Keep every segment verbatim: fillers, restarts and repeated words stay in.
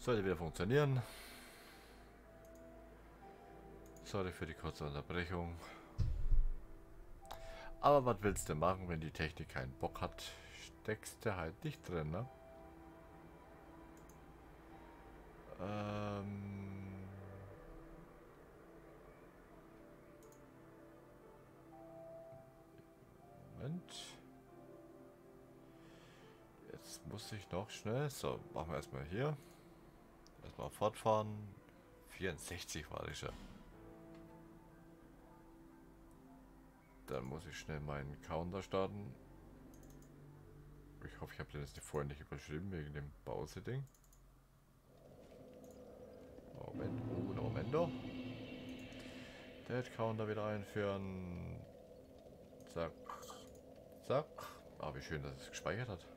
Sollte wieder funktionieren. Sorry für die kurze Unterbrechung. Aber was willst du machen, wenn die Technik keinen Bock hat? Steckst du halt nicht drin, ne? Ähm... Moment. Jetzt muss ich noch schnell... So, machen wir erstmal hier. Erstmal fortfahren. vierundsechzig war ich ja. Dann muss ich schnell meinen Counter starten. Ich hoffe, ich habe den jetzt vorher nicht überschrieben wegen dem Pause-Ding. Moment, oh, Momento. Dead Counter wieder einführen. Zack. Zack. Ah, wie schön, dass es gespeichert hat.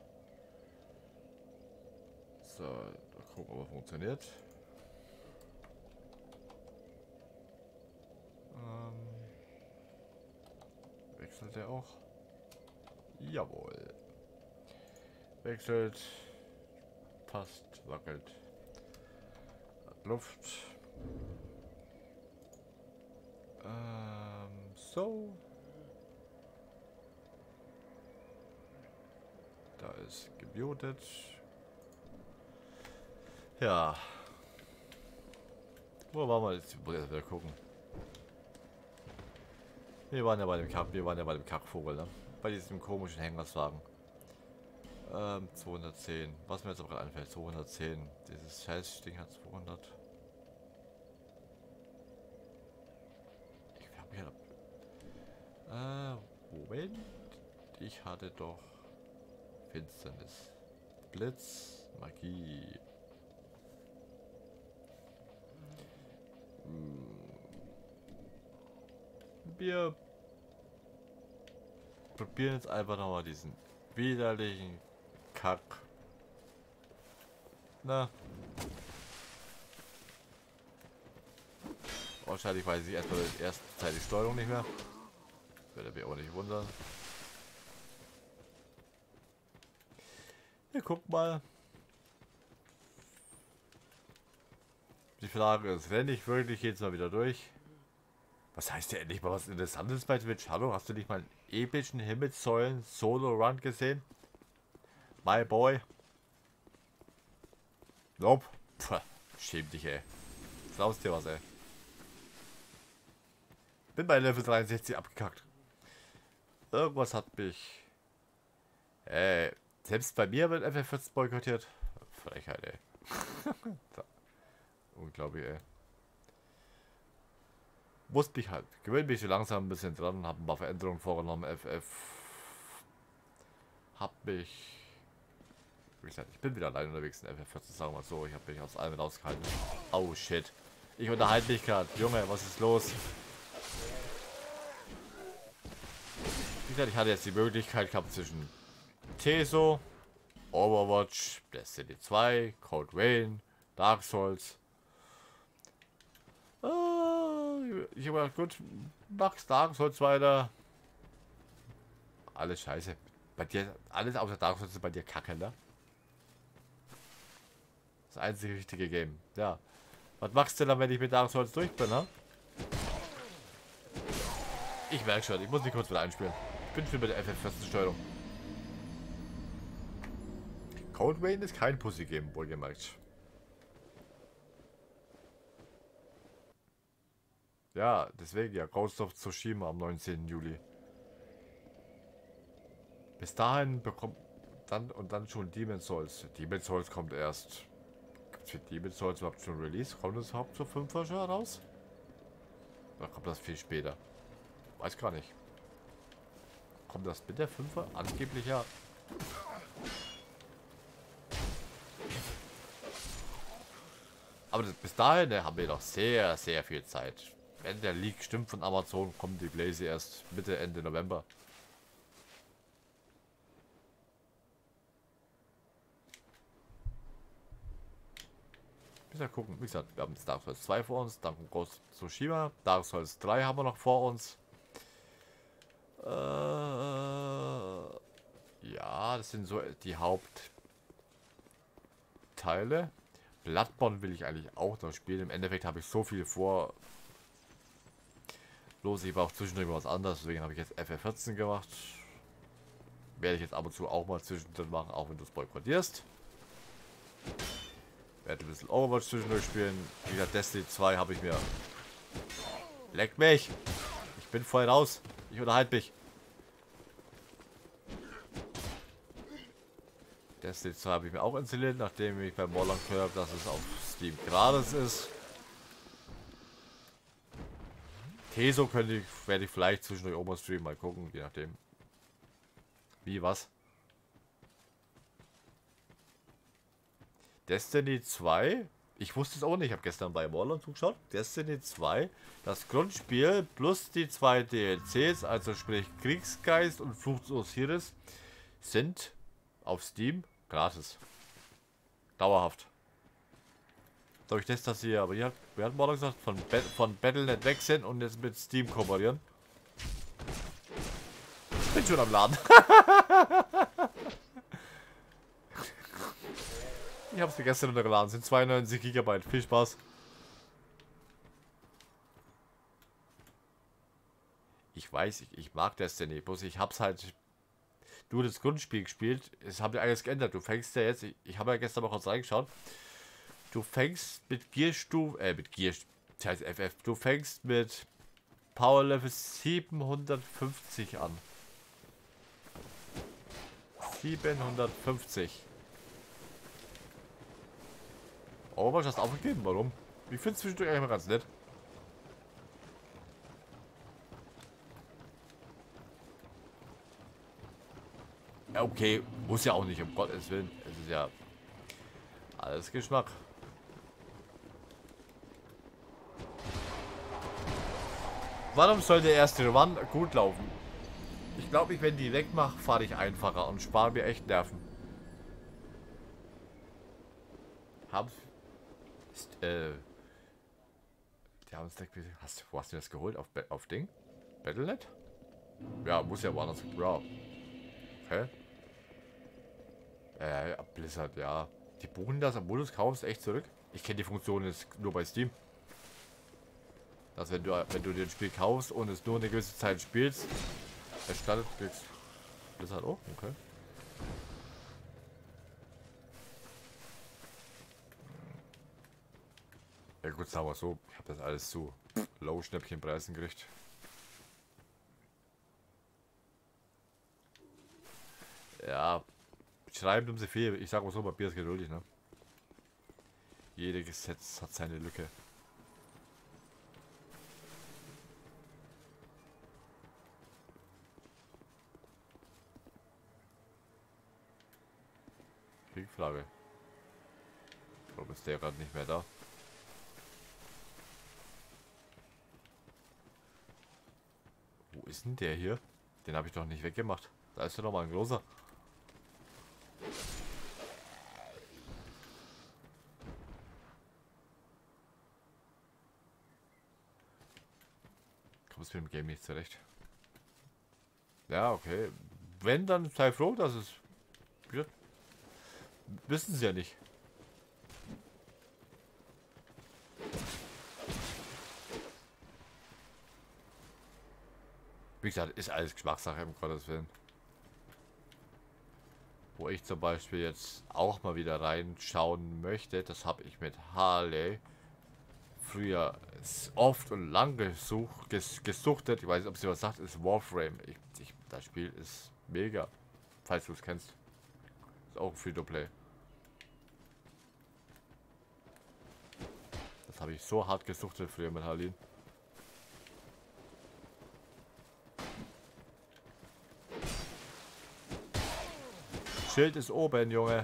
So, da gucken, ob er funktioniert. Ähm, wechselt er auch? Jawohl. Wechselt. Passt. Wackelt. Hat Luft. Ähm, so. Da ist gemutet. Ja. Wo waren wir jetzt? Ich muss erst wieder gucken. Wir waren ja bei dem Kack, wir waren ja bei dem Kackvogel, ne? Bei diesem komischen Hengerswagen. Ähm, zweihundertzehn. Was mir jetzt aber gerade einfällt, zweihundertzehn. Dieses Scheißding hat zweihundert. Ich hab hier. Äh, Moment. Ich hatte doch Finsternis. Blitz, Magie. Wir probieren jetzt einfach nochmal diesen widerlichen Kack. Na. Wahrscheinlich weiß ich erstmal die erste Zeit die Steuerung nicht mehr. Würde mich auch nicht wundern. Ja, guck mal. Die Frage ist, renne ich wirklich jetzt mal wieder durch? Was heißt ja endlich mal was Interessantes bei Twitch? Hallo, hast du nicht mal einen epischen Himmelssäulen Solo Run gesehen? My boy. Nope. Puh, schäm dich, ey. Traust dir was, ey. Bin bei Level dreiundsechzig abgekackt. Irgendwas hat mich... Ey, selbst bei mir wird F F vierzehn boykottiert. Frechheit, ey. Unglaublich, ey. Musste mich halt. Gewöhne mich so langsam ein bisschen dran. Hab ein paar Veränderungen vorgenommen. F F. Hab mich... Wie gesagt, ich bin wieder allein unterwegs in F F vierzehn, sagen wir mal so. Ich habe mich aus allem rausgehalten. Oh shit. Ich unterhalte mich gerade. Junge, was ist los? Wie gesagt, ich hatte jetzt die Möglichkeit gehabt zwischen Teso, Overwatch, Destiny zwei, Code Vein, Dark Souls. Ich habe gedacht, gut, mach's Dark Souls weiter. Alles scheiße. Bei dir, alles außer Dark Souls ist bei dir kacke, ne? Das einzige richtige Game. Ja. Was machst du dann, wenn ich mit Dark Souls durch bin, ne? Ich merke schon, ich muss mich kurz wieder einspielen. Ich bin schon bei der F F vierzehn Steuerung. Code Vein ist kein Pussy-Game, wohlgemerkt. Ja, deswegen ja, Ghost of Tsushima am neunzehnten Juli. Bis dahin bekommt dann und dann schon Demon's Souls. Demon's Souls kommt erst. Gibt es für Demon's Souls überhaupt schon Release? Kommt das überhaupt zur fünfer schon raus? Oder kommt das viel später? Weiß gar nicht. Kommt das mit der fünfer? Angeblich ja. Aber das, bis dahin ne, haben wir noch sehr, sehr viel Zeit. Wenn der Leak stimmt von Amazon, kommt die Blaze erst Mitte, Ende November. Bis wir gucken. Wie gesagt, wir haben jetzt Dark Souls zwei vor uns, dank Ghost of Tsushima. Dark Souls drei haben wir noch vor uns. Äh, ja, das sind so die Hauptteile. Bloodborne will ich eigentlich auch noch spielen. Im Endeffekt habe ich so viel vor. Bloß ich brauche zwischendurch was anderes, deswegen habe ich jetzt F F vierzehn gemacht. Werde ich jetzt ab und zu auch mal zwischendurch machen, auch wenn du es boykottierst. Werde ein bisschen Overwatch zwischendurch spielen. Wie gesagt, Destiny zwei habe ich mir... Leck mich! Ich bin voll raus. Ich unterhalte mich. Destiny zwei habe ich mir auch installiert, nachdem ich beim Warlock gehört habe, dass es auf Steam gratis ist. Teso könnte ich, werde ich vielleicht zwischendurch auch mal streamen, mal gucken, je nachdem. Wie, was? Destiny zwei? Ich wusste es auch nicht, ich habe gestern bei Warlock zugeschaut. Destiny zwei, das Grundspiel plus die zwei D L Cs, also sprich Kriegsgeist und Fluch des Osiris, sind auf Steam gratis. Dauerhaft. Durch das, dass sie aber hier, wer hat Warlock gesagt, von, Ba- von Battle Punkt net weg sind und jetzt mit Steam kooperieren. Bin schon am Laden. Ich habe es mir gestern runtergeladen. Sind zweiundneunzig Gigabyte. Viel Spaß. Ich weiß, ich, ich mag Destiny. Bloß ich hab's halt nur das Grundspiel gespielt. Es haben ja alles geändert. Du fängst ja jetzt. Ich, ich habe ja gestern mal kurz reingeschaut. Du fängst mit Gearstufe. Äh, mit Gear. Das heißt F F. Du fängst mit Power Level siebenhundertfünfzig an. siebenhundertfünfzig. Overwatch hast du aufgegeben, warum? Ich finde es zwischendurch eigentlich mal ganz nett. Ja, okay, muss ja auch nicht, um Gottes Willen. Es ist ja alles Geschmack. Warum soll der erste Run gut laufen? Ich glaube, ich, wenn die wegmache, fahre ich einfacher und spare mir echt Nerven. Haben ist, äh, die haben es hast, wo hast du das geholt? Auf, auf Ding? Battle Punkt net? Ja, muss ja woanders. Ja. Okay. Äh, Blizzard, ja. Die buchen das, obwohl du es kaufst, echt zurück. Ich kenne die Funktion jetzt nur bei Steam. Dass wenn du, wenn du dir ein Spiel kaufst und es nur eine gewisse Zeit spielst, erstattet kriegst. Blizzard auch? Okay. Ja gut, sagen wir so, ich habe das alles zu low Schnäppchenpreisen gekriegt. Ja, schreiben um sie viel. Ich sag mal so, Papier ist geduldig, ne? Jedes Gesetz hat seine Lücke. Kriegfrage. Warum ist der gerade nicht mehr da? Wo ist denn der hier? Den habe ich doch nicht weggemacht. Da ist ja noch mal ein großer. Kommst mit dem Game nicht zurecht. Ja, okay. Wenn, dann sei froh, dass es... Ja, wissen sie ja nicht. Wie gesagt, ist alles Geschmackssache, im Gottes Willen. Wo ich zum Beispiel jetzt auch mal wieder reinschauen möchte, das habe ich mit Harley früher oft und lang gesucht, ges, gesuchtet. Ich weiß nicht, ob sie was sagt, ist Warframe. Ich, ich, das Spiel ist mega. Falls du es kennst. Ist auch Free-to-Play. Das habe ich so hart gesuchtet früher mit Harley. Schild ist oben, Junge.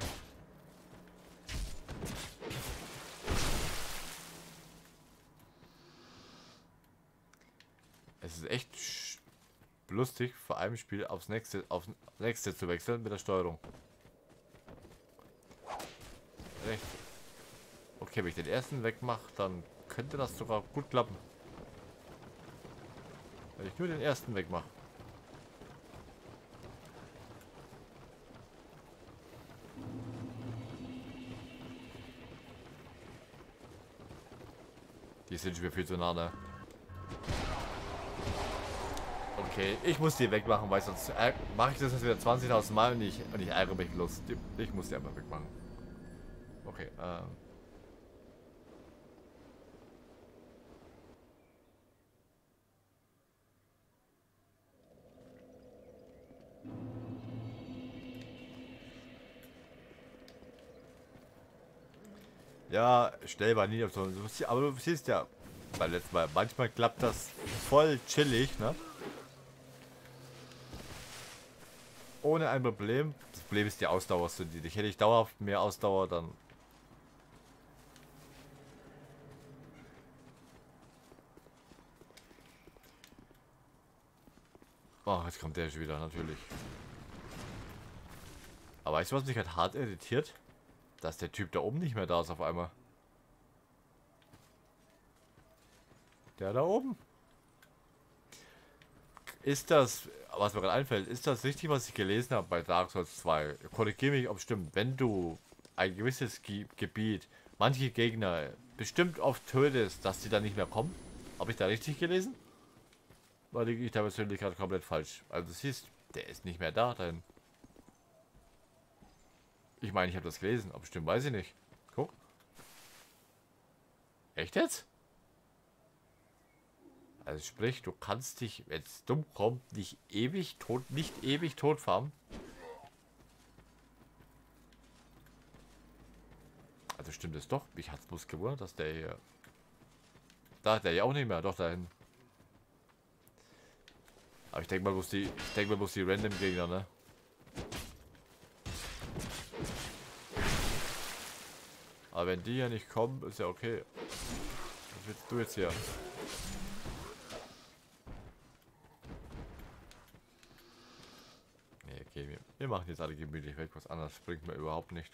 Es ist echt lustig, vor einem Spiel aufs nächste, aufs nächste zu wechseln mit der Steuerung. Echt. Okay, wenn ich den ersten wegmache, dann könnte das sogar gut klappen. Wenn ich nur den ersten wegmache. Die sind schon wieder viel zu nah, ne? Okay, ich muss die wegmachen, weil sonst äh, mache ich das jetzt wieder zwanzigtausend Mal und ich, und ich ärgere mich los. Ich muss die einfach wegmachen. Okay, ähm. Ja, schnell war nie auf so. Aber du siehst ja, beim letzten Mal, manchmal klappt das voll chillig, ne? Ohne ein Problem. Das Problem ist die Ausdauer, so die dich hätte ich dauerhaft mehr Ausdauer, dann. Oh, jetzt kommt der schon wieder, natürlich. Aber weißt du, was mich halt hart irritiert? Dass der Typ da oben nicht mehr da ist auf einmal. Der da oben. Ist das, was mir gerade einfällt, ist das richtig, was ich gelesen habe bei Dark Souls zwei? Korrigiere mich, ob es stimmt. Wenn du ein gewisses Ge Gebiet, manche Gegner bestimmt oft tötest, dass die dann nicht mehr kommen? Habe ich da richtig gelesen? Oder liege ich da persönlich gerade komplett falsch? Also du siehst, der ist nicht mehr da, denn. Ich meine, ich habe das gelesen, aber stimmt, weiß ich nicht. Guck. Echt jetzt? Also sprich, du kannst dich, wenn es dumm kommt, nicht ewig tot, nicht ewig tot farmen. Also stimmt es doch. Mich hat es bloß gewundert, dass der hier. Da hat der ja auch nicht mehr, doch dahin. Aber ich denke mal, bloß die. Ich denke mal, bloß die Random Gegner, ne? Aber wenn die ja nicht kommen, ist ja okay. Was willst du jetzt hier? Nee, okay, wir, wir machen jetzt alle gemütlich weg. Was anderes bringt mir überhaupt nicht.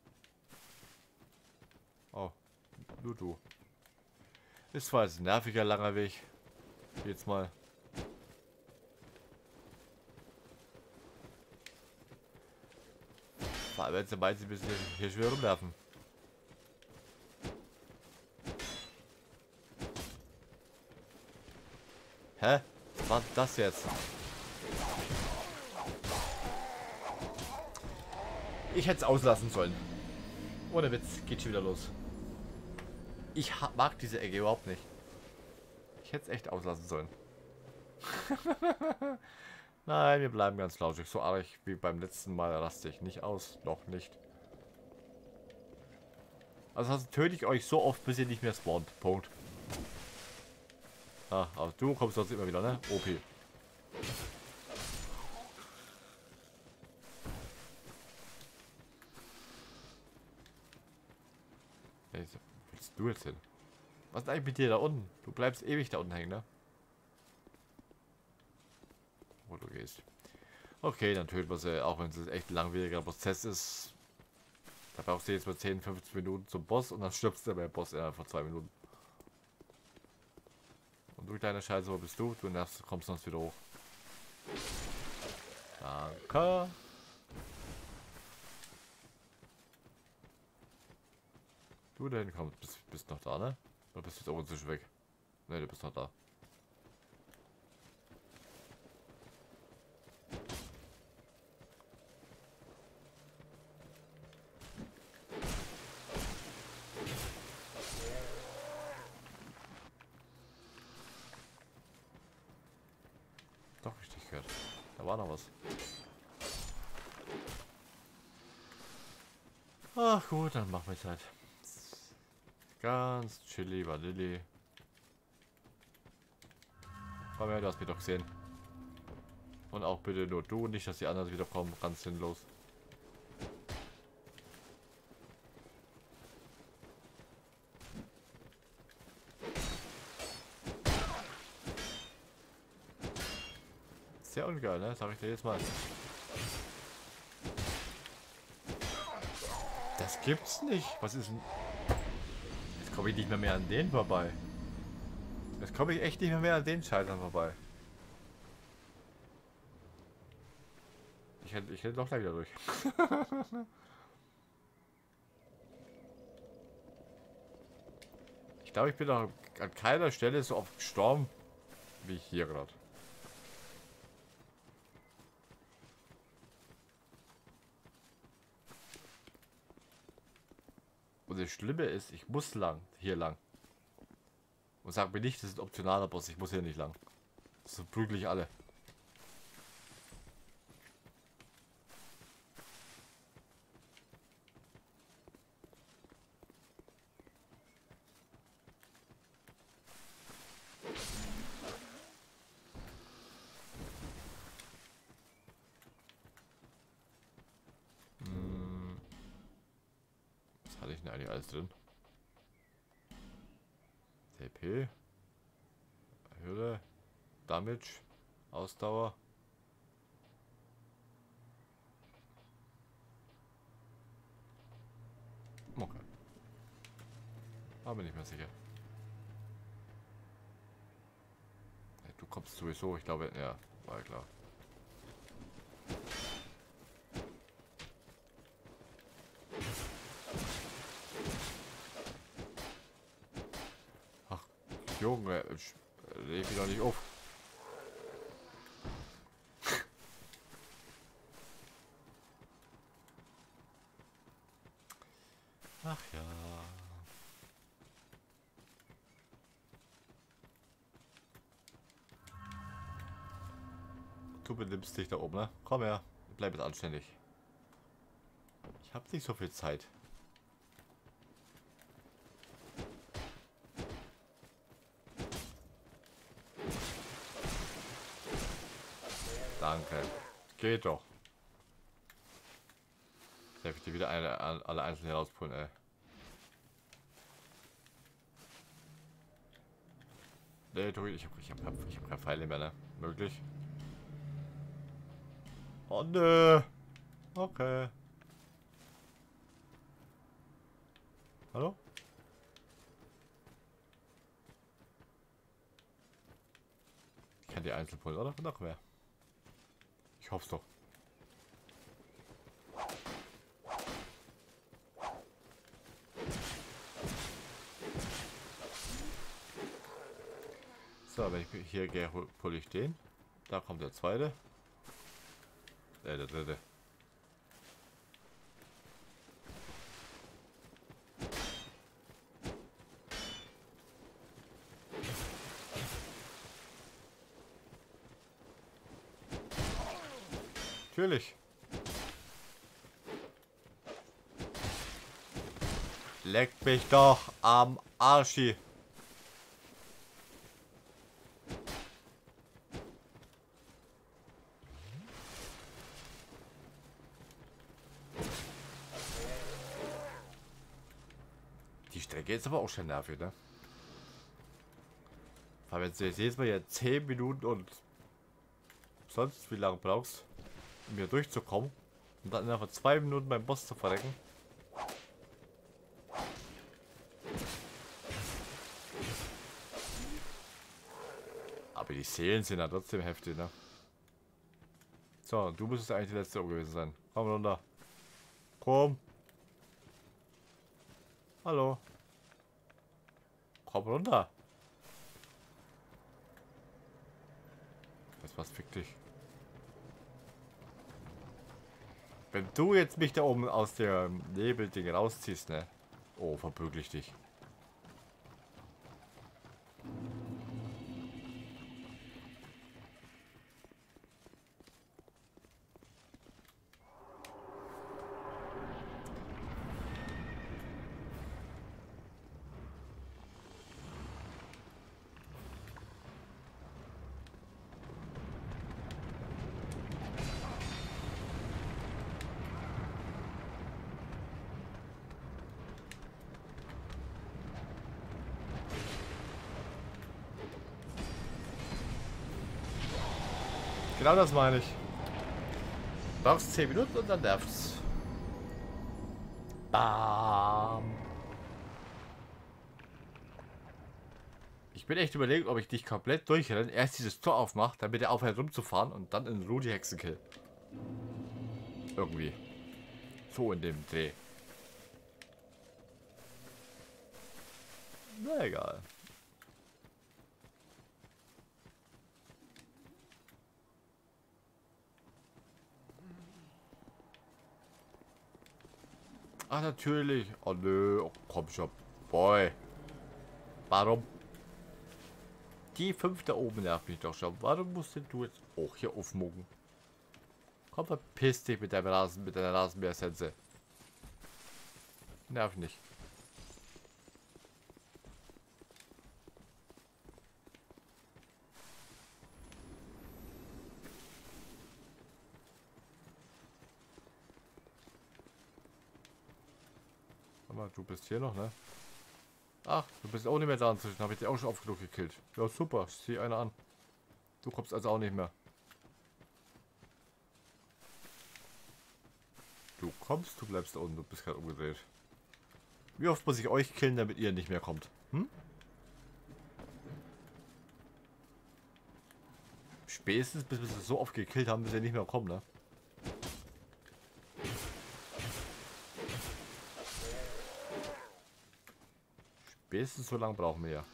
Oh, nur du. Ist zwar jetzt ein nerviger langer Weg. Jetzt mal. Vor allem, wenn sie meinen, sie müssen hier schwer rumwerfen. Hä? Was war das jetzt? Ich hätte es auslassen sollen. Ohne Witz, geht schon wieder los. Ich mag diese Ecke überhaupt nicht. Ich hätte es echt auslassen sollen. Nein, wir bleiben ganz lauschig. So arg wie beim letzten Mal raste ich nicht aus. Noch nicht. Also töte ich euch so oft, bis ihr nicht mehr spawnt. Punkt. Ah, aber du kommst sonst immer wieder, ne? O P. Hey, wo willst du jetzt hin? Was ist eigentlich mit dir da unten? Du bleibst ewig da unten hängen, ne? Wo du gehst. Okay, dann töten wir sie, auch wenn es echt ein langwieriger Prozess ist. Da brauchst du jetzt mal zehn, fünfzehn Minuten zum Boss und dann stirbst du beim Boss innerhalb von zwei Minuten. Und du kleine Scheiße, wo bist du? Du nervst, kommst sonst wieder hoch. Danke. Du dahin kommst, bist, bist noch da, ne? Oder bist du jetzt oben zwischen weg? Ne, du bist noch da. Doch, richtig gehört. Da war noch was. Ach gut, dann machen wir es halt. Ganz chilly, Vanilli. Komm her, du hast mich doch gesehen. Und auch bitte nur du, nicht, dass die anderen wieder kommen, ganz sinnlos. Sehr ungeil, ne? Sag ich dir jetzt mal. Das gibt's nicht. Was ist denn... Jetzt komme ich nicht mehr, mehr an denen vorbei. Jetzt komme ich echt nicht mehr, mehr an den Schaltern vorbei. Ich hätte, ich hätte doch gleich wieder durch. Ich glaube, ich bin noch an keiner Stelle so oft gestorben, wie hier gerade. Und das Schlimme ist, ich muss lang, hier lang. Und sag mir nicht, das ist ein optionaler Boss, ich muss hier nicht lang. So prügel ich alle. Hm. Was hatte ich denn eigentlich alles drin? T P. Hürde. Damage. Ausdauer. Okay. Aber nicht mehr sicher. Du kommst sowieso, ich glaube, ja, war ja klar. Ach, Junge, ich leg mich doch nicht auf. Ach ja. Du benimmst dich da oben, ne? Komm her, bleib jetzt anständig. Ich hab nicht so viel Zeit. Danke. Geht doch. Darf ich dir wieder eine, alle einzeln herauspullen, ey. Nee, du, ich hab, ich hab, ich hab keine Pfeile mehr, ne? Möglich. Oh nö. Okay. Hallo? Ich kann die einzeln pullen, oder? Noch mehr. Ich hoff's doch. So, wenn ich hier gehe, pulle ich den. Da kommt der zweite. Äh, der dritte. Natürlich. Leckt mich doch am Arschi. Die Strecke ist aber auch schon nervig, ne? Weil wenn du jetzt jedes Mal ja zehn Minuten und sonst wie lange brauchst, um hier durchzukommen und dann innerhalb von zwei Minuten beim Boss zu verrecken. Aber die Seelen sind ja trotzdem heftig, ne? So, du müsstest eigentlich die letzte gewesen sein. Komm runter. Komm. Hallo. Komm runter. Das was fick dich. Wenn du jetzt mich da oben aus der Nebelding rausziehst, ne? Oh, verbügel ich dich. Genau das meine ich. Du brauchst zehn Minuten und dann nervt's. Bam. Ich bin echt überlegt, ob ich dich komplett durchrenne, erst dieses Tor aufmache, damit er aufhört rumzufahren und dann in Ruhe die Hexen kill. Irgendwie. So in dem Dreh. Na egal. Ah, natürlich. Oh nö, oh, komm schon. Boy. Warum? Die fünf da oben nervt mich doch schon. Warum musst denn du jetzt auch hier aufmucken? Komm, verpiss dich mit deinem Rasen, mit deiner Rasenmähersense. Nerv nicht. Aber du bist hier noch, ne? Ach, du bist auch nicht mehr da inzwischen. Habe ich dich auch schon oft genug gekillt. Ja, super. Ich zieh einer an. Du kommst also auch nicht mehr. Du kommst, du bleibst da unten. Du bist gerade umgedreht. Wie oft muss ich euch killen, damit ihr nicht mehr kommt? Hm? Spätestens, bis wir sie so oft gekillt haben, bis ihr nicht mehr kommen, ne? Spätestens so lange brauchen wir ja.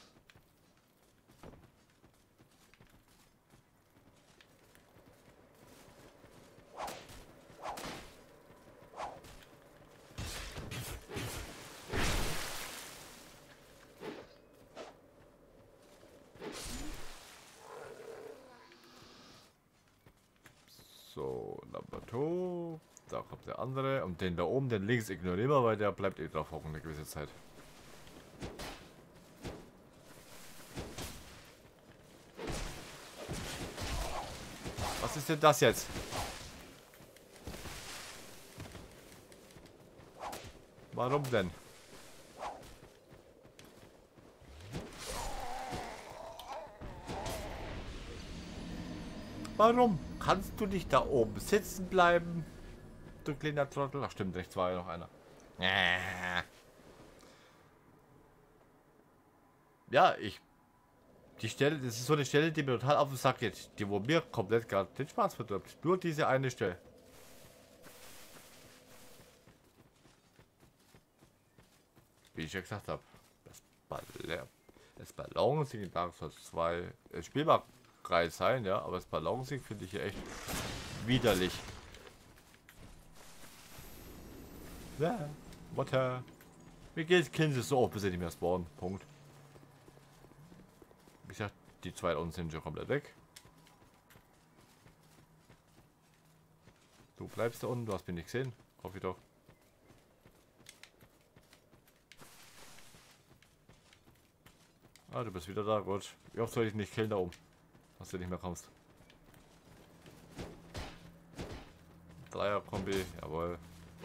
So, Lamberto. Da kommt der andere. Und den da oben, den links ignorieren wir, weil der bleibt eh drauf hocken eine gewisse Zeit. Was ist denn das jetzt? Warum denn? Warum? Kannst du nicht da oben sitzen bleiben? Du kleiner Trottel. Ach stimmt, rechts war ja noch einer. Ja, ich... Die Stelle, das ist so eine Stelle, die mir total auf den Sack geht. Die, wo mir komplett gerade den Spaß verdirbt. Nur diese eine Stelle. Wie ich ja gesagt habe. Das, Ball das Balancing in Dark Souls zwei. Es spielbar geil sein, ja. Aber das Balancing finde ich ja echt widerlich. Ja, Mutter. Mir geht killen sie so oft, bis sie nicht mehr spawnen. Punkt. Wie gesagt, die zwei unten sind schon komplett weg. Du bleibst da unten, du hast mich nicht gesehen. Hoffe ich doch. Ah, du bist wieder da, gut. Wie oft soll ich nicht killen da oben? Dass du nicht mehr kommst. Dreier-Kombi, jawohl.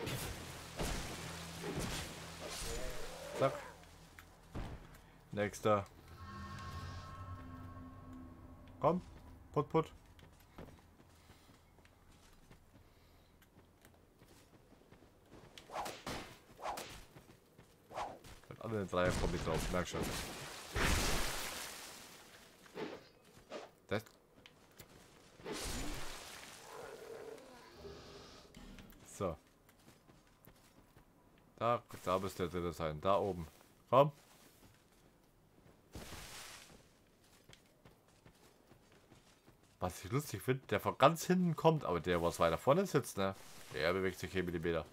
Zack. Nächster. Komm, put put. Alle eine Dreier-Kombi drauf, merk schon. Das. So. Da, da müsste der dritte sein. Da oben. Komm. Was ich lustig finde, der von ganz hinten kommt, aber der, was weiter vorne sitzt, ne? Der bewegt sich hier Millimeter.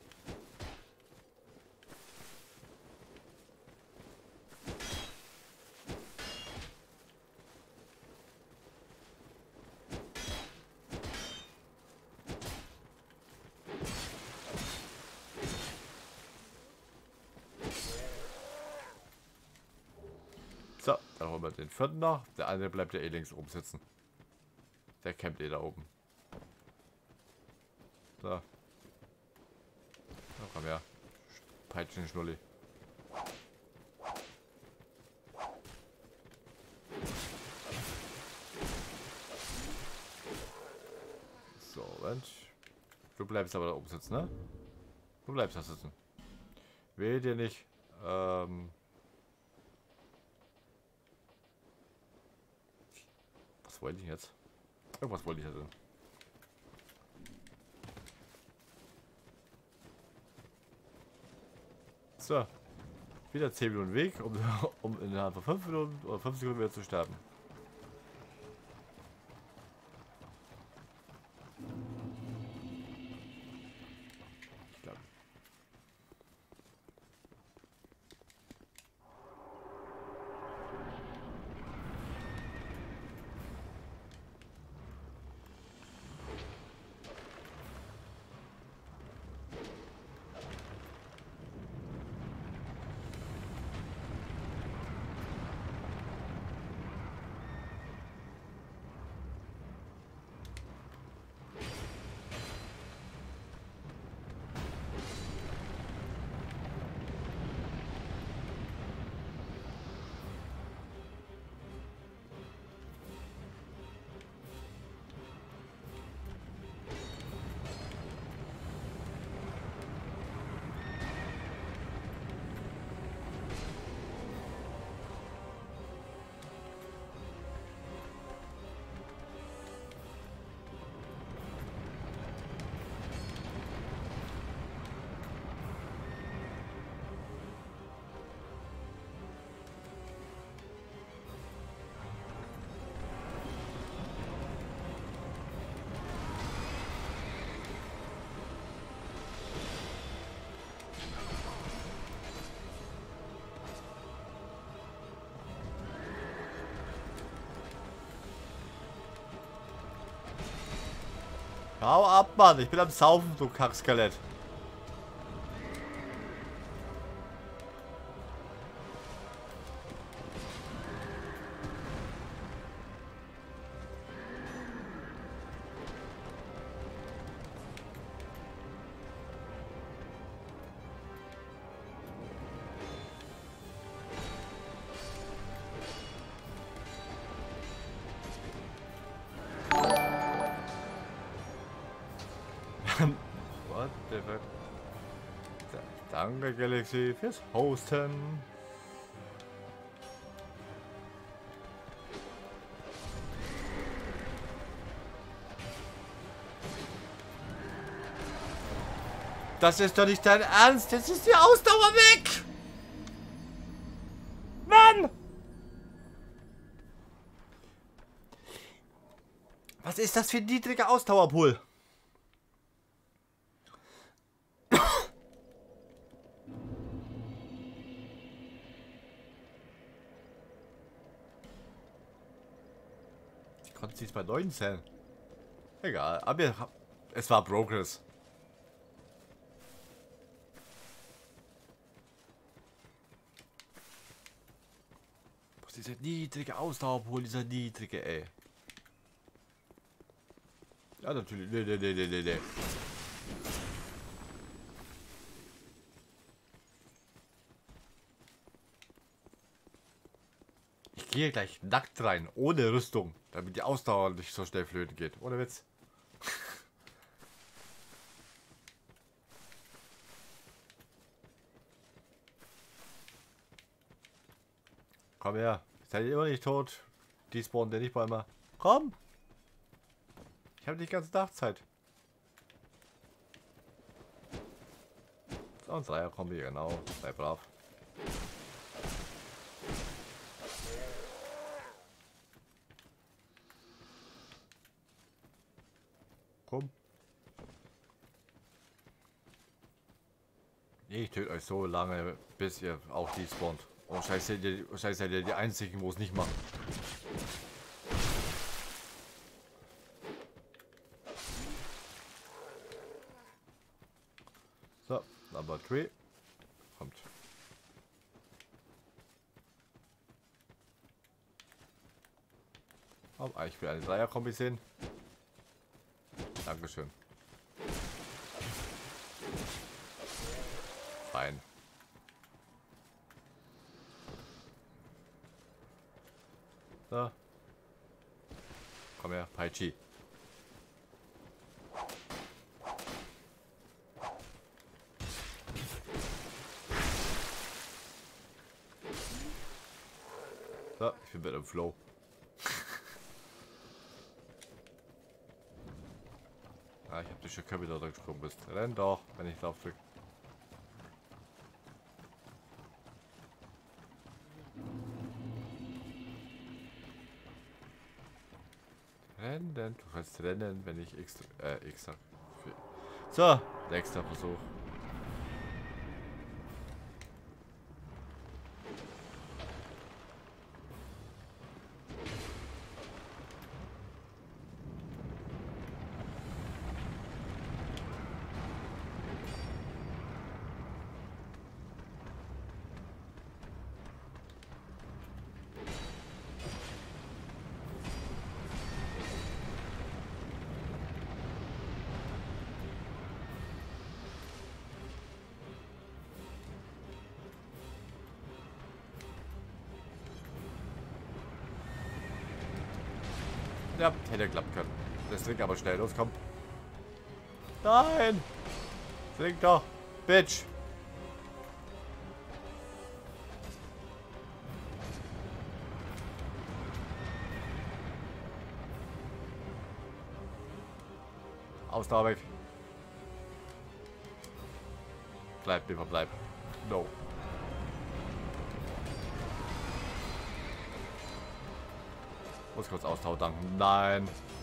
So, dann holen wir den vierten noch. Der andere bleibt ja eh links oben sitzen. Der campt eh da oben. So. Na, komm her. Peitschen Schnulli. So, Mensch. Du bleibst aber da oben sitzen, ne? Du bleibst da sitzen. Will dir nicht. Ähm. Was wollte ich jetzt? Irgendwas wollte ich ja denn. So. Wieder zehn Minuten Weg, um, um innerhalb von fünf Minuten oder fünf Sekunden wieder zu sterben. Ich glaube. Hau ab, Mann. Ich bin am Saufen, du Kackskelett. What the fuck? Danke, Galaxy, fürs Hosten. Das ist doch nicht dein Ernst. Jetzt ist die Ausdauer weg. Mann! Was ist das für ein niedriger Ausdauerpool? Ich konnte es bei neunzehn. Egal, aber es war Progress. Was ist dieser niedrige Ausdauerpool, dieser niedrige, ey. Ja, natürlich. Nee, nee, nee, nee, nee, nee. Ich gehe gleich nackt rein, ohne Rüstung, damit die Ausdauer nicht so schnell flöten geht. Ohne Witz. Komm her. Seid ihr immer nicht tot? Die spawnen der nicht bei mir. Komm! Ich habe die ganze Tag Zeit. So, ein Dreier-Kombi, genau. Sei brav. Komm. Ich töte euch so lange, bis ihr auch die spawnt. Oh scheiße, die, scheiße, seid ihr die einzigen, wo es nicht macht. So, Number drei. Kommt. Oh, ich will eine Dreier-Kombi sehen. Dankeschön. Fein. So. Komm her, Paichi. So, ich bin mit im Flow. Ah, ich hab dich schon kaum wieder durchgesprungen bist. Renn doch, wenn ich drauf drück. rennen. Du kannst rennen, wenn ich X, äh, X sag. So, nächster Versuch. Ja, hätte klappen können. Das trinkt aber schnell. Los, komm. Nein! Trink doch. Bitch. Ausdauer weg. Bleib, lieber, bleib. No. Muss kurz Ausdauer danken. Nein.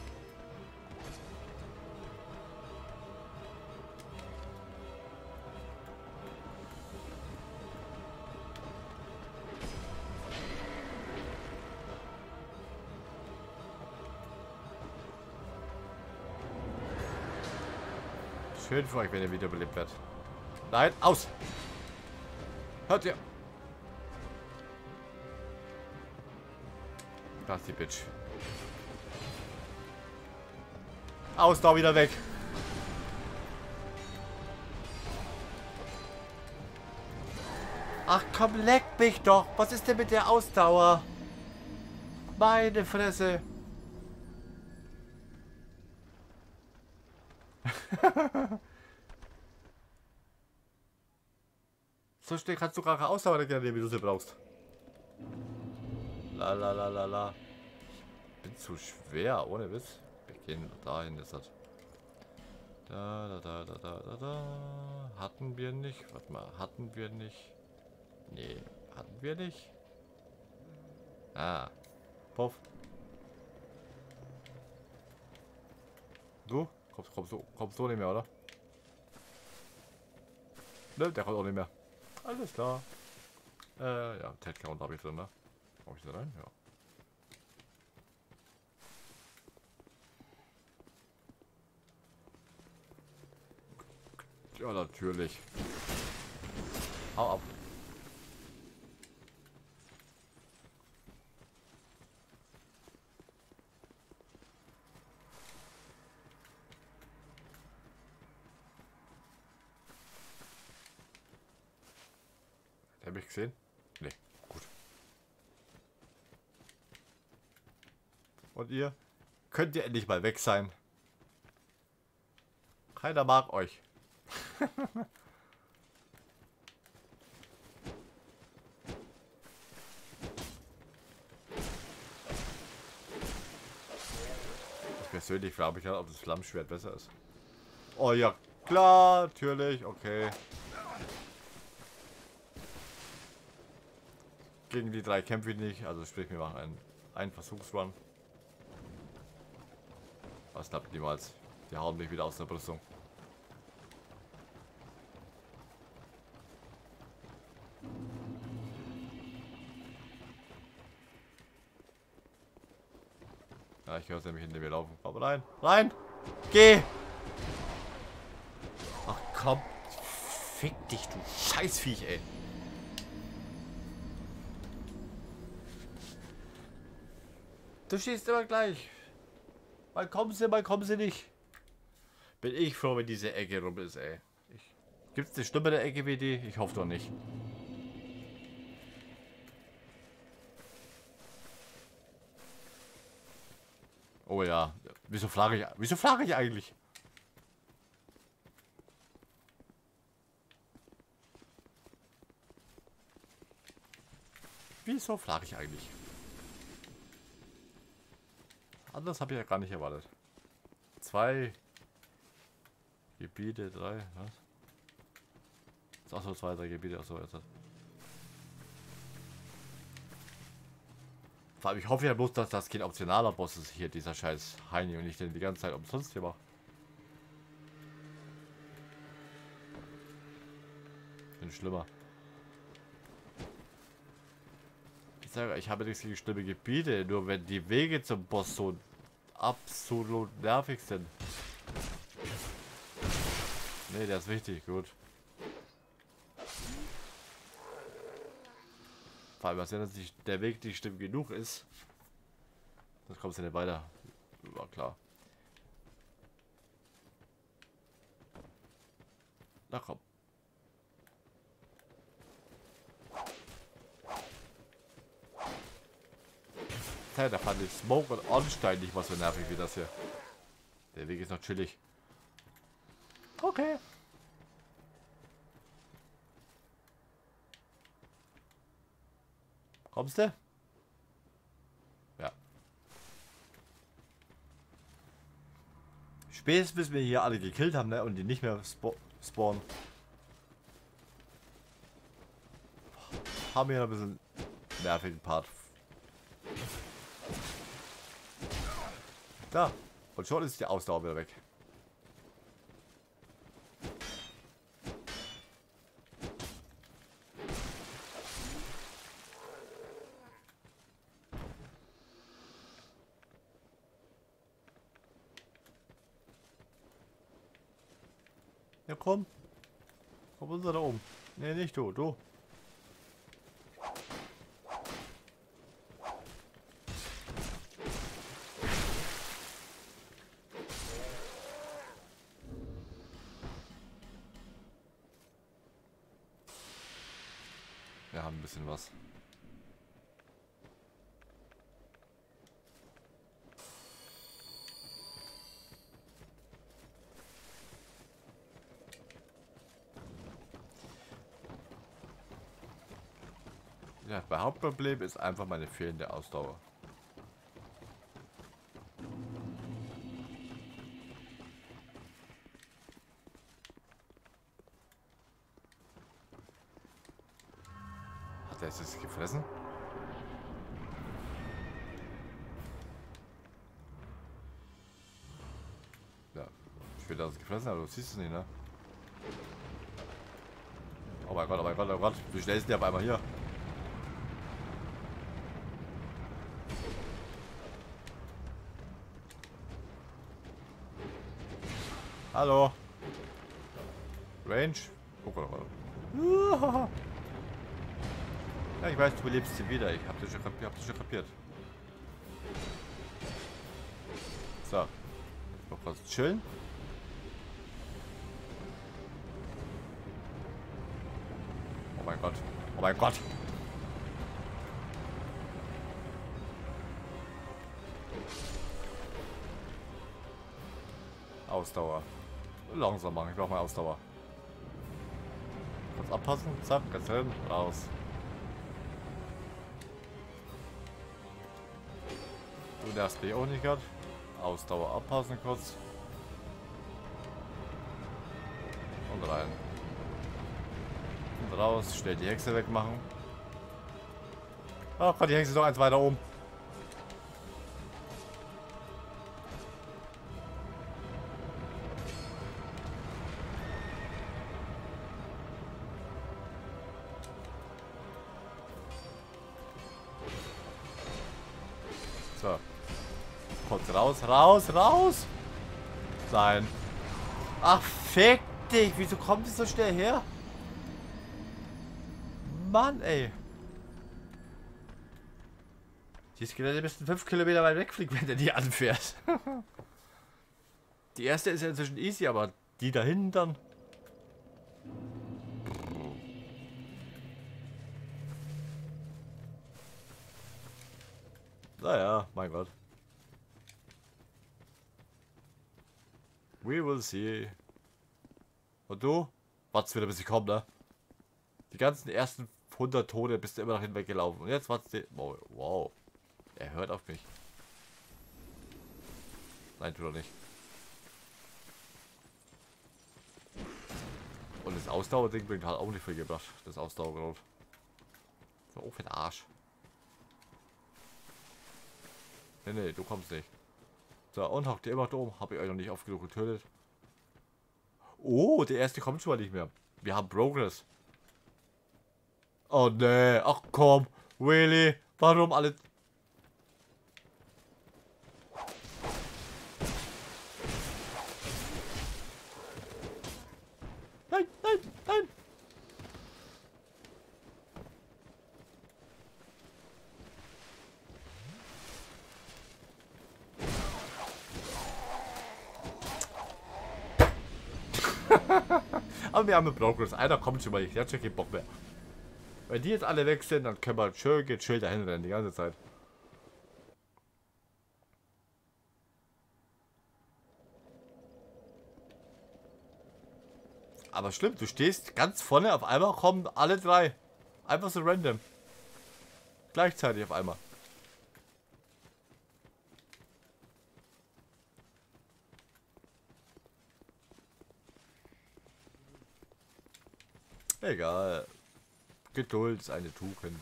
Schön für euch, wenn ihr wiederbelebt werdet. Nein, aus! Hört ihr? Das ist die Bitch. Ausdauer wieder weg. Ach komm, leck mich doch. Was ist denn mit der Ausdauer? Meine Fresse. So schnell kannst du gerade Ausdauer gerne, wie du sie brauchst. La la la la la. Bin zu schwer, ohne Witz. Wir gehen dahin, ist das. Da, da, da, da, da, da, da. Hatten wir nicht. Warte mal, hatten wir nicht. Nee, hatten wir nicht. Ah. Puff. Du? Kommst, kommst du kommst du nicht mehr, oder? Ne, der kommt auch nicht mehr. Alles klar. Äh, ja, Ted Count habe ich drin, ne? Komm ich da rein? Ja. Ja, natürlich. Hau ab. Hat er mich gesehen? Nee, gut. Und ihr? Könnt ihr endlich mal weg sein? Keiner mag euch. Ich persönlich frage mich ja, ob das Flammenschwert besser ist. Oh ja, klar, natürlich, okay. Gegen die drei kämpfe ich nicht, also sprich, wir machen einen, einen Versuchsrun. Was klappt niemals. Die hauen mich wieder aus der Brüstung. Ja, ich höre es nämlich hinter mir laufen. Aber rein, rein, geh! Ach komm, fick dich, du Scheißviech, ey. Du schießt immer gleich. Mal kommen sie, mal kommen sie nicht. Bin ich froh, wenn diese Ecke rum ist, ey. Gibt es eine schlimmere Ecke wie die? Ich hoffe doch nicht. Oh ja. Wieso frage ich, wieso frage ich eigentlich? Wieso frage ich eigentlich? Anders habe ich ja gar nicht erwartet. Zwei Gebiete, drei, was? Achso, zwei, drei Gebiete, achso, jetzt. Vor allem, ich hoffe ja bloß, dass das kein optionaler Boss ist hier, dieser scheiß Heini, und ich den die ganze Zeit umsonst hier mache. Bin schlimmer. Ich sage, ich habe nichts gegen schlimme Gebiete, nur wenn die Wege zum Boss so absolut nervig sind. Ne, der ist wichtig, gut. Vor allem, was wenn das nicht der Weg nicht stimmt genug ist, dann kommst du nicht weiter. War klar. Na komm. Ja, da fand ich Smoke und Ornstein nicht mal so nervig wie das hier. Der Weg ist noch chillig. Okay. Kommst du? Ja. Spätestens bis wir hier alle gekillt haben, ne? Und die nicht mehr sp spawnen. Haben wir noch ein bisschen nervigen Part. Da. Und schon ist die Ausdauer wieder weg. Ja, komm. Komm unser da oben. Ne, nicht du, du. Wir haben ein bisschen was. Ja, mein Hauptproblem ist einfach meine fehlende Ausdauer. Hat er es jetzt gefressen? Ja, ich will, dass es gefressen hat, aber du siehst es nicht, ne? Oh mein Gott, oh mein Gott, oh Gott, wie schnell ist der auf einmal hier? Hallo. Range. Oh Gott, oh Gott. Ja, ich weiß, du belebst sie wieder. Ich hab das schon, ich hab das schon kapiert. So. Noch was chillen. Oh mein Gott. Oh mein Gott. Ausdauer. Langsam machen. Ich brauche mal Ausdauer. Kurz abpassen. Zack, ganz hin. Raus. Du nervst mich auch nicht gerade. Ausdauer abpassen kurz. Und rein. Und raus. Schnell die Hexe wegmachen. Ach Gott, die Hexe ist noch eins weiter oben. So. Kommt raus, raus, raus. Sein. Ach, fick dich. Wieso kommt es so schnell her? Mann, ey. Die Skelette müssten fünf Kilometer weit wegfliegen, wenn der die anfährt. Die erste ist ja inzwischen easy, aber die da hinten dann. Naja, mein Gott. We will see. Und du? Wart's wieder, bis ich komme, ne? Die ganzen ersten hundert Tode bist du immer noch hinweggelaufen. Und jetzt wart's die. Oh, wow. Er hört auf mich. Nein, tut er nicht. Und das Ausdauerding bringt halt auch nicht viel gebracht. Das Ausdauergrad. So, oh, für den Arsch. Nee, nee, du kommst nicht. So, und hockt ihr immer da oben. Hab ich euch noch nicht oft genug getötet. Oh, der erste kommt schon mal nicht mehr. Wir haben Progress. Oh, nee. Ach, komm. Really? Warum alle... Nein, nein, nein. Aber wir haben Progress. Einer kommt schon mal nicht. Der hat schon keinen Bock mehr. Wenn die jetzt alle weg sind, dann können wir schön gechillt dahin rennen die ganze Zeit. Aber stimmt, du stehst ganz vorne, auf einmal kommen alle drei. Einfach so random. Gleichzeitig auf einmal. Egal. Geduld ist eine Tugend.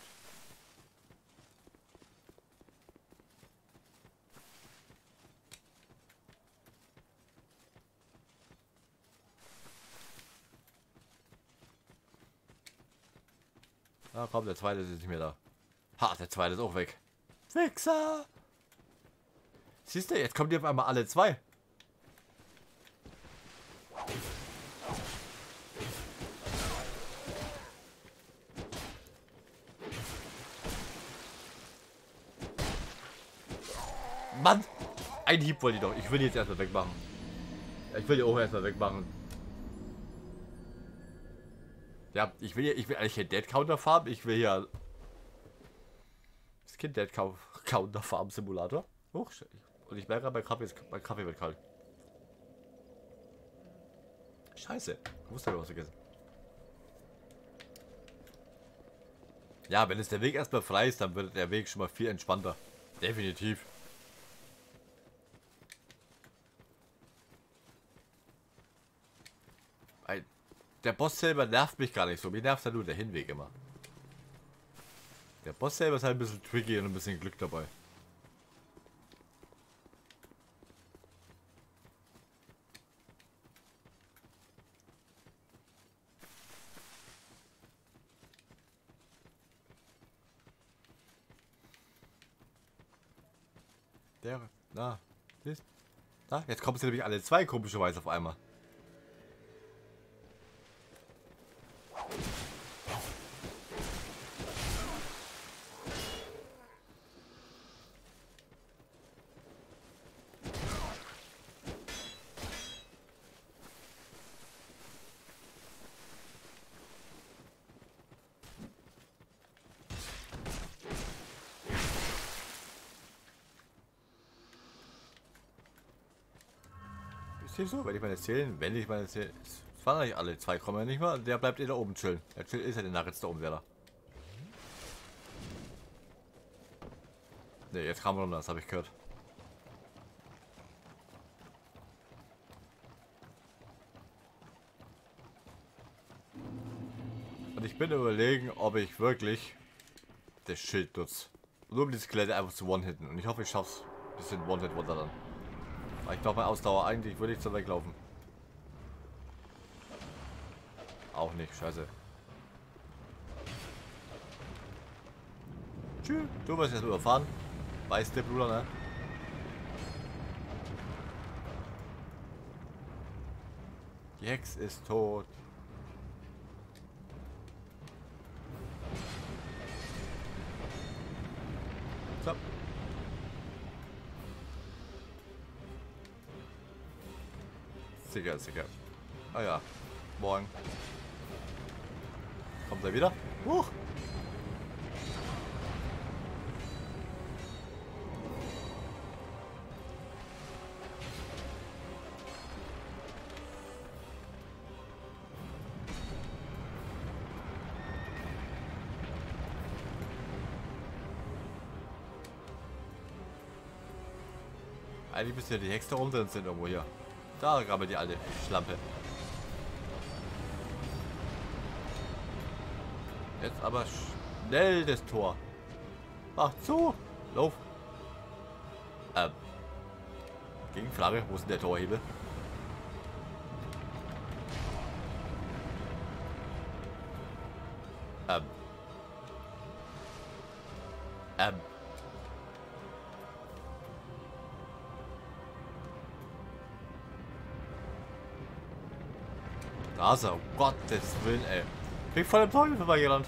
Ah komm, der zweite ist jetzt nicht mehr da. Ha, der zweite ist auch weg. Wichser! Siehst du, jetzt kommen die auf einmal alle zwei. Mann! Ein Hieb wollte ich doch. Ich will die jetzt erstmal wegmachen. Ja, ich will die auch erstmal wegmachen. Ja, ich will, ich will eigentlich kein Dead Counter Farm. Ich will ja. Das ist kein Dead Counter Farm Simulator. Oh, und ich merke, mein Kaffee, ist, mein Kaffee wird kalt. Scheiße. Ich muss da was vergessen. Ja, wenn es der Weg erstmal frei ist, dann wird der Weg schon mal viel entspannter. Definitiv. Der Boss selber nervt mich gar nicht so. Mir nervt halt nur der Hinweg immer. Der Boss selber ist halt ein bisschen tricky und ein bisschen Glück dabei. Der, na, ist, na, jetzt kommen sie nämlich alle zwei komischerweise auf einmal. Ist so, wenn ich meine zählen, wenn ich meine zählen. Es waren eigentlich alle zwei, kommen ja nicht mal. Der bleibt eh da oben chillen. Der chillt ist ja der Nuggets da oben, der da. Ne, jetzt kam er runter, das habe ich gehört. Und ich bin überlegen, ob ich wirklich das Schild nutze. Nur um die Skelette einfach zu one-hitten. Und ich hoffe, ich schaff's. Bisschen One-Hit-Wonder dann. Ich glaube, meine Ausdauer eigentlich würde ich so weglaufen. Auch nicht, scheiße. Tschüss, du wirst jetzt überfahren. Weißt du, Bruder, ne? Die Hex ist tot. So. Sicher, sicher. Ah ja. Morgen. Kommt er wieder? Huch! Eigentlich müssen ja die Hex da rum drin sind irgendwo hier. Da grabbelt die alte Schlampe. Jetzt aber schnell das Tor. Mach zu! Lauf! Ähm. Gegenfrage, wo ist denn der Torhebel? Ähm. Ähm. Da ist er, um Gottes Willen, ey. Bin ich voll im Torhebel vorbeigerannt.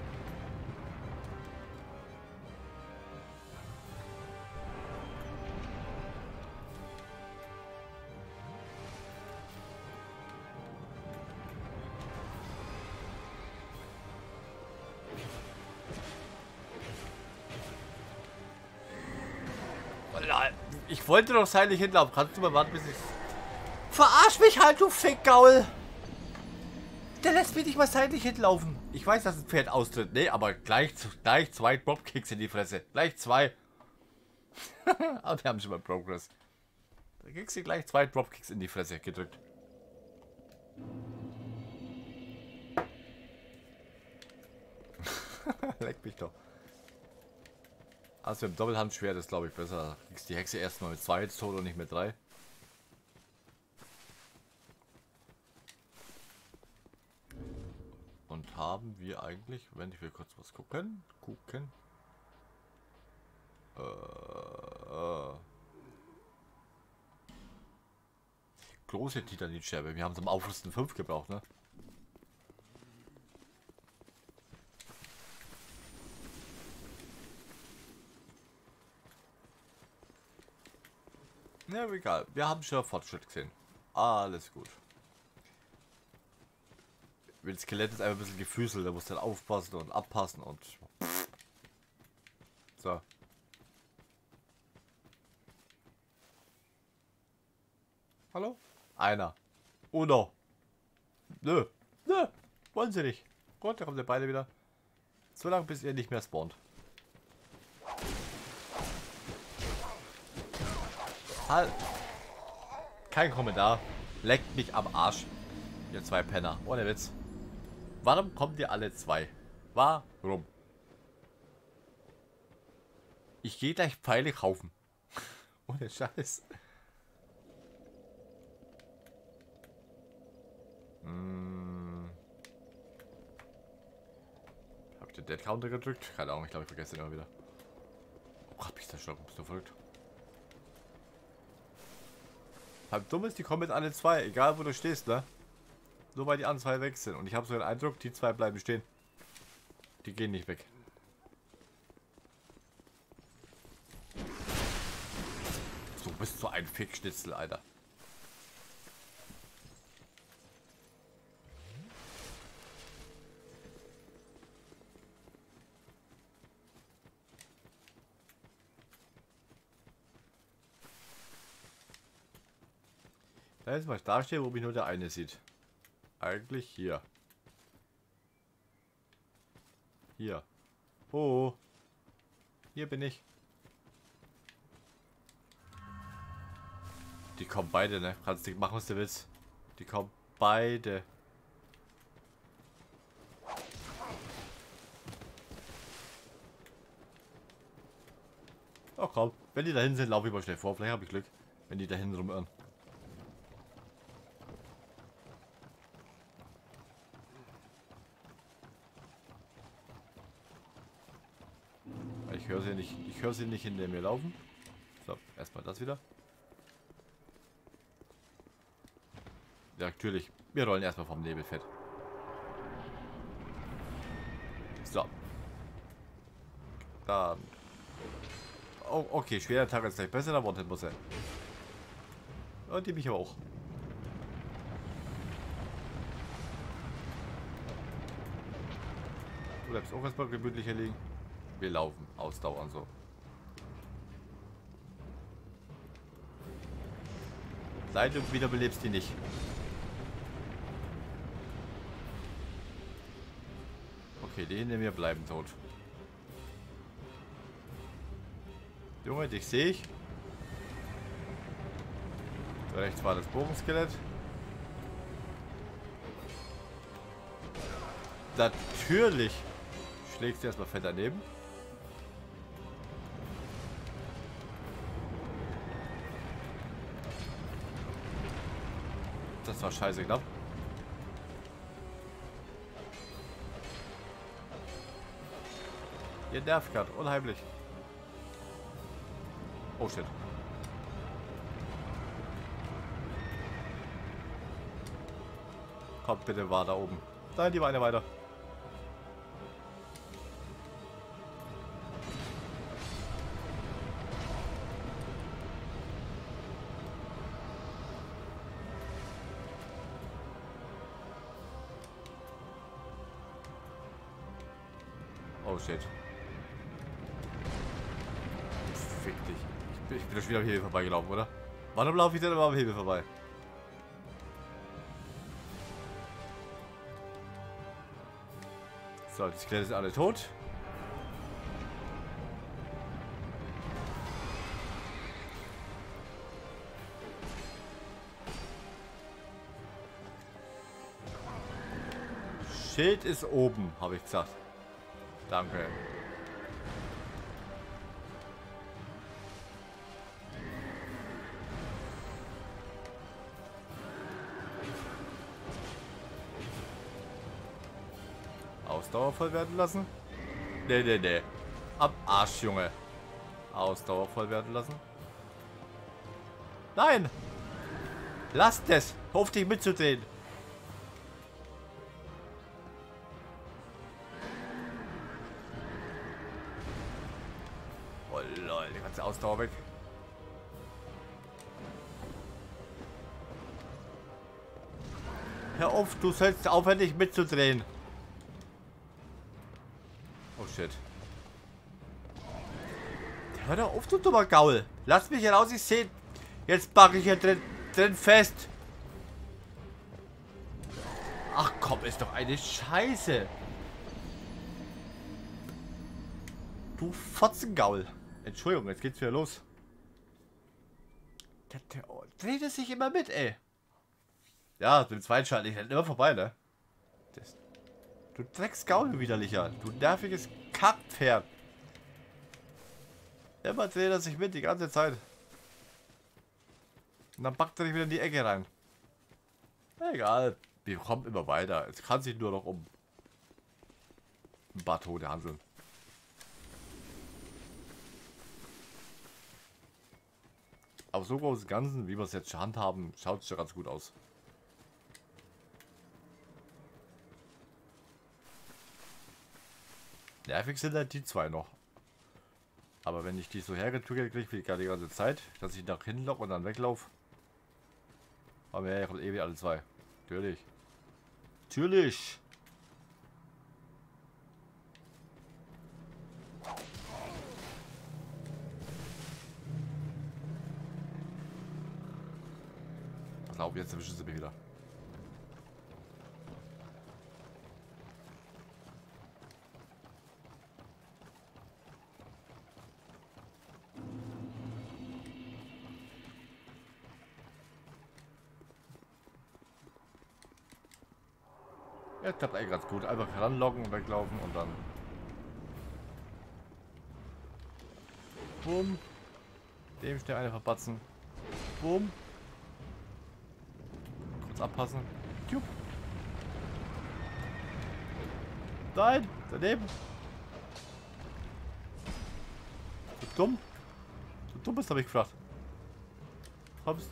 Ich wollte doch seitlich hinlaufen. Kannst du mal warten, bis ich... Verarsch mich halt, du Fickgaul! Der lässt mich nicht mal seitlich hinlaufen. Ich weiß, dass ein Pferd austritt. Nee, aber gleich, gleich zwei Dropkicks in die Fresse. Gleich zwei. Aber wir haben schon mal Progress. Da kriegst du gleich zwei Dropkicks in die Fresse gedrückt. Leck mich doch. Also im Doppelhandschwert ist glaube ich besser. Du kriegst die Hexe erstmal mit zwei tot und nicht mit drei. Und haben wir eigentlich, wenn ich will kurz was gucken, gucken. Äh, äh. Große Titanitscherbe. Wir haben zum Aufrüsten fünf gebraucht, ne? Na, ja, egal. Wir haben schon Fortschritt gesehen. Alles gut. Das Skelett ist einfach ein bisschen gefüßelt. Da muss dann aufpassen und abpassen und... So. Hallo? Einer. Uno. Nö. Nö. Wollen sie nicht. Gut, da kommt ihr beide wieder. So lange, bis ihr nicht mehr spawnt. Halt. Kein Kommentar. Leckt mich am Arsch. Ihr zwei Penner. Ohne Witz. Warum kommt ihr alle zwei? Warum? Ich gehe gleich Pfeile kaufen. Ohne Scheiß. Hm. Hab ich den Dead Counter gedrückt? Keine Ahnung, ich glaube, ich vergesse den immer wieder. Oh Gott, bin ich erschrocken. Bist du verrückt? Halb dumm ist, die kommen mit alle zwei, egal wo du stehst, ne? Nur weil die anderen zwei weg sind. Und ich habe so den Eindruck, die zwei bleiben stehen. Die gehen nicht weg. Du bist so ein Fickschnitzel, Alter. Da ist mal da stehen, wo mich nur der eine sieht. Eigentlich hier. Hier. Oh. Hier bin ich. Die kommen beide, ne? Kannst du machen, was du willst. Die kommen beide. Oh komm. Wenn die dahin sind, laufe ich mal schnell vor. Vielleicht habe ich Glück. Wenn die dahin rumirren. Ich höre sie nicht, ich höre sie nicht hinter mir laufen. So, erstmal das wieder. Ja, natürlich. Wir rollen erstmal vom Nebelfett. So. Dann. Oh, okay, schwerer Tag ist gleich besser, da wartet muss er. Und die mich aber auch. Du bleibst auch erstmal gemütlich hier liegen. Wir laufen, ausdauern so. Leid und wiederbelebst die nicht. Okay, die hinter mir bleiben tot. Junge, dich sehe ich. Da rechts war das Bogenskelett. Natürlich schlägst du erstmal fett daneben. Das war scheiße knapp. Ihr nervt gerade, unheimlich. Oh shit. Kommt bitte, war da oben. Nein, die Beine weiter. Oh shit. Fick dich. Ich bin, ich bin doch schon wieder am Hebel vorbeigelaufen, oder? Warum laufe ich denn immer am Hebel vorbei? So, die Skelette sind alle tot. Schild ist oben, habe ich gesagt. Danke. Ausdauer voll werden lassen? Nee, nee, nee. Am Arsch, Junge. Ausdauer voll werden lassen? Nein! Lasst es! Auf dich mitzudrehen! Oh lol, die ganze Ausdauer weg. Hör auf, du sollst aufhören, dich mitzudrehen. Oh shit. Hör doch auf, du dummer Gaul. Lass mich heraus, ich sehe. Jetzt packe ich hier drin, drin fest. Ach komm, ist doch eine Scheiße. Du Fotzengaul. Entschuldigung, jetzt geht's wieder los. Der, der oh, dreht es sich immer mit, ey. Ja, mit dem zweiten Schalt ich halt immer vorbei, ne? Das, du Drecksgaul, du widerlicher. Du nerviges Kackpferd. Immer dreht er sich mit die ganze Zeit. Und dann packt er dich wieder in die Ecke rein. Egal. Wir kommen immer weiter. Es kann sich nur noch um ein paar Tote handeln. Aber so groß Ganzen, wie wir es jetzt handhaben, schaut es schon ganz gut aus. Nervig sind halt die zwei noch. Aber wenn ich die so hergetriggert kriege, wie gerade die ganze Zeit, dass ich nach hinten locke und dann weglaufe, haben wir ja ewig alle zwei. Natürlich. Natürlich. Pass auf, jetzt erwischen sie mich wieder. Ja, klappt eigentlich ganz gut. Einfach ranloggen und weglaufen und dann. Bumm. Dem schnell eine verpatzen. Bumm. Kurz abpassen. Tjup. Nein, daneben. Du dumm. Du dumm bist, habe ich gefragt. Kommst.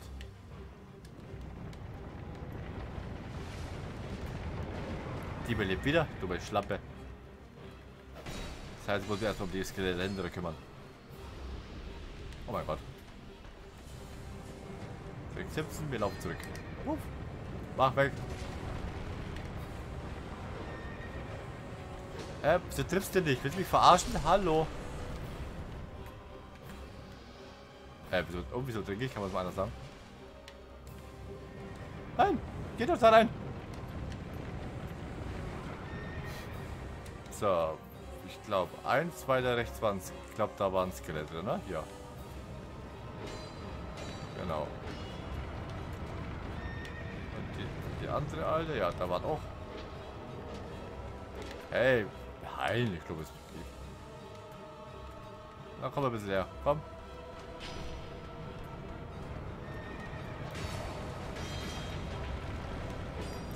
Die belebt wieder, dumme Schlappe. Das heißt, ich muss mich erstmal um die Skelette kümmern. Oh mein Gott. sechs siebzehn, wir laufen zurück. Uff. Mach weg. Äh, wieso triffst du nicht? Willst du mich verarschen? Hallo. Äh, wieso, oh, wieso trinke ich? Kann man es mal anders sagen? Nein, geh doch da rein. So, ich glaube, eins, zwei da rechts waren, ich glaube, da waren Skelette, ne? Ja. Genau. Und die, die andere alte, ja, da waren auch. Hey, nein, ich glaube, es blieb. Na, komm ein bisschen her, komm.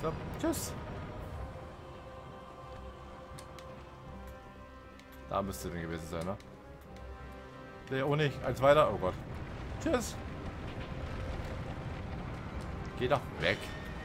So, tschüss. Da müsste drin gewesen sein, ne? Der oh nicht. Eins weiter. Oh Gott. Tschüss. Geh doch weg.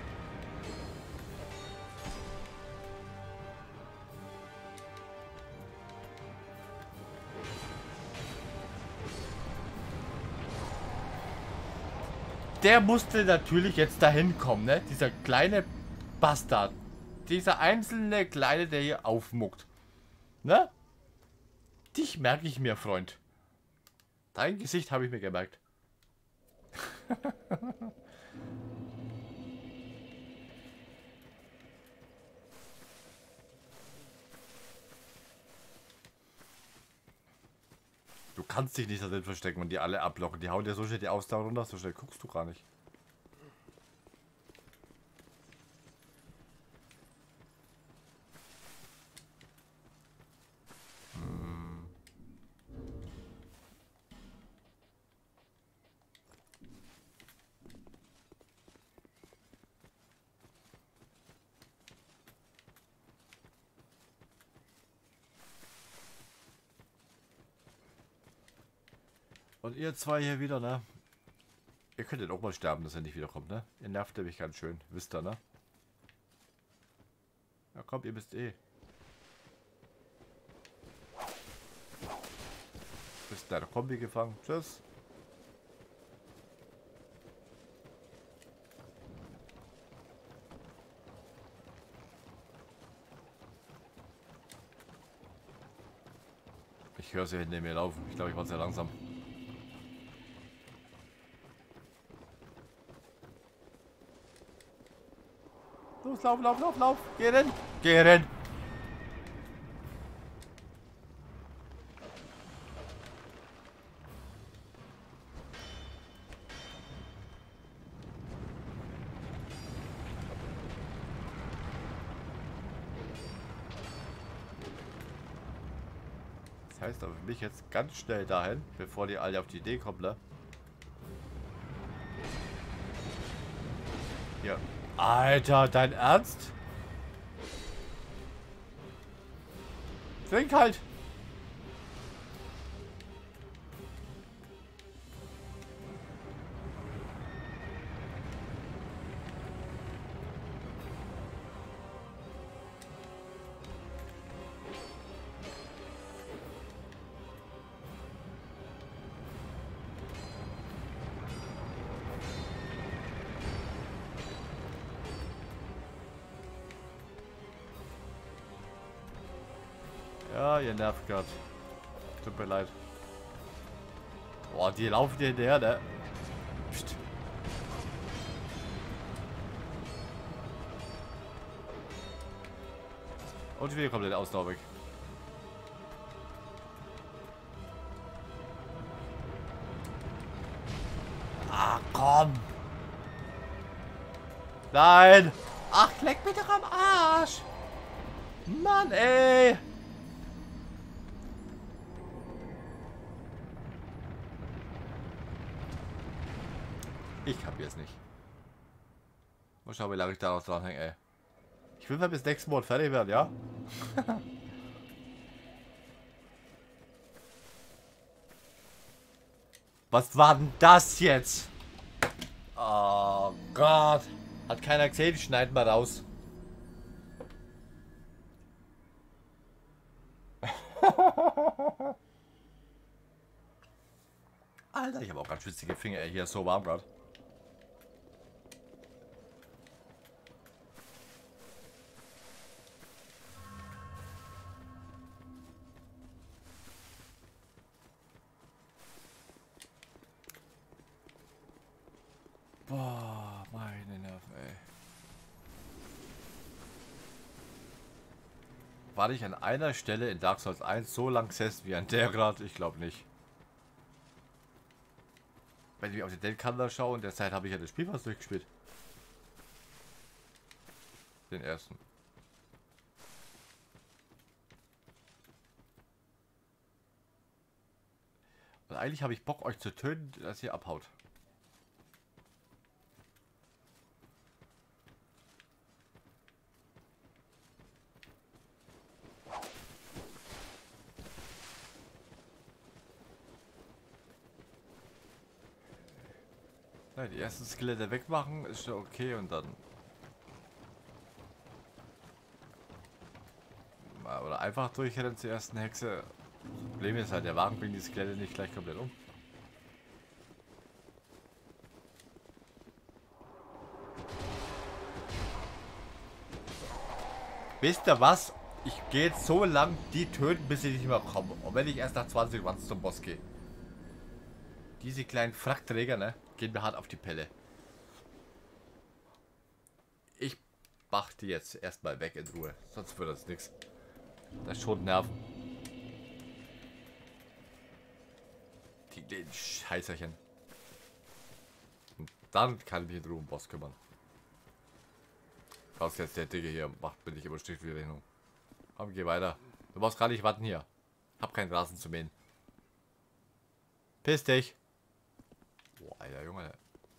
Der musste natürlich jetzt dahin kommen, ne? Dieser kleine Bastard. Dieser einzelne Kleine, der hier aufmuckt. Ne? Dich merke ich mir, Freund. Dein Gesicht habe ich mir gemerkt. Du kannst dich nicht da drin verstecken und die alle ablocken. Die hauen dir so schnell die Ausdauer runter, so schnell guckst du gar nicht. Hm. Und ihr zwei hier wieder, ne? Ihr könntet auch mal sterben, dass er nicht wiederkommt, ne? Ihr nervt nämlich ganz schön. Wisst ihr, ne? Ja, kommt, ihr bist eh. Bist in der Kombi gefangen. Tschüss. Ich höre sie hinter mir laufen. Ich glaube, ich war sehr langsam. Los, lauf, lauf, lauf, lauf. Geh rein. Geh rein. Das heißt aber für mich jetzt ganz schnell dahin, bevor die alle auf die Idee kommen, ne? Ja. Alter, dein Ernst? Trink halt! Ja, ihr nervt gerade. Tut mir leid. Boah, die laufen dir hinterher, ne? Psst. Und wieder komplett Ausdauer weg. Ah, komm! Nein! Ach, leck mich doch am Arsch! Mann, ey! Ich kapier's nicht. Mal schauen, wie lange ich da noch dran hänge, ey. Ich will mal bis nächsten Monat fertig werden, ja? Was war denn das jetzt? Oh Gott. Hat keiner gesehen, schneiden wir raus. Alter, ich habe auch ganz schwitzige Finger, ey. Hier ist so warm gerade. Boah, meine Nerven, ey. War ich an einer Stelle in Dark Souls eins so lang gesessen wie an der gerade? Ich glaube nicht. Wenn ich auf den Deadkanter schaue, in der Zeit habe ich ja das Spiel fast durchgespielt. Den ersten. Und eigentlich habe ich Bock, euch zu töten, dass ihr abhaut. Ja, die ersten Skelette wegmachen ist ja okay und dann. Oder einfach durchrennen zur ersten Hexe. Das Problem ist halt, der Wagen bringt die Skelette nicht gleich komplett um. Wisst ihr was? Ich gehe jetzt so lang die töten, bis sie nicht mehr kommen. Und wenn ich erst nach zwanzig Runs zum Boss gehe. Diese kleinen Frackträger, ne? Gehen mir hart auf die Pelle. Ich mach die jetzt erstmal weg in Ruhe. Sonst wird das nichts. Das schon Nerven. Die kleinen Scheißerchen. Und dann kann ich mich in Ruhe um den Boss kümmern. Was jetzt der Dicke hier macht, bin ich immer strikt wie Rechnung. Komm, geh weiter. Du brauchst gar nicht warten hier. Hab keinen Rasen zu mähen. Piss dich. Boah, Alter, Junge.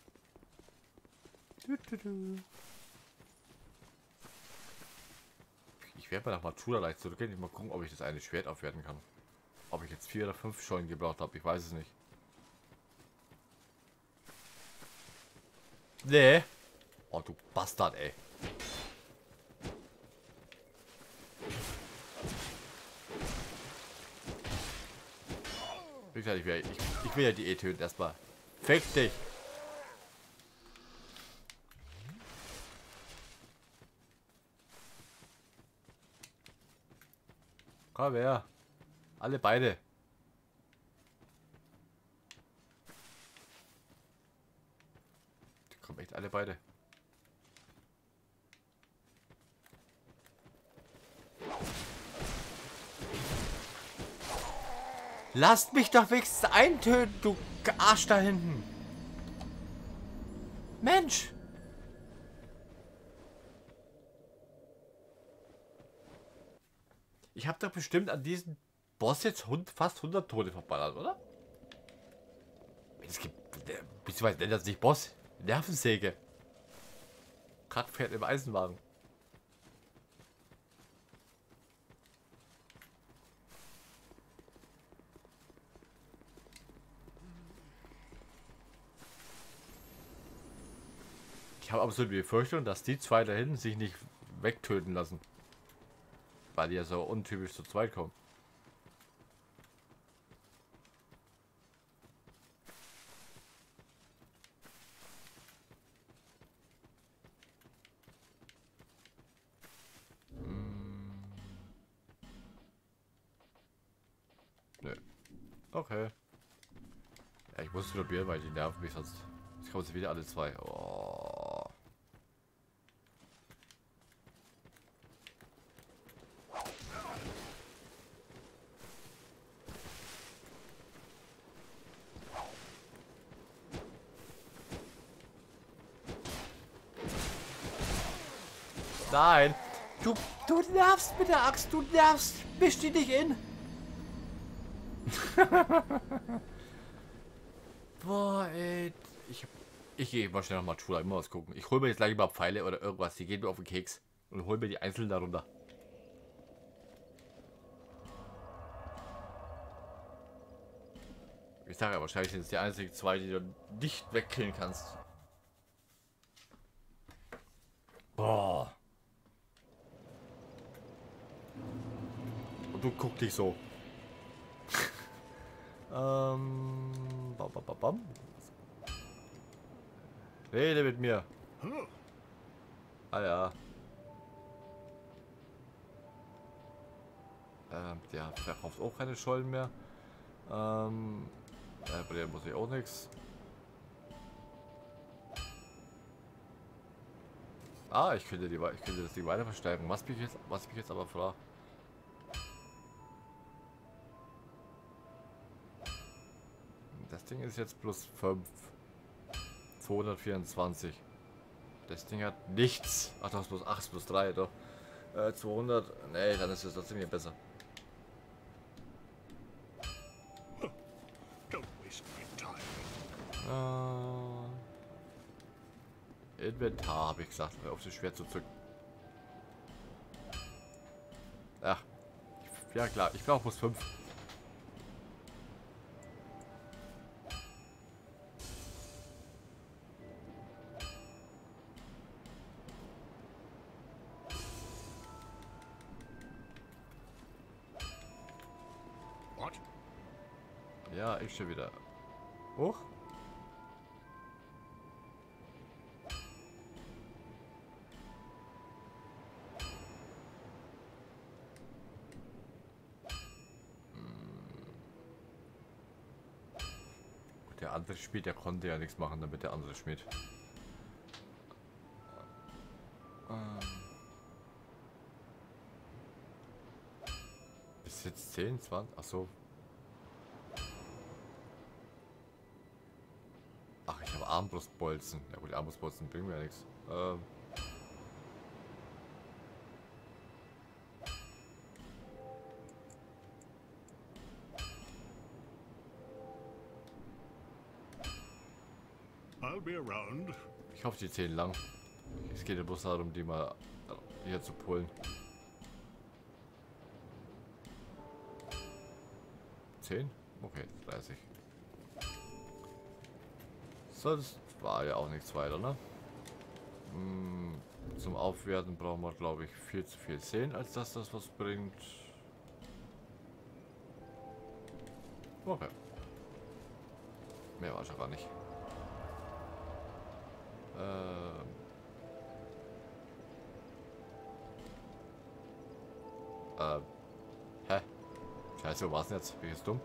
Ich werde mal nach Matura leicht zurückgehen. Ich mal gucken, ob ich das eine Schwert aufwerten kann. Ob ich jetzt vier oder fünf Schollen gebraucht habe. Ich weiß es nicht. Nee. Oh, du Bastard, ey. Wie gesagt, ich will, ich, ich will ja die E töten erstmal. Fick dich. Komm her. Alle beide. Die kommen echt alle beide. Lasst mich doch wenigstens eintöten, du Arsch da hinten. Mensch. Ich habe doch bestimmt an diesem Boss jetzt fast hundert Tote verballert, oder? Es gibt... Beziehungsweise nennt das nicht Boss. Nervensäge. Krackpferd im Eisenwagen. Ich habe absolut die Befürchtung, dass die zwei da hinten sich nicht wegtöten lassen. Weil die ja so untypisch zu zweit kommen. Hm. Nö. Okay. Ja, ich muss es probieren, weil die nerven mich sonst. Jetzt kommen sie wieder alle zwei. Oh. Nein. Du, du nervst mit der Axt. Du nervst. Misch die nicht in. Boah, ey. Ich, ich gehe mal schnell nach Matura, immer was gucken. Ich hole mir jetzt gleich mal Pfeile oder irgendwas. Die gehen mir auf den Keks. Und hol mir die einzelnen darunter. Ich sage ja, wahrscheinlich sind es die einzigen zwei, die du nicht wegkillen kannst. Boah. Und du guck dich so. ähm. Bam, bam, bam, bam. Rede mit mir. Ah ja. Ähm, der verkauft auch keine Schollen mehr. Ähm. Äh, bei der muss ich auch nichts. Ah, ich könnte die, ich könnte das Ding weiter verstärken. Was mich jetzt, was mich jetzt aber fragt. Das Ding ist jetzt plus fünf. zweihundertvierundzwanzig. Das Ding hat nichts. Ach, das ist plus acht, plus drei, doch. Äh, zweihundert. Nee, dann ist es trotzdem hier besser. Äh, Inventar, habe ich gesagt. Hör auf, so schwer zu zücken. Ach. Ja, klar. Ich brauche plus fünf. Ja, ich schon wieder. Hoch. Der andere Schmied, der konnte ja nichts machen, damit der andere Schmied. Ähm. Ist jetzt zehn, zwanzig? Ach so. Ach, ich habe Armbrustbolzen. Ja gut, die Armbrustbolzen bringen mir ja nichts. Ähm. I'll be around. Ich hoffe, die zehn lang. Es geht ja bloß darum, die mal hier zu pullen. zehn? Okay, dreißig. Sonst war ja auch nichts weiter, ne? Hm, zum Aufwerten brauchen wir, glaube ich, viel zu viel sehen, als dass das was bringt. Okay. Mehr war schon gar nicht. Ähm. Ähm. Hä? Scheiße, wo war's denn jetzt? Bin ich jetzt dumm?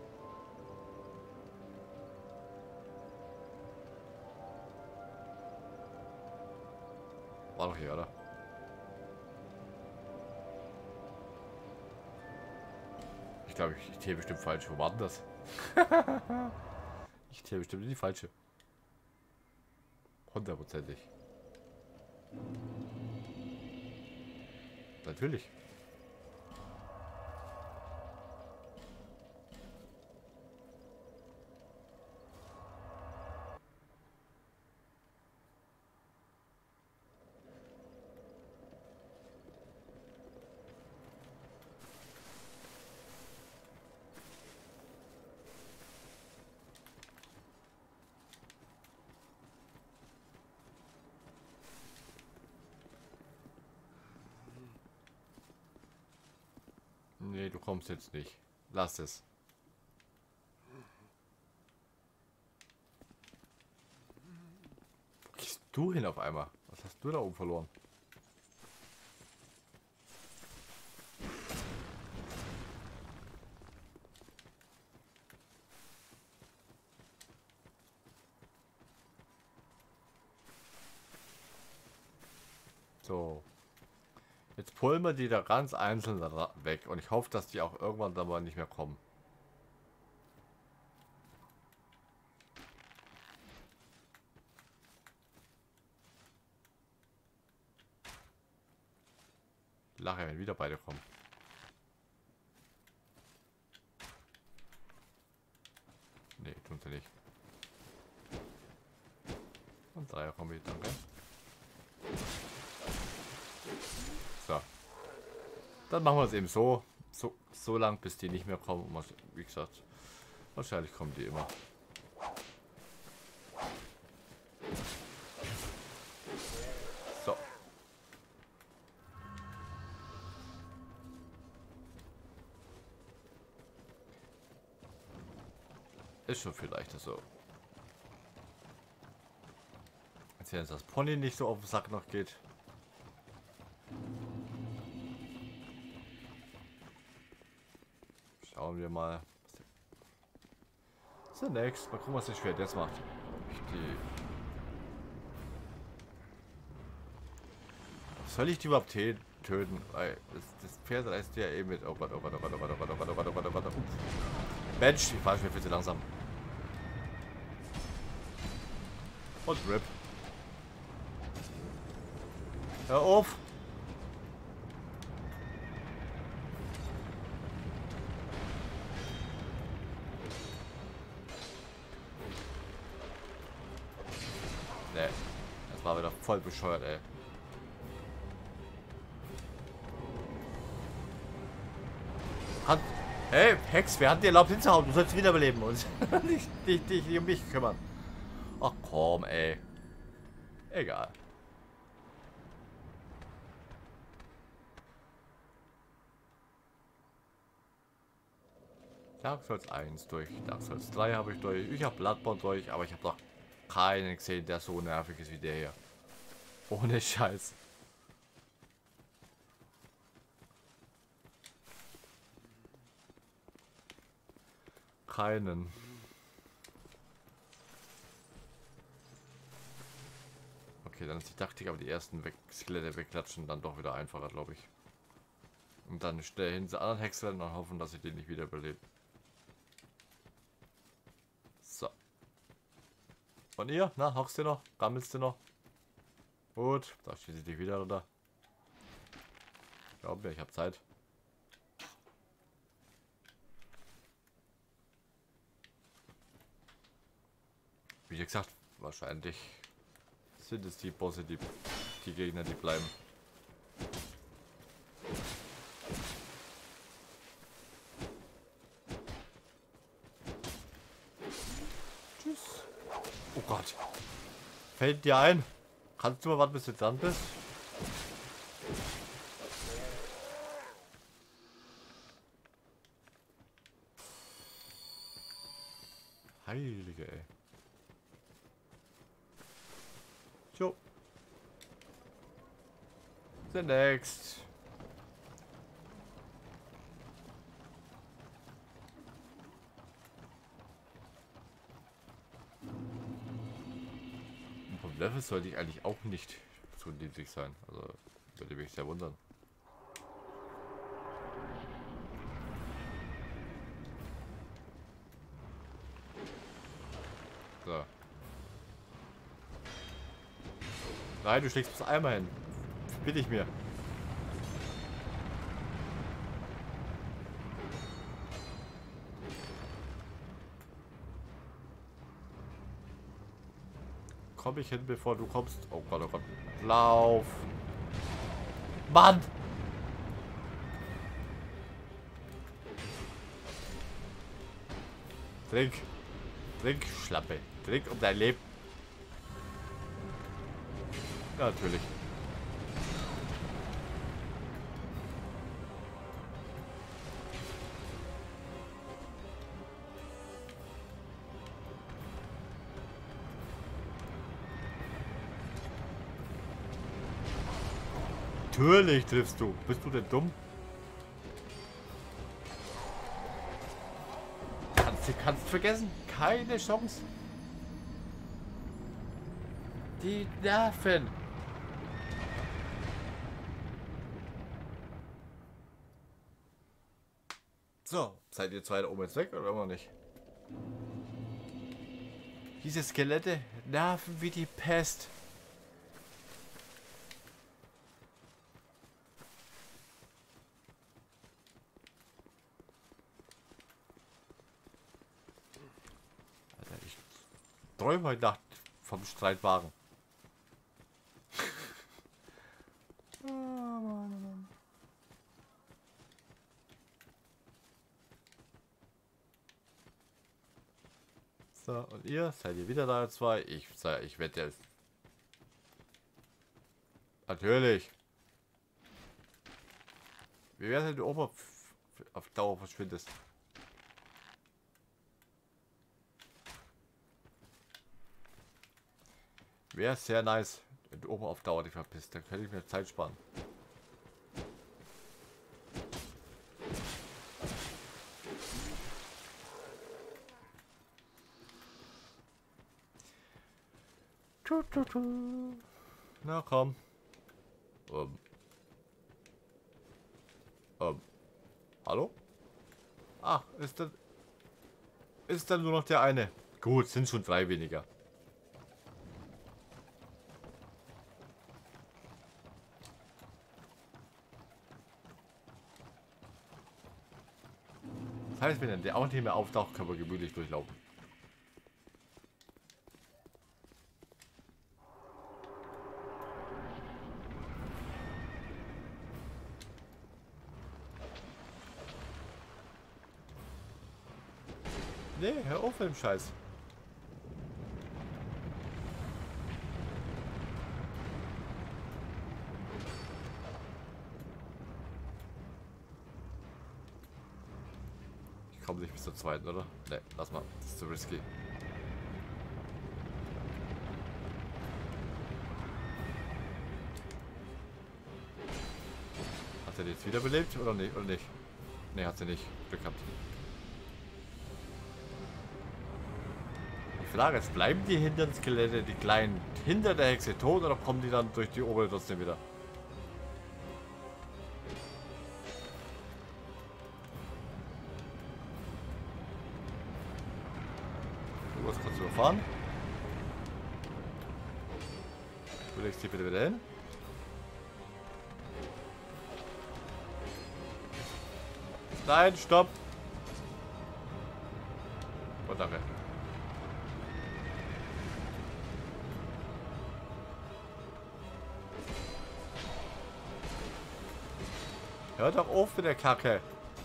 War doch hier, oder? Ich glaube, ich, ich täte bestimmt falsch. Wo war denn das? Ich täte bestimmt in die falsche. Hundertprozentig. Natürlich. Nee, du kommst jetzt nicht. Lass es. Wo gehst du hin auf einmal? Was hast du da oben verloren? So. Jetzt pullen wir die da ganz einzeln weg. Und ich hoffe, dass die auch irgendwann dann mal nicht mehr kommen. Lache, wenn wieder beide kommen. Nee, tun sie nicht. Und Dreier kommen wieder, danke. So. Dann machen wir es eben so. So, so lang, bis die nicht mehr kommen. Und wie gesagt, wahrscheinlich kommen die immer. So. Ist schon viel leichter so. Als wenn das Pony nicht so auf den Sack noch geht. Schauen wir mal. Zunächst, mal gucken, was das Schwert jetzt macht. Ich die Soll ich die überhaupt töten? Weil das, das Pferd reißt ja eh mit. Oh Gott, oh Gott, oh Gott, oh Gott, oh Gott, oh Gott, oh Gott, oh Gott, oh Gott, oh Gott. Mensch, die fahren schon viel zu langsam. Und R I P. Hör auf! Ne, das war wieder voll bescheuert, ey. Hat, hey, Hex, wer hat dir erlaubt hinzuhauen? Du sollst wiederbeleben und nicht dich nicht, nicht um mich kümmern. Ach komm, ey. Egal. Dark Souls eins durch, Dark Souls drei habe ich durch, ich habe Bloodborne durch, aber ich habe noch keinen gesehen, der so nervig ist wie der hier. Ohne Scheiß. Keinen. Okay, dann ist die Taktik, aber die ersten weg Skelette wegklatschen, dann doch wieder einfacher, glaube ich. Und dann schnell hin zu anderen Hexern und hoffen, dass sie den nicht wieder überleben. So. Und ihr? Na, hockst du noch? Rammelst du noch? Gut, da schieße ich dich wieder runter. Glaub mir, ich habe Zeit. Wie gesagt, wahrscheinlich sind es die Bosse, die, die Gegner, die bleiben. Tschüss. Oh Gott. Fällt dir ein? Kannst du mal warten, bis du dran bist? Heilige, ey. So. The next. Vom Level sollte ich eigentlich auch nicht zu niedrig sein. Also würde mich sehr wundern. So. Nein, du schlägst bis einmal hin. Bitte ich mir. Komm ich hin, bevor du kommst? Oh Gott, oh Gott. Lauf! Mann! Trink! Trink, Schlappe! Trink um dein Leben! Ja, natürlich. Natürlich triffst du. Bist du denn dumm? Kannst du kannst vergessen. Keine Chance. Die Nerven. So, seid ihr zwei da oben jetzt weg oder immer nicht? Diese Skelette nerven wie die Pest. Alter, ich träume heute Nacht vom Streitwagen. Oh, Mann, Mann. So, und ihr? Seid ihr wieder da, zwei? Ich sei, ich wette es. Natürlich. Wie wäre es, wenn du oben auf, auf Dauer verschwindest? Wäre sehr nice, wenn du oben auf Dauer dich verpisst. Dann könnte ich mir Zeit sparen. Na komm. Ähm. Ähm. Hallo? Ach, ist dann. Ist dann nur noch der eine. Gut, sind schon drei weniger. Das heißt, wenn der auch nicht mehr auftaucht, können wir gemütlich durchlaufen. Nee, hör auf mit dem Scheiß. Ich komme nicht bis zur zweiten, oder? Ne, lass mal. Das ist zu risky. Hat er die jetzt wiederbelebt oder nicht? Oder nicht? Ne, hat sie nicht. Glück gehabt. Die Frage ist, bleiben die hinteren Skelette, die kleinen, hinter der Hexe tot oder kommen die dann durch die obere trotzdem wieder? Du was kannst du überfahren? Du legst die bitte wieder hin. Nein, stopp! Oh, danke. Hör doch auf mit der Kacke!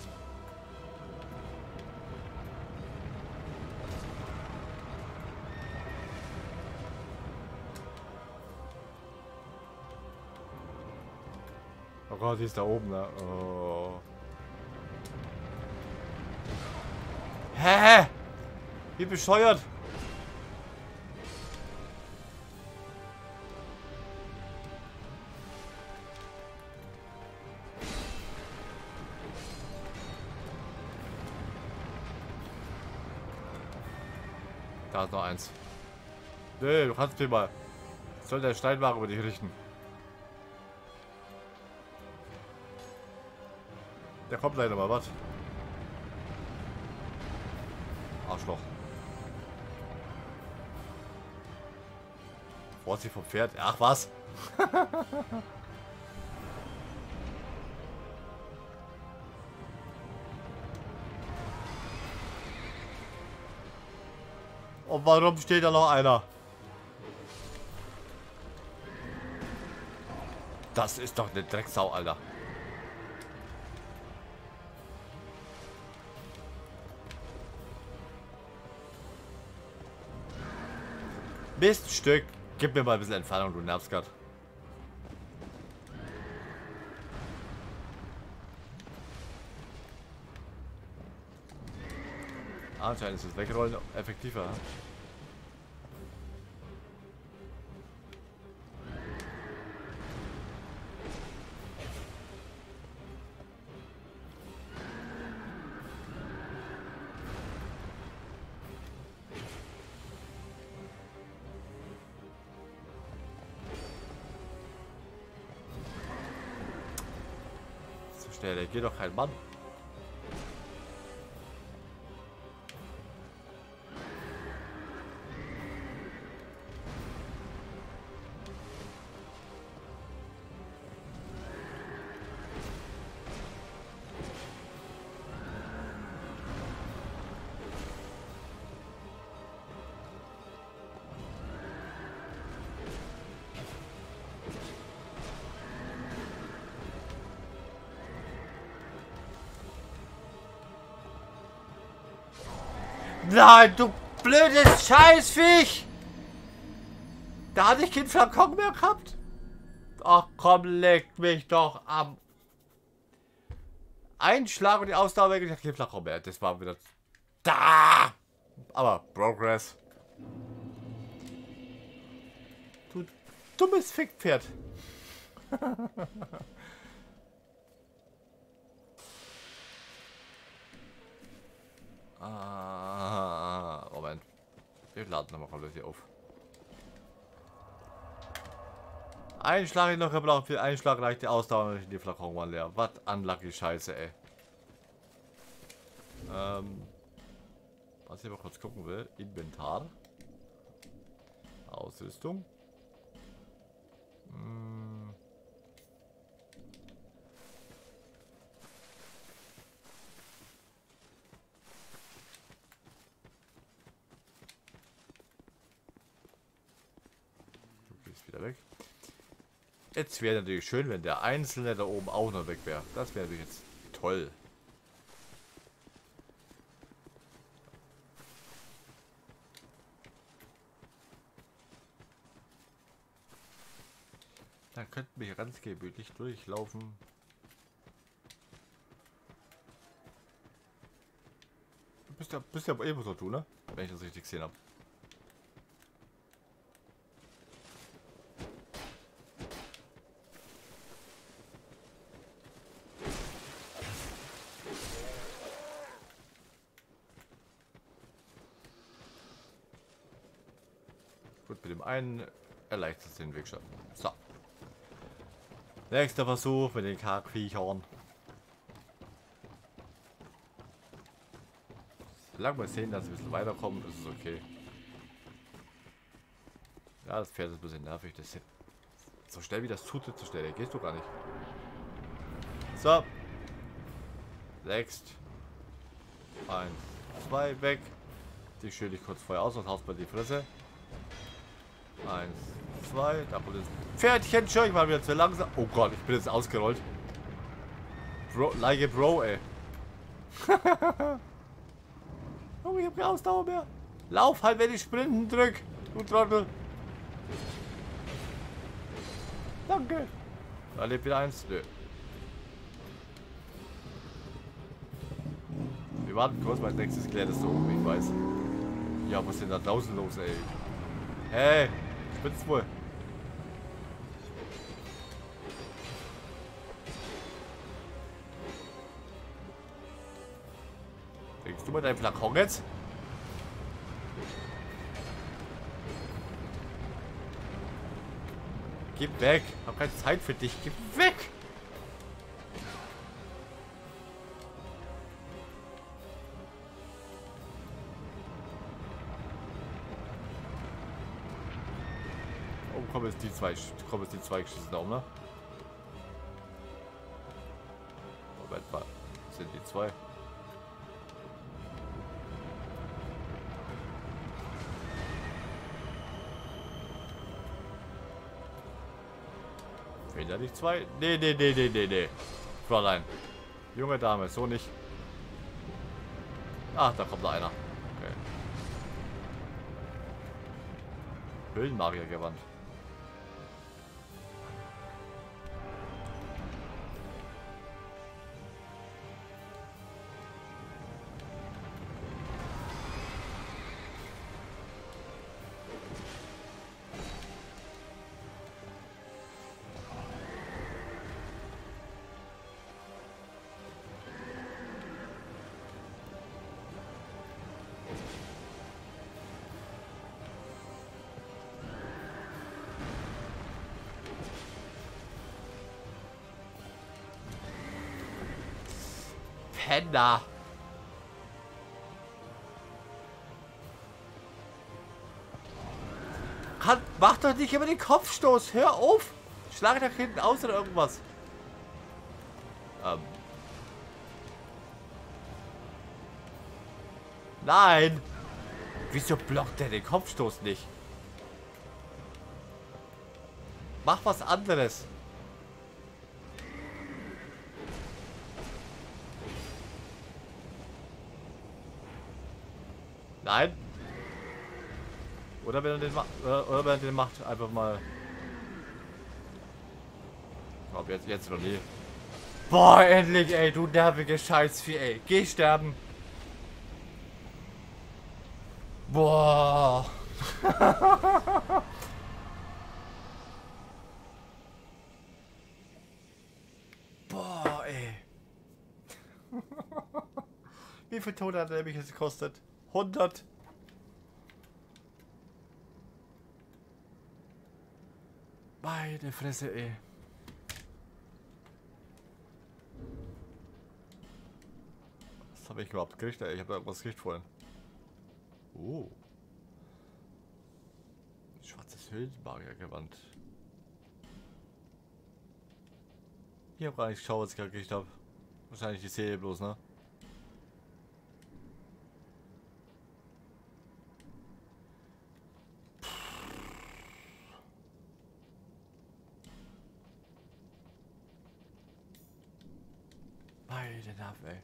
Oh Gott, die ist da oben, ne? Oh. Hä? Wie bescheuert? Da ist noch eins. Nee, du kannst mir mal. Soll der Steinwagen über dich richten? Der kommt leider mal, was? Arschloch. Vorsicht vom Pferd. Ach was? Und warum steht da noch einer? Das ist doch eine Drecksau, Alter. Miststück. Gib mir mal ein bisschen Entfernung, du nervst grad. Anscheinend ist das Wegrollen effektiver. So schnell, der geht doch kein Mann. Nein, du blödes Scheißviech! Da hatte ich keinen Flakon mehr gehabt. Ach komm, leckt mich doch am. Ein Schlag und die Ausdauer weg und ich hatte keinen Flakon mehr. Das war wieder. Da! Aber Progress. Du dummes Fickpferd. Ah, Moment. Wir laden nochmal alles hier auf. Ein Schlag noch gebraucht, für einen Schlag reicht die Ausdauer nicht in die Flakon mal leer. Was unlucky Scheiße, ey. Ähm, was ich mal kurz gucken will. Inventar. Ausrüstung. Hm. Du gehst wieder weg. Jetzt wäre natürlich schön, wenn der Einzelne da oben auch noch weg wäre. Das wäre natürlich jetzt toll. Dann könnten wir hier ganz gemütlich durchlaufen. Du bist Müsste, müsste aber eben so tun, ne? Wenn ich das richtig gesehen habe. Gut, mit dem einen erleichtert es den Weg schon. So. Nächster Versuch mit den Kargviechern. Solange wir sehen, dass wir ein bisschen weiterkommen, ist es okay. Ja, das Pferd ist ein bisschen nervig. Das ist so schnell wie das tut, so schnell gehst du gar nicht. So. Next. Eins, zwei, weg. Die schütte ich kurz vorher aus und haust bei die Fresse. Eins, zwei. Da kommt das Pferdchen. Schau, ich war wieder zu langsam. Oh Gott, ich bin jetzt ausgerollt. Bro, like a Bro, ey. Oh, ich hab keine Ausdauer mehr. Lauf halt, wenn ich sprinten drück. Du Trottel. Danke. Da lebt wieder eins. Nö. Wir warten kurz, mein nächstes klärt es so um, ich weiß. Ja, was ist denn da draußen los, ey? Hey, spitzt wohl. Denkst du mal deinen Flakon jetzt? Geh weg. Hab keine Zeit für dich. Geh weg. Oh, komm jetzt die zwei. Komm jetzt die zwei schießen da um, ne? Moment mal. Das sind die zwei. Fehlen da nicht zwei? Nee, nee, nee, nee, nee, nee. Fräulein. Junge Dame, so nicht. Ach, da kommt noch einer. Okay. Höhlenmagiergewand. Penner. Kann, mach doch nicht immer den Kopfstoß. Hör auf. Schlag da hinten aus oder irgendwas. Ähm. Nein. Wieso blockt der den Kopfstoß nicht? Mach was anderes. Nein. Oder wenn er den macht, oder wenn er den macht, einfach mal. Ich glaube jetzt, jetzt noch nie. Boah, endlich, ey, du nervige Scheißvieh, ey. Geh sterben. Boah. Boah, ey. Wie viel Tote hat er mich jetzt gekostet? hundert. Meine Fresse, ey. Was habe ich überhaupt gekriegt, ey? Ich habe da irgendwas gekriegt vorhin. Oh. Schwarzes Höhlenmagiergewand. Ich habe gar nicht geschaut, was ich gerade gekriegt habe. Wahrscheinlich die Serie bloß, ne? Meine Nerven, ey.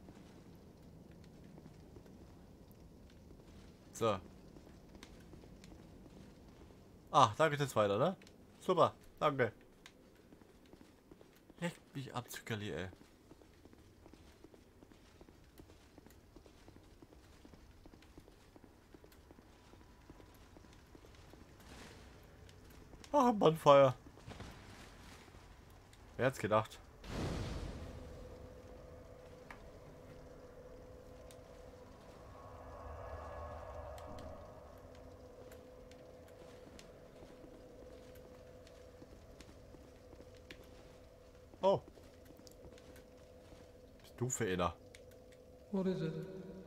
So. Ah, danke jetzt weiter, ne? Super, danke. Leckt mich ab, Zuckerli, ey. Ach, ein Bonfire. Wer hat's gedacht? Oh. Bist du für einer? What is it?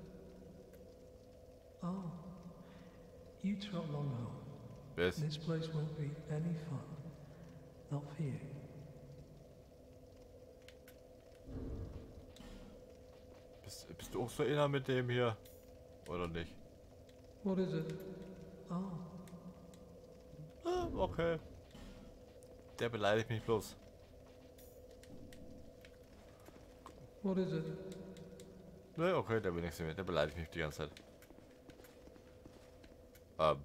Ah, you trot along home. Wer ist? This place won't be any fun. Not for you. Bist, bist du auch so einer mit dem hier? Oder nicht? What is it? Ah, Ah, okay. Der beleidigt mich bloß. what is it? Ne, okay, der will nichts mehr. Der beleidigt mich die ganze Zeit. Ähm.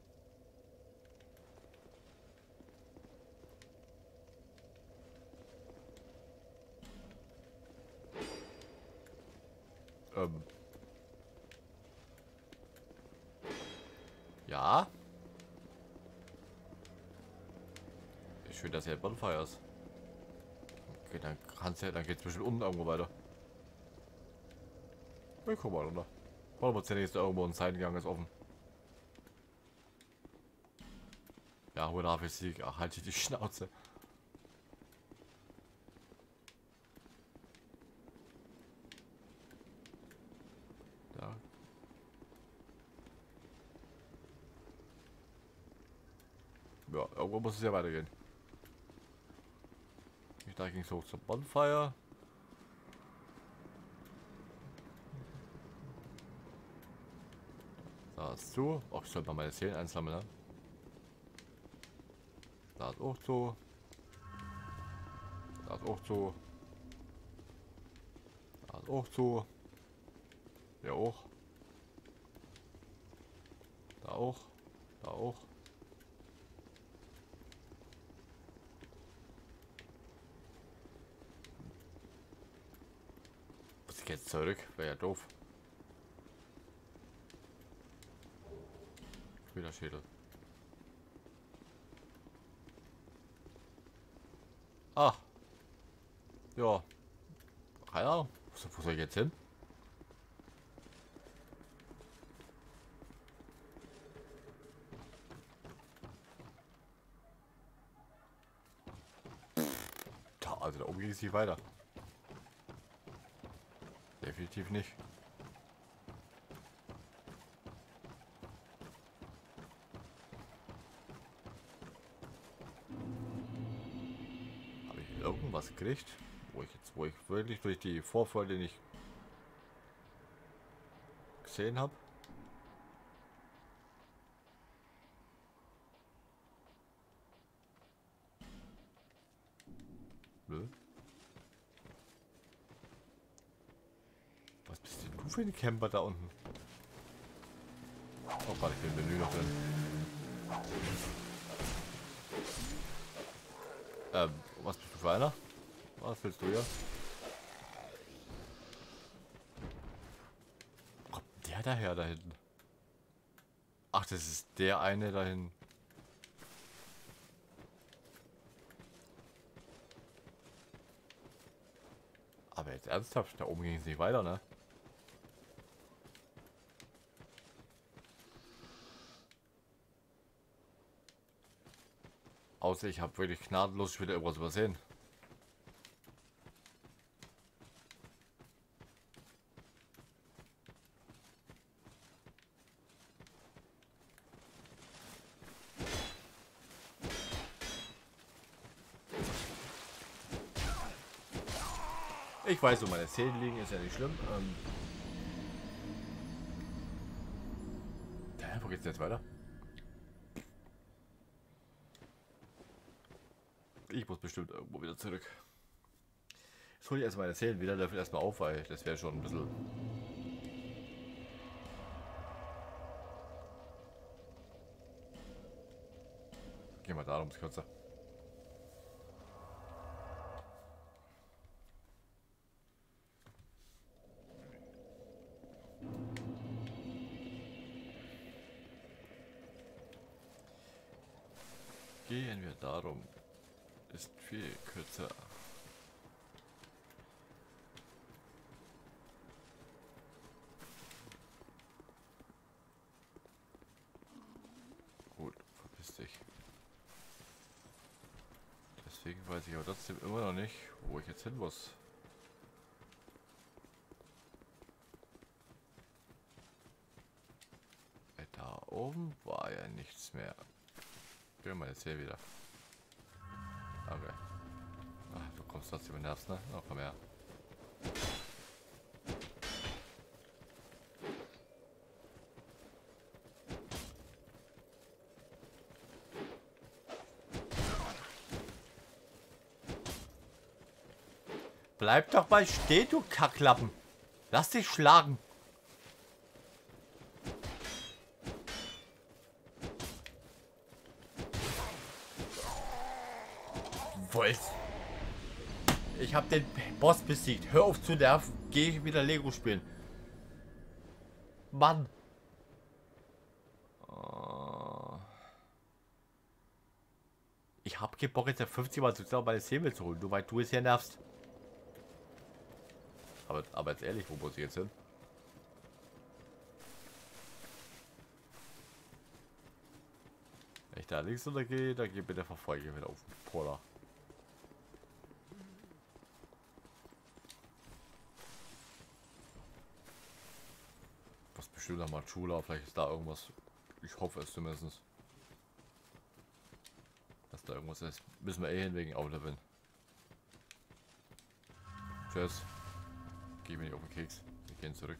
Ähm. Ja. Ich will, dass hier Bonfire ist. Okay, dann kannst du, dann geht's bestimmt unten irgendwo weiter. Ich guck mal runter. Wollen wir uns der nächste irgendwo ein Seitengang ist offen. Ja, hurra für Sieg. Ach, halt die Schnauze. Ja. Ja, irgendwo muss es ja weitergehen. Da ging es hoch zur Bonfire. Da ist zu. Oh, ich sollte mal meine Seelen einsammeln, ne? Da ist auch zu. Da ist auch zu. Da ist auch zu. Hier auch. Da auch. Da auch. Muss ich jetzt zurück? Wäre ja doof. Wieder Schädel. Ah. Ja. Keine Ahnung. Wo, wo soll ich jetzt hin? Da, also da oben ging es nicht weiter. Definitiv nicht. Habe ich irgendwas gekriegt, wo ich jetzt, wo ich wirklich durch die Vorfälle nicht gesehen habe? Nö. Was bist denn du für ein Camper da unten? Oh, warte, ich bin im Menü noch drin. Ähm, was bist du für einer? Was willst du hier? Wo kommt der daher da hinten? Ach, das ist der eine da hinten. Aber jetzt ernsthaft, da oben ging es nicht weiter, ne? Außer ich habe wirklich gnadenlos wieder irgendwas übersehen. Ich weiß, wo meine Zähne liegen, ist ja nicht schlimm. Ähm Hä, wo geht's denn jetzt weiter? Ich muss bestimmt irgendwo wieder zurück. Jetzt hole ich erstmal meine Zähne wieder, löffel erstmal auf, weil das wäre schon ein bisschen. Gehen wir da ums kürzer. Gehen wir darum. Ist viel kürzer. Gut, verpiss dich. Deswegen weiß ich aber trotzdem immer noch nicht, wo ich jetzt hin muss. Da oben war ja nichts mehr. Gehen wir jetzt hier wieder. Okay. Ach, du kommst trotzdem mit Nervs, ne? Oh, komm her. Bleib doch mal stehen, du Kacklappen. Lass dich schlagen. Wollt. Ich habe den Boss besiegt. Hör auf zu nerven. Geh wieder Lego spielen. Mann. Ich hab keinen Bock jetzt ja fünfzig Mal zu meine Säbel zu holen, nur weil du es hier nervst. Aber, aber jetzt ehrlich, wo muss ich jetzt hin? Wenn ich da links runtergehe, dann geht bitte verfolge wieder auf den Polar. Was bestimmt noch mal Schula, vielleicht ist da irgendwas. Ich hoffe es zumindest. Dass da irgendwas ist. Müssen wir eh hin wegen Autowin. Tschüss. Geh mir nicht auf den Keks. Wir gehen zurück.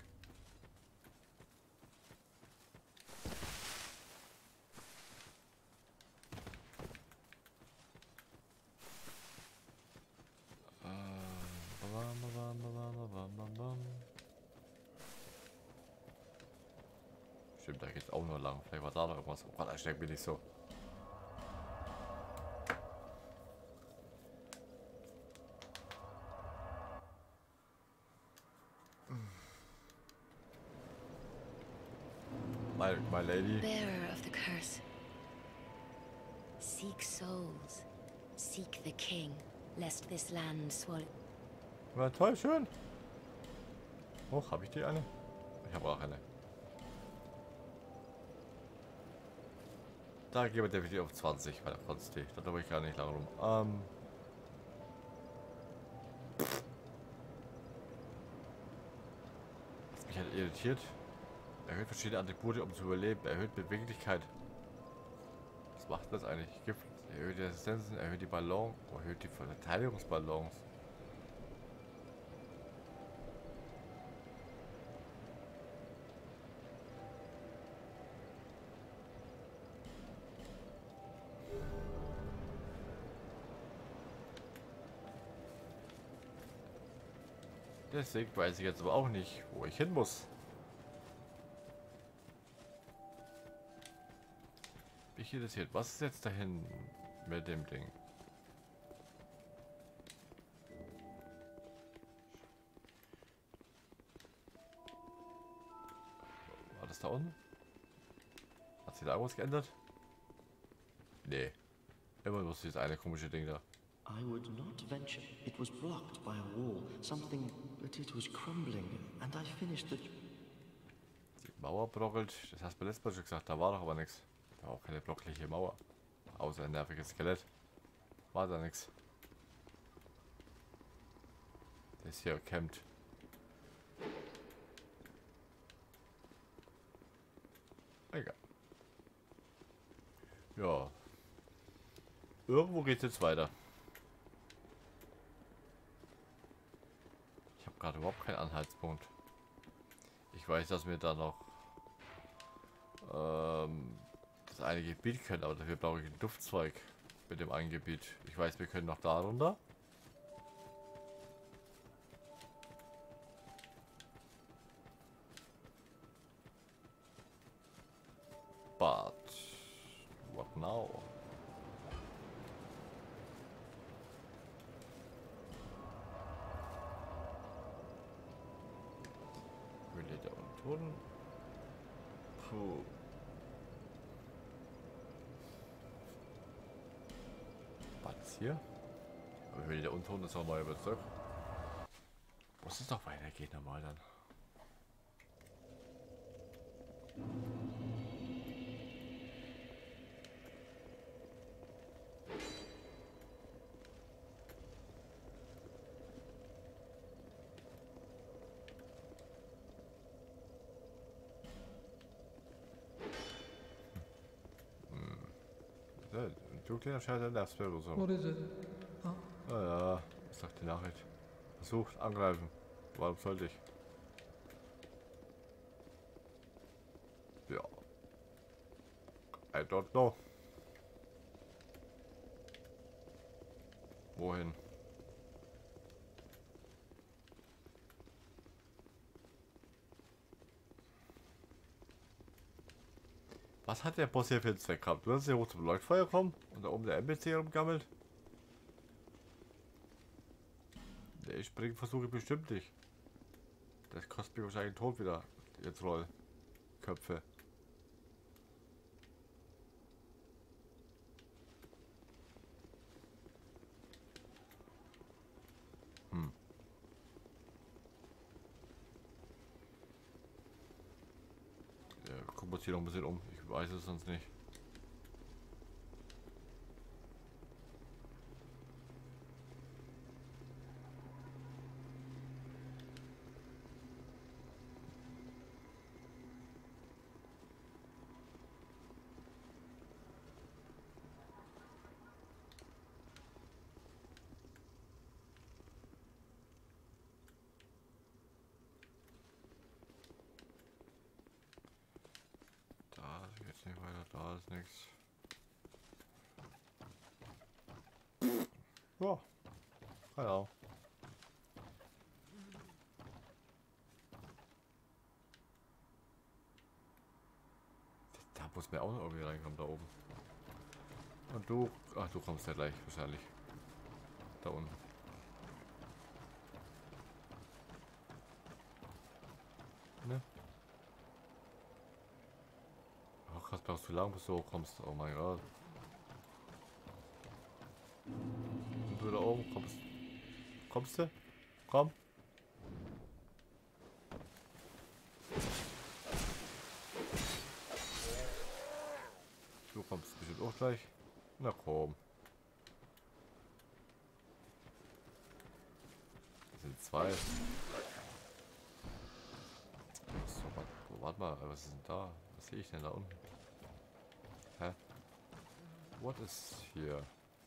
Stimmt, da geht's auch nur lang. Vielleicht war da noch irgendwas. Oh Gott, erschreckt bin ich so. My, my lady. Bearer of the curse. Seek souls. Seek the king, lest this land swallow. Na toll, schön. Oh, habe ich die eine? Ich habe auch eine. Da gehen wir definitiv auf zwanzig, weil er kotzt die. Da glaube ich gar nicht lange rum. Ähm. Was mich halt irritiert. Erhöht verschiedene Attribute, um zu überleben. Erhöht Beweglichkeit. Was macht das eigentlich? Gift. Erhöht die Resistenzen, erhöht die Ballon, erhöht die Verteidigungsballons. Deswegen weiß ich jetzt aber auch nicht, wo ich hin muss. Mich interessiert, was ist jetzt dahin mit dem Ding? War das da unten? Hat sich da irgendwas geändert? Nee. Immer bloß dieses eine komische Ding da. I would not venture. It was blocked by a wall, something, but it was crumbling, and I finished the... Die Mauer brockelt. Das hast du beim letzten Mal schon gesagt, da war doch aber nichts. Da war auch keine blockliche Mauer. Außer ein nerviges Skelett. War da nichts. Der ist hier campt. Egal. Ja. Irgendwo geht es jetzt weiter. Ich habe gerade überhaupt keinen Anhaltspunkt. Ich weiß, dass wir da noch ähm, das eine Gebiet können, aber dafür brauche ich ein Duftzeug mit dem einen Gebiet. Ich weiß, wir können noch da runter. But what now? Relator und Toten. Puh. jetzt hier? Aber wenn der Unton ist auch mal überzeugt. Muss es doch weitergehen normal dann. Du kleiner Scheiß, der Nervsberg oder so. What is it? Huh? Ah ja, was sagt die Nachricht? Versucht, angreifen. Warum sollte ich? Ja. I don't know. Wohin? Was hat der Boss hier für einen Zweck gehabt? Du hast hier hoch zum Leuchtfeuer kommen und da oben der N P C rumgammelt? Der springen versuche ich bestimmt nicht. Das kostet mir wahrscheinlich tot wieder. Ihr Trollköpfe. Hm. Ja, gucken wir uns hier noch ein bisschen um. Ich weiß es sonst nicht. Da geht's nicht weiter, da ist nichts. Ja, keine Ahnung. Da muss mir auch noch irgendwie reinkommen, da oben. Und du, ach du kommst ja gleich wahrscheinlich. Da unten. Ne? Ach krass, brauchst du lang, bis du hochkommst. Oh mein Gott. Und du da oben kommst. Kommst du? Komm. Du kommst bestimmt auch gleich. Na komm. Das sind zwei. So, warte mal, was ist denn da? Was sehe ich denn da unten? Hä? What ist hier?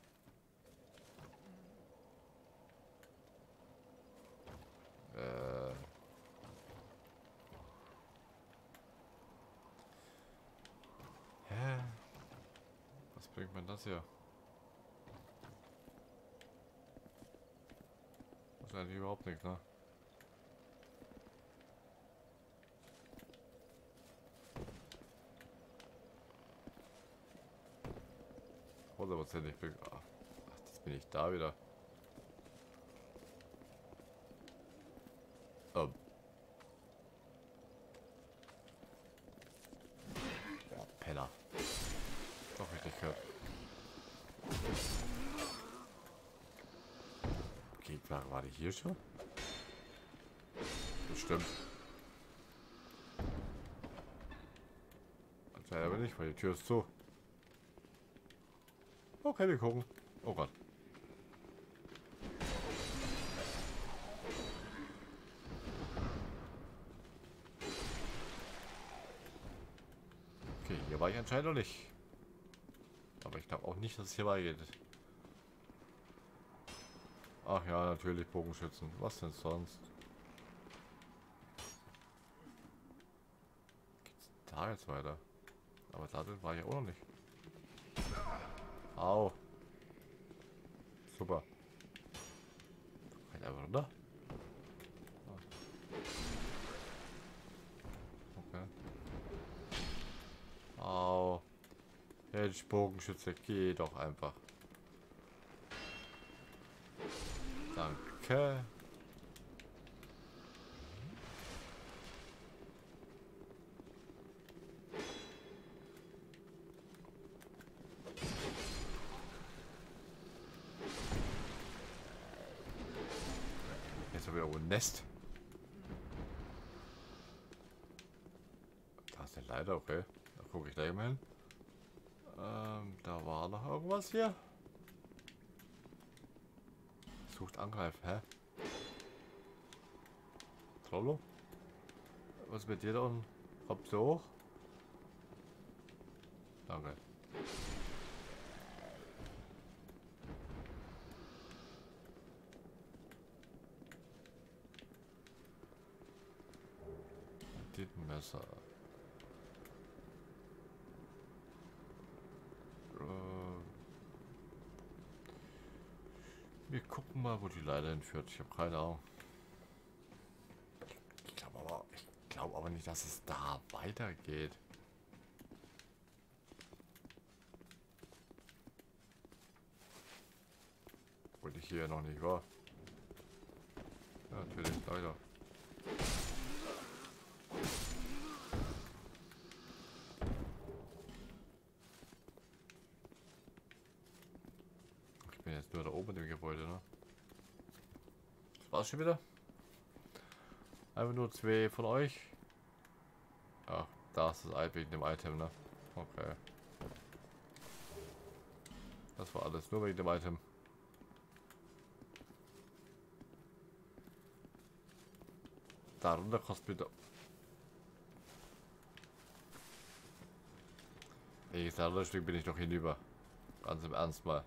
Äh. Hä? Was bringt man das hier? Wahrscheinlich überhaupt nichts, ne? hundertprozentig. Ach, jetzt bin ich da wieder. Ähm. Ja, Penner. Doch richtig gehört. Okay, klar, war die hier schon? Bestimmt. Anscheinend aber nicht, weil die Tür ist zu. Okay, wir gucken. Oh Gott. Okay, hier war ich anscheinend noch nicht. Aber ich glaube auch nicht, dass es hier weitergeht. Ach ja, natürlich Bogenschützen. Was denn sonst? Geht's da jetzt weiter? Aber da drin war ich auch noch nicht. Au. Super. Kann einfach runter. Okay. Au. Hedge, Bogenschütze, geh doch einfach. Danke. irgendwo ein Nest. Da ist eine Leiter, okay. Da gucke ich gleich mal hin. Ähm, da war noch irgendwas hier. Sucht Angreif, hä? Trollo? Was ist mit dir da unten? Kommst du hoch? Danke. Messer. Äh, wir gucken mal, wo die Leiter hinführt. Ich habe keine Ahnung. Ich glaube aber, ich glaube aber nicht, dass es da weitergeht. Obwohl ich hier noch nicht war. Ja, natürlich, leider. Ich bin jetzt nur da oben im Gebäude, ne? Das war's schon wieder. Einfach nur zwei von euch. Ach, da ist das Ei wegen dem Item, ne? Okay. Das war alles, nur wegen dem Item. Darunter kostet bitte. Nee, darunter Stück bin ich noch hinüber. Ganz im Ernst mal.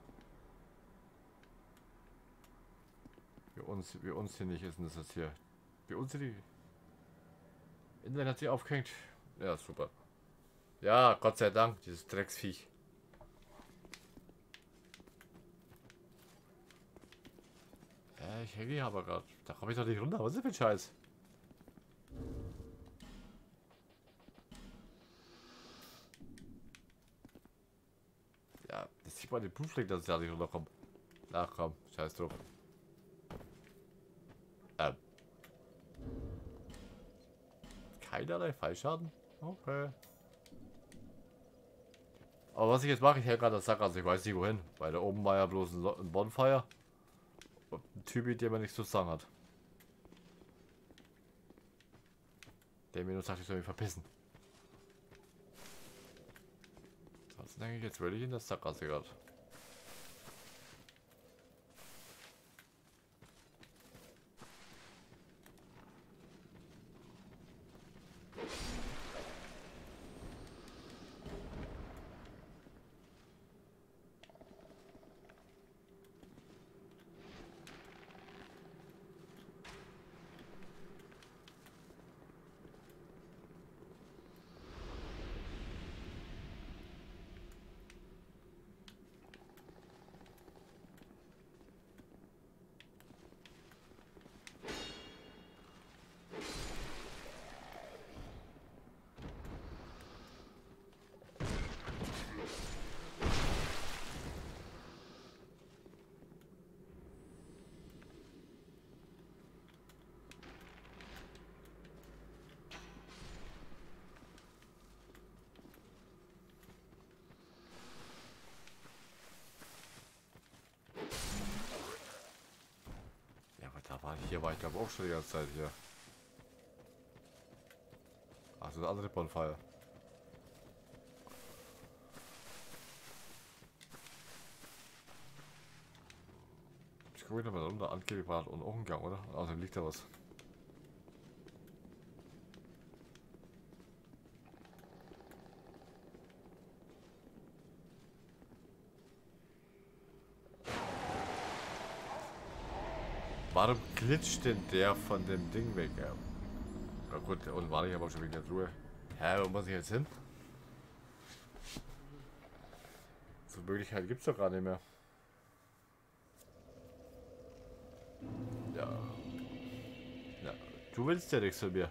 Wie uns, wie unsinnig ist denn das jetzt hier? Wie unsinnig. Internet hat sich aufgehängt. Ja, super. Ja, Gott sei Dank, dieses Drecksviech. Äh, ich hänge hier aber gerade. Da komme ich doch nicht runter. Was ist das für ein Scheiß? Ja, das sieht man den Prüfling, dass ich da nicht runterkomme. Ach komm, scheiß drauf. Ähm. Keinerlei Fallschaden? Okay. Aber was ich jetzt mache, ich hält gerade das Sack, also ich weiß nicht wohin. Weil da oben war ja bloß ein, ein Bonfire. Und ein Typ, der mir nichts zu sagen hat. Der mir nur sagt, ich soll mich verpissen. Sonst denke ich, jetzt würde ich in das Sackgasse gerade. War hier war ich glaube auch schon die ganze Zeit hier. Ach, das ist eine andere Bonfire. Ich gucke wieder mal runter, angeblich war und auch ein Gang, oder? Außerdem liegt da was. Warum glitscht denn der von dem Ding weg? Ja, ja gut, und war ich aber schon wegen der Truhe. Hä, wo muss ich jetzt hin? So Möglichkeit gibt es doch gar nicht mehr. Ja. Ja. Du willst ja nichts von mir.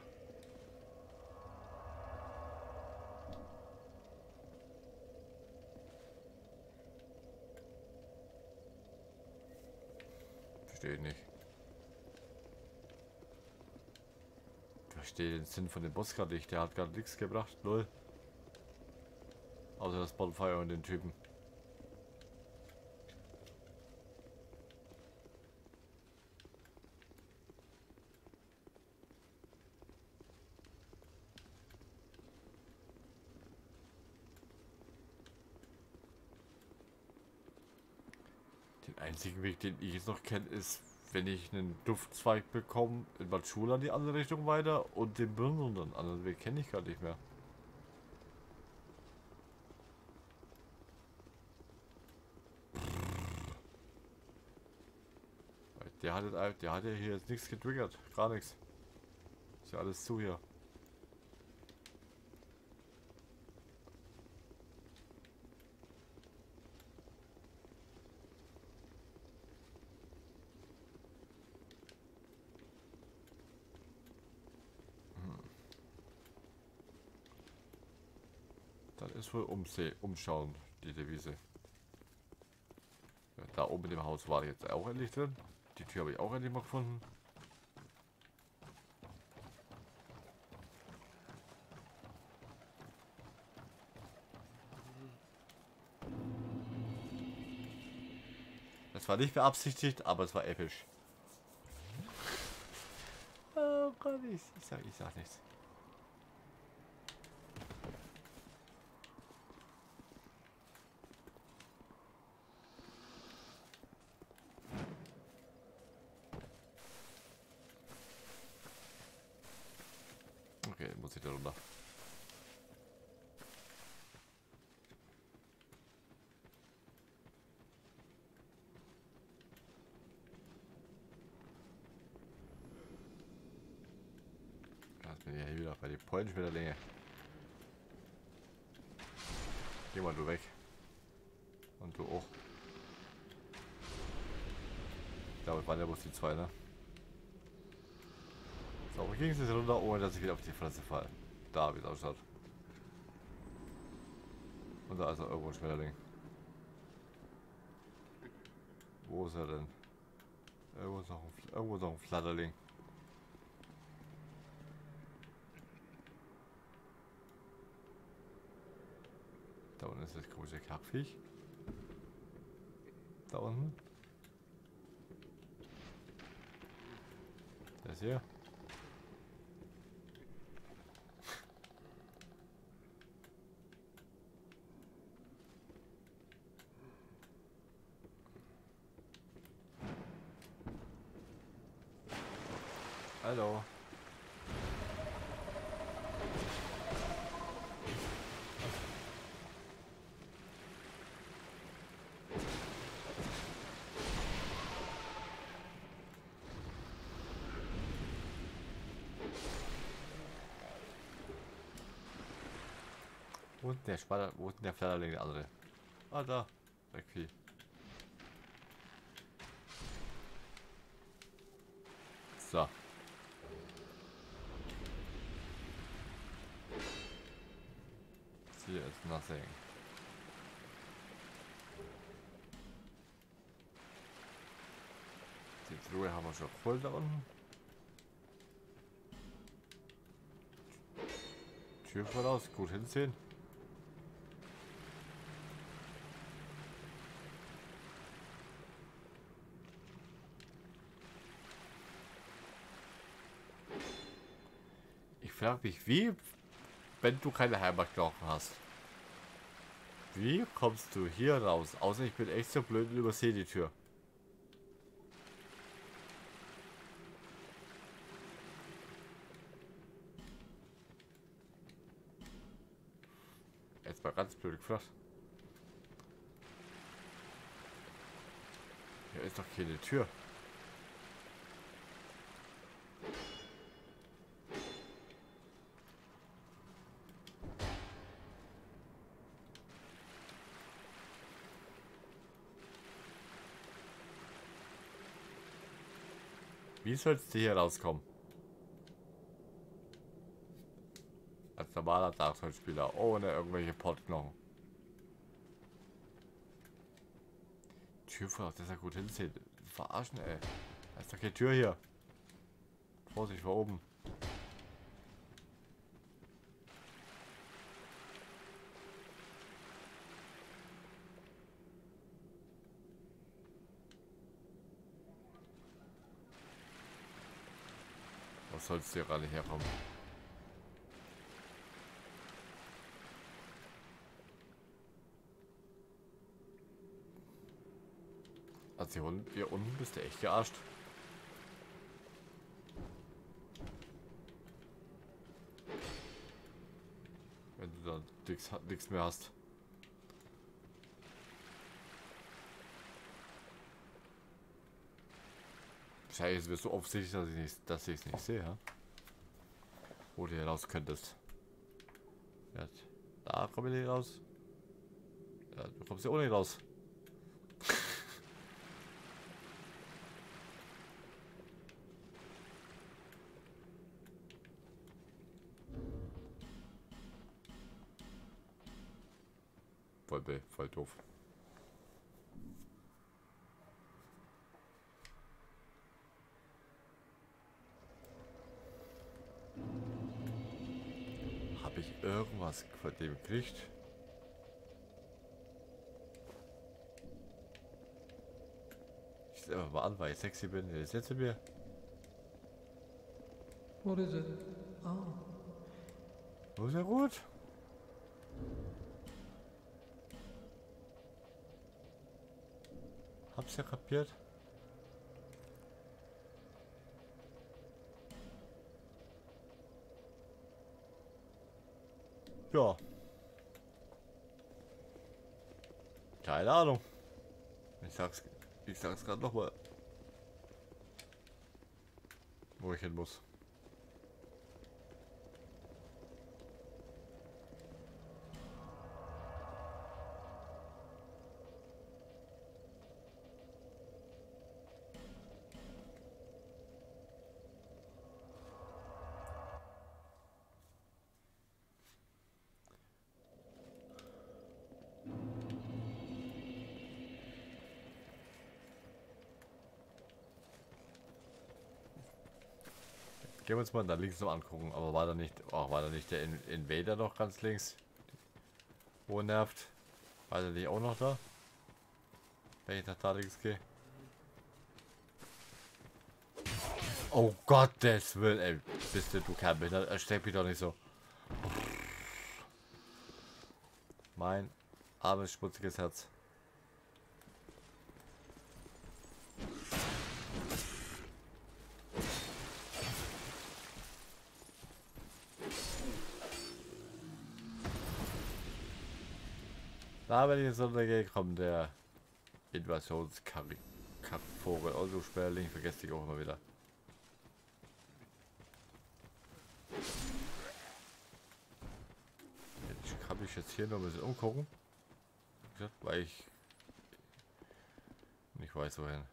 Verstehe ich nicht. Verstehe den Sinn von dem Boss gerade nicht. Der hat gerade nichts gebracht. Null. Außer das Bonfire und den Typen. Einzigen Weg, den ich jetzt noch kenne, ist, wenn ich einen Duftzweig bekomme, in Bad Schula in die andere Richtung weiter und den Birnen dann. Anderen Weg kenne ich gar nicht mehr. Der hat, jetzt, der hat ja hier jetzt nichts getriggert. Gar nichts. Ist ja alles zu hier. Das ist wohl umsehen, umschauen, die Devise. Ja, da oben in dem Haus war ich jetzt auch endlich drin. Die Tür habe ich auch endlich mal gefunden. Das war nicht beabsichtigt, aber es war episch. Oh Gott, ich, ich, sag, ich sag nichts. Okay, muss ich da runter. Jetzt bin ich hier wieder bei den Pollenschmetterlinge. Geh mal du weg. Und du auch. Ich glaube, waren ja bloß die zwei, ne? So, wo ging es jetzt runter, ohne dass ich wieder auf die Fresse falle? Da, wie es ausschaut. Und da ist noch irgendwo ein Schmetterling. Wo ist er denn? Irgendwo ist noch ein, irgendwo ist noch ein Flatterling. Da unten ist das komische Kackviech. Da unten. Der ist hier. Hallo. Wo ist denn der Spatter, wo ist denn der Flatterling, der andere? Ah, da. Wegvieh. So. Hier ist nothing. Die Truhe haben wir schon voll da unten. Tür voraus, gut hinsehen. Ich frage mich, wie, wenn du keine Heimatknochen hast. Wie kommst du hier raus? Außer ich bin echt so blöd und übersehe die Tür. Jetzt mal ganz blöd gefragt. Hier ist doch keine Tür. Wie sollst du hier rauskommen? Als normaler Dark Souls Spieler, ohne irgendwelche Portknochen. Tür voraus, das ist ja gut hinsehen. Verarschen, ey. Da ist doch keine Tür hier. Vorsicht, vor oben. Was sollst du hier gerade herkommen? Also hier unten, hier unten bist du echt gearscht. Wenn du da nichts mehr hast. Wahrscheinlich ist es so offensichtlich, dass ich nicht, dass ich es nicht sehe, ja? Wo du hier raus könntest. Ja, da komme ich nicht raus. Ja, du kommst ja auch nicht raus. Voll, voll doof. Habe ich irgendwas von dem gekriegt? Ich sehe einfach mal an, weil ich sexy bin. Der ist jetzt in mir. What is it? Ah, Wo ist er gut? Hab's ja kapiert. Ja. Keine Ahnung. Ich sag's, ich sag's gerade nochmal. Wo ich hin muss. Gehen wir uns mal da links noch angucken, aber war da nicht, oh, war da nicht der In Invader noch ganz links? Wo nervt? War der nicht auch noch da? Wenn ich nach da links gehe. Oh Gottes Willen, ey, bist du, du Kerl, erschreck mich doch nicht so. Mein armes, schmutziges Herz. Da bin ich in so gekommen, der Invasionskackvogel. Also Sperling, vergesst ich auch immer wieder. Ich kann mich jetzt hier noch ein bisschen umgucken. Weil ich nicht weiß wohin.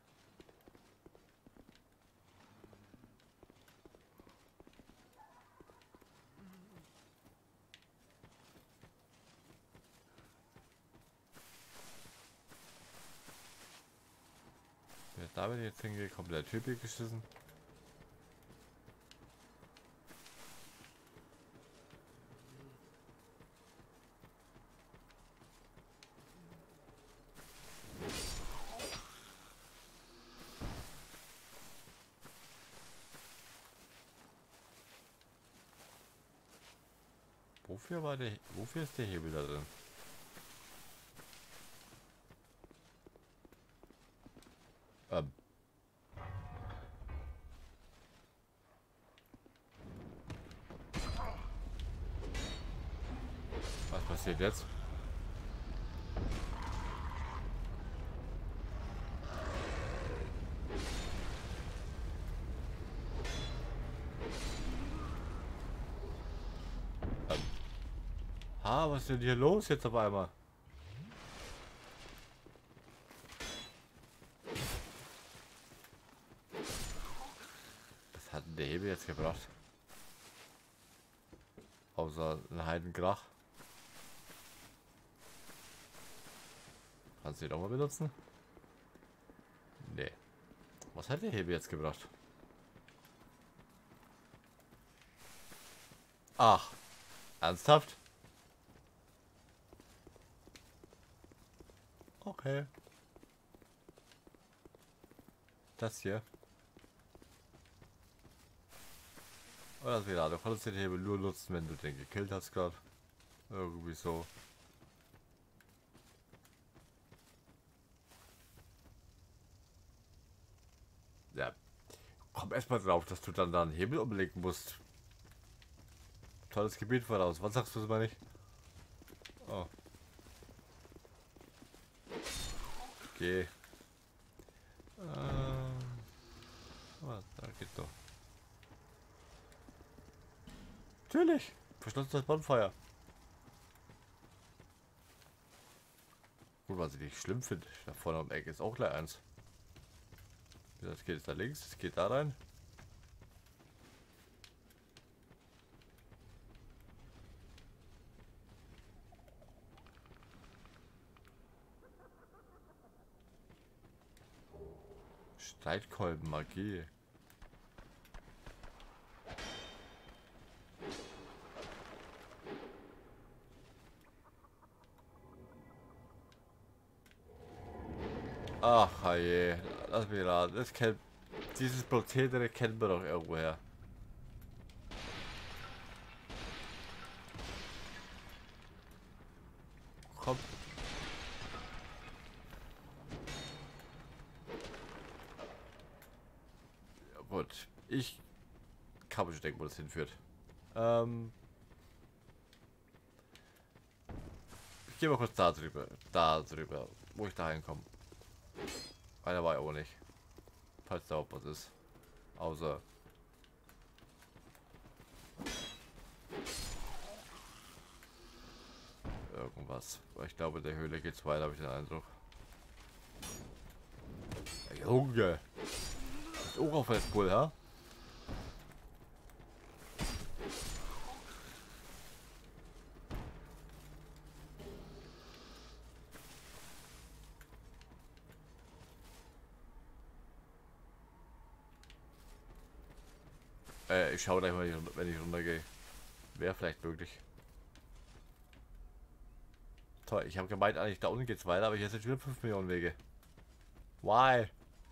Da bin ich jetzt hingehe, komplett Typ geschissen. Wofür war der, wofür ist der Hebel da drin? Ähm. Was passiert jetzt? Ähm. Ah, was ist denn hier los jetzt auf einmal? Was hat denn der Hebel jetzt gebracht? Außer ein Heidenkrach. Kannst du den auch mal benutzen? Nee. Was hat der Hebel jetzt gebracht? Ach. Ernsthaft? Okay. Das hier. Oder wieder, du konntest den Hebel nur nutzen, wenn du den gekillt hast gerade. Irgendwie so. komm erstmal drauf, dass du dann da einen Hebel umlegen musst. Tolles Gebiet voraus. Was sagst du das mal nicht? Oh. Okay. Ähm. Oh, da geht doch. Natürlich. Verschlossenes Bonfire. Gut, was ich nicht schlimm finde. Da vorne am Eck ist auch gleich eins. Das geht jetzt da links, das geht da rein. Streitkolben, Magie. Ach je, lass mich raten. Das kennt, dieses Prozedere kennen wir doch irgendwoher. Komm. Ja, gut, ich kann mir schon denken, wo das hinführt. Ähm ich gehe mal kurz da drüber, da drüber, wo ich da hinkomme. Einer war ja auch nicht. Falls da auch was ist. Außer. Irgendwas. Ich glaube, der Höhle geht's weiter, habe ich den Eindruck. Ja, Junge! Das ist auch auf Red Bull, ha? Äh, ich schaue gleich mal, wenn ich runtergehe. Wäre vielleicht möglich. Toll, ich habe gemeint, eigentlich da unten geht's weiter, aber hier sind wieder fünf Millionen Wege. Why?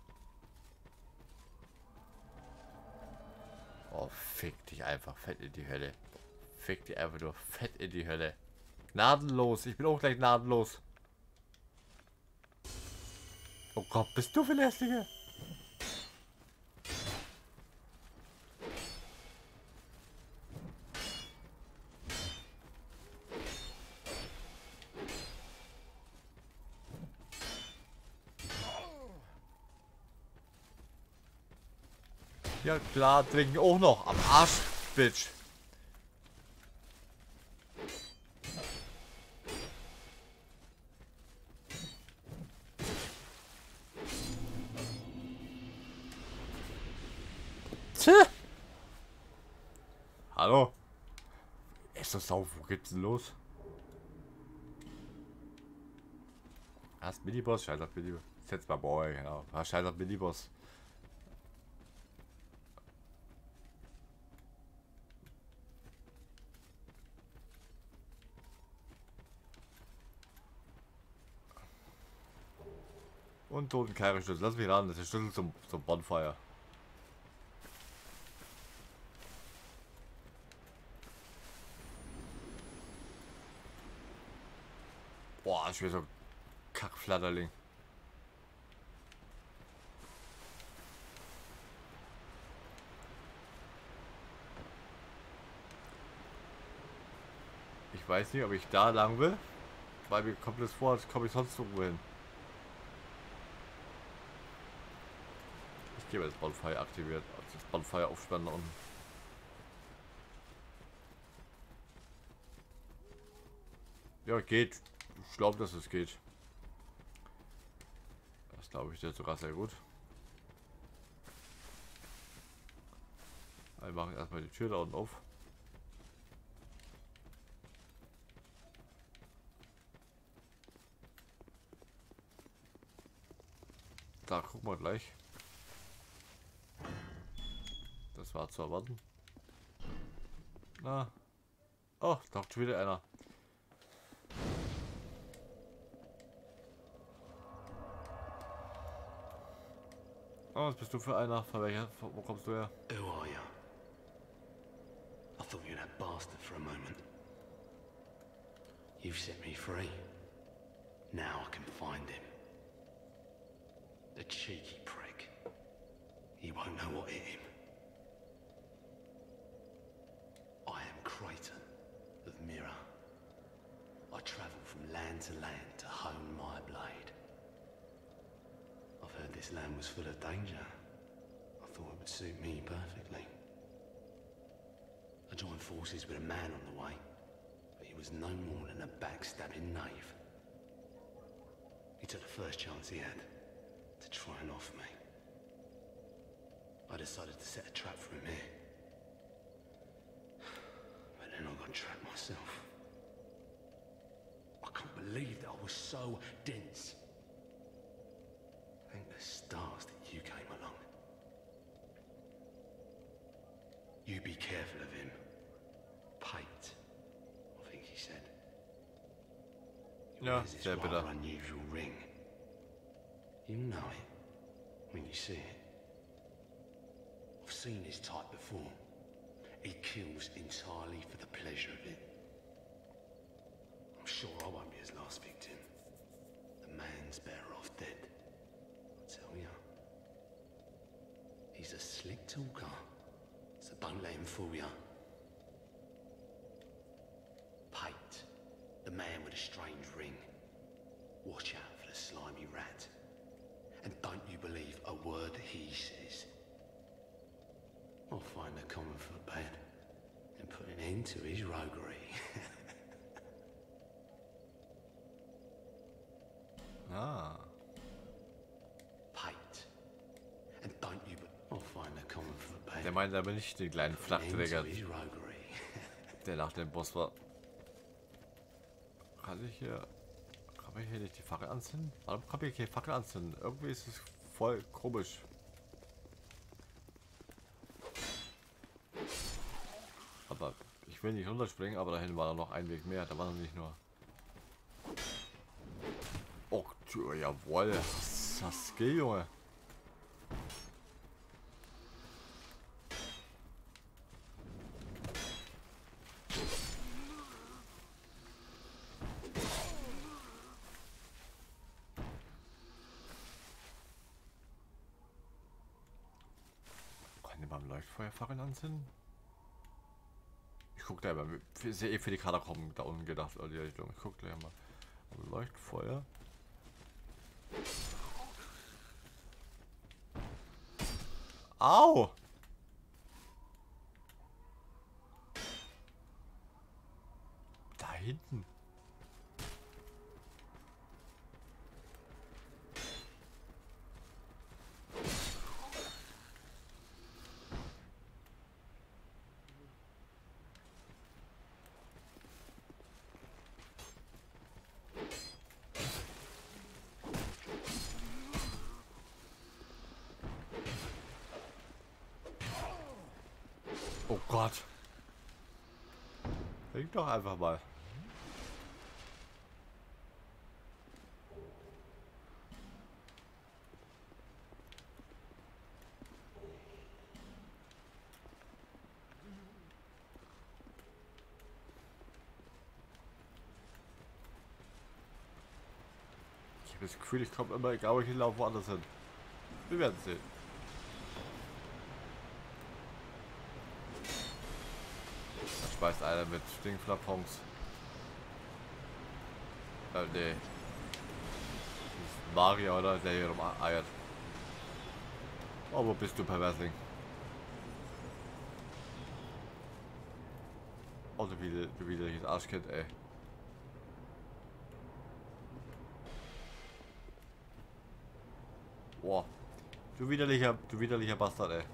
Oh, fick dich einfach fett in die Hölle. Fick dich einfach nur fett in die Hölle. Gnadenlos, ich bin auch gleich gnadenlos. Oh Gott, bist du verlässliche? Ja klar, trinken auch noch. Am Arsch, Bitch. Tch. Hallo? Ist das auf? Wo geht's denn los? Erst Miniboss, scheiß auf Miniboss. Jetzt mal Boy, genau. Ah, scheiß auf Miniboss. Und toten Schlüssel. Lass mich ran, das ist der Schlüssel zum, zum Bonfire. Boah, ich will so Kackflatterling. Ich weiß nicht, ob ich da lang will, weil mir kommt es vor, als komme ich sonst irgendwo hin. Ich gebe das Bonfire aktiviert, also das Bonfire aufspannen da unten. Ja, geht. Ich glaube, dass es geht. Das glaube ich dir sogar sehr gut. Wir machen erstmal die Tür da unten auf. Da gucken wir gleich. Das war zu erwarten. Na. Oh, da schon wieder einer. Oh, was bist du für einer? Von welcher? Wo kommst du her? Who are you? I thought you were that bastard for a moment. You've set me free. Now I can find him. The cheeky prick. He won't know what hit him. to land to hone my blade. I've heard this land was full of danger. I thought it would suit me perfectly. I joined forces with a man on the way, but he was no more than a backstabbing knave. He took the first chance he had to try and off me. I decided to set a trap for him here. But then I got trapped myself. I can't believe that I was so dense. Thank the stars that you came along. You be careful of him. Pate, I think he said. He Ja, wears this sehr bitter. rather unusual ring. You know it when you see it. I've seen his type before. He kills entirely for the pleasure of it. I'm sure I won't be his last victim. The man's better off dead. I tell ya. He's a slick talker, so don't let him fool ya. Pate, the man with a strange ring. Watch out for the slimy rat. And don't you believe a word he says. I'll find a common footbed and put an end to his roguery. Ah. Pate. And don't you be I'll find a common footbed. Der meint aber nicht den kleinen Put an end to Flachträger, his roguery. der nach dem Boss war. Kann ich hier... Kann ich hier nicht die Fackel anzünden? Warum kann ich hier Fackel anzünden? Irgendwie ist es voll komisch. Aber ich will nicht runterspringen, aber dahin war da noch ein Weg mehr. Da war noch nicht nur... Oh, tja, jawohl. Das ist das Skill, Junge. Kann ich beim Leuchtfeuerfackeln anzünden? Ich guck gleich mal. Ist ja eh für die Katakomben da unten gedacht. In die Richtung. Ich guck gleich mal. Leuchtfeuer. Au! Da hinten. Oh Gott. Denk doch einfach mal. Ich habe das Gefühl, ich komme immer, egal wo ich hinlaufe, woanders hin. Wir werden sehen. Speist einer mit Stinkflappons. Äh, nee. Das ist Mario, oder? Der hier rumeiert. Oh, wo bist du, Perversling? Oh, du wieder, du widerliches Arschkind, ey. Boah. Du widerlicher, du widerlicher Bastard, ey.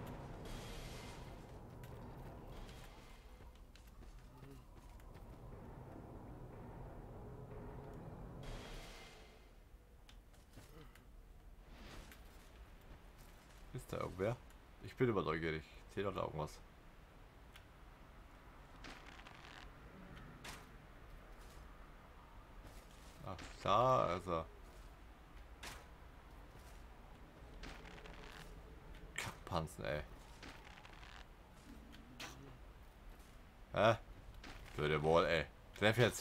Ist da irgendwer? Ich bin immer neugierig. Ich sehe doch da irgendwas. Ach, da, also. Kackpanzen, ey. Hä? Würde wohl, ey. Treff jetzt.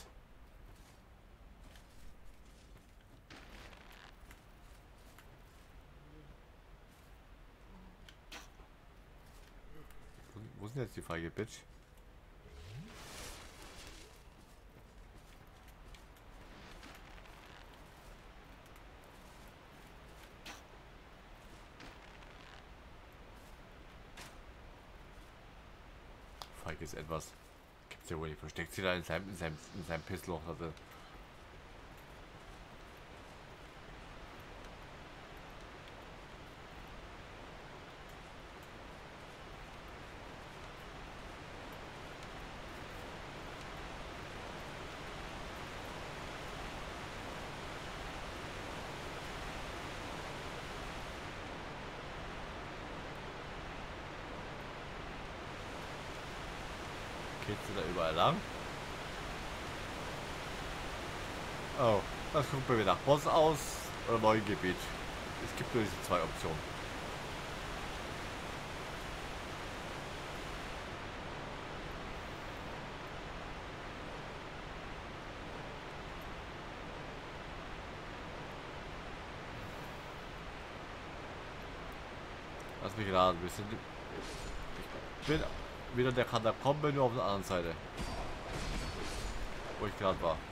Wo sind jetzt die feige Bitch? hier ist etwas. Gibt's ja wohl nicht. Versteckt sie da in seinem, in seinem, in seinem Pissloch da drin. Geht's da überall lang? Oh, das guckt mir wieder nach Boss aus oder neuen Gebiet. Es gibt nur diese zwei Optionen. Lass mich gerade, wir sind. Ich bin wieder der Katakombe, nur auf der anderen Seite. Wo ich gerade war.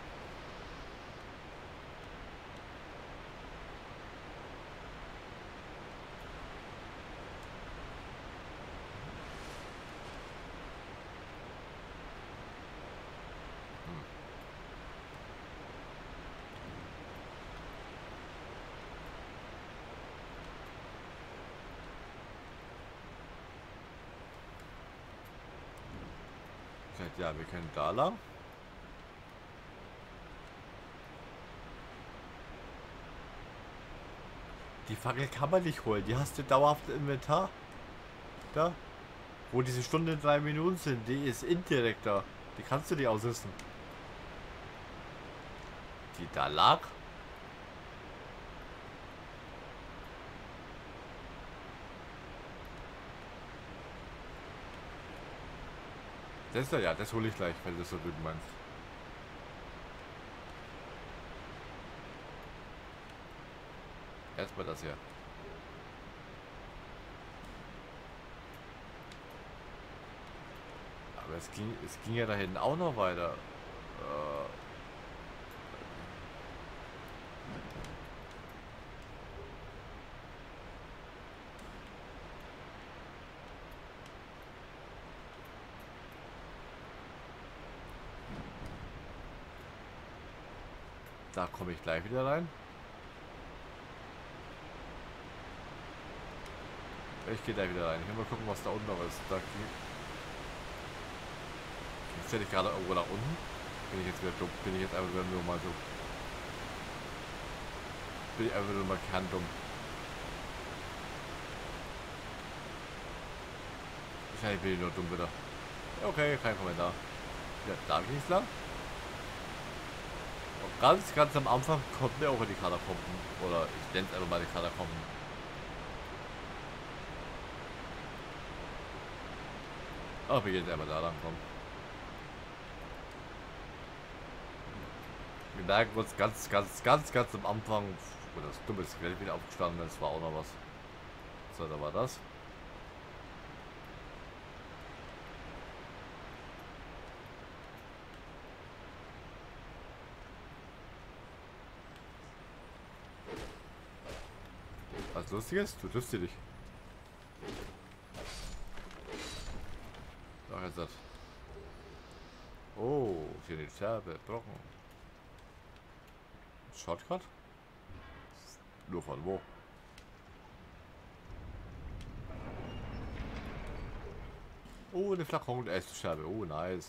Ja, wir können da lang. Die Fackel kann man nicht holen. Die hast du dauerhaft im Inventar. Da. Wo diese Stunde drei Minuten sind. Die ist indirekt da. Die kannst du nicht ausrüsten. Die da lag. Das ist ja, das hole ich gleich, wenn du das so gut meinst. Erstmal das hier. Aber es ging, es ging ja da hinten auch noch weiter. Äh Da komme ich gleich wieder rein. Ich gehe da wieder rein. Ich will mal gucken, was da unten noch ist. Da jetzt hätte ich gerade irgendwo nach unten. Bin ich jetzt wieder dumm. Bin ich jetzt einfach nur mal so. Bin ich einfach nur mal kerndumm. Wahrscheinlich bin ich nur dumm wieder. Okay, kein Kommentar. Ja, da ging es lang. Und ganz, ganz am Anfang kommt mir auch in die Katakomben. Oder ich nenne es einfach mal die Katakomben. Aber wir gehen einfach da lang kommen. Wir merken uns ganz, ganz, ganz, ganz am Anfang. Oh, das dumme Skelett wieder aufgestanden, das war auch noch was. So, da war das. Was Lustiges? Du triffst sie nicht. Ach, jetzt das. Oh, hier die Scherbe, Brocken. Shortcut? Nur von wo? Oh, eine Flakon und erste Scherbe. Oh, nice.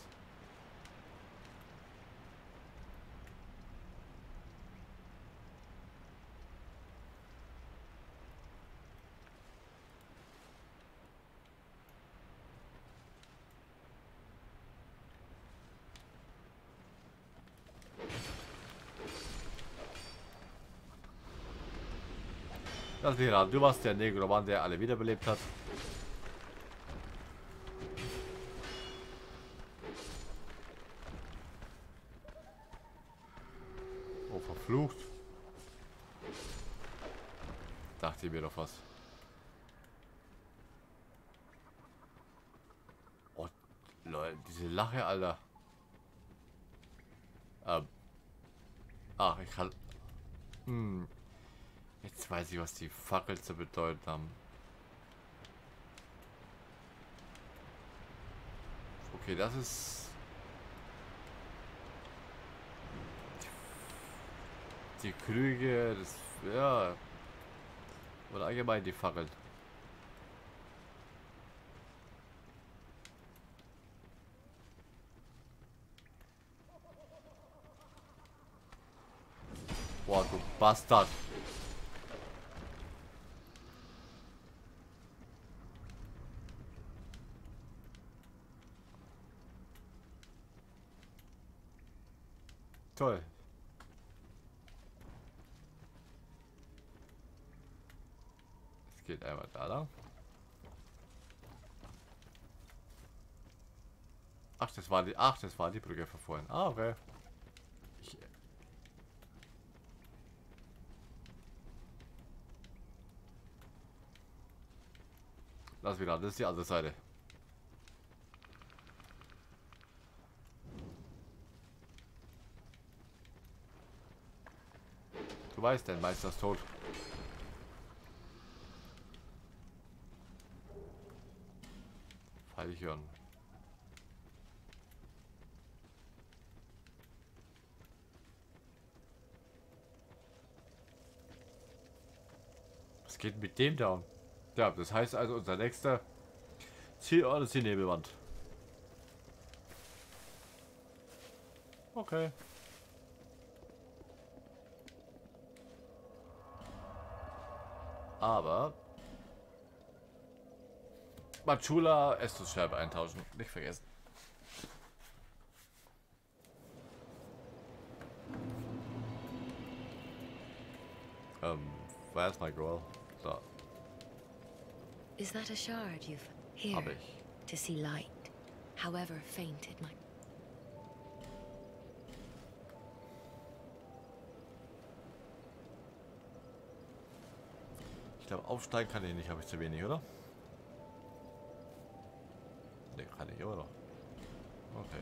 Das wäre, du warst der Negroman, der alle wiederbelebt hat. Oh, verflucht. Dachte ich mir doch was. Oh, Leute, diese Lache, Alter. Ähm. Ach, ich kann. Hm. Jetzt weiß ich, was die Fackel zu bedeuten haben. Okay, das ist... Die Krüge, das... Ja... Oder allgemein die Fackeln. Boah, du Bastard. Toll. Es geht einmal da lang. Ach, das war die. Ach, das war die Brücke von vorhin. Ah, okay. Ich, lass wieder. Das ist die andere Seite. Du weißt, dein Meister ist tot. Fallhirn. Was geht mit dem da? Ja, das heißt also, unser nächster Zielort ist die Nebelwand. Okay. Aber Machula Estus-Scherbe eintauschen. Nicht vergessen. Ähm, where's my girl? So. Is that a shard you've here Hab ich. to see light, however faint it might? Ich glaube, aufsteigen kann ich nicht, habe ich zu wenig, oder? Ne, kann ich immer noch. Okay.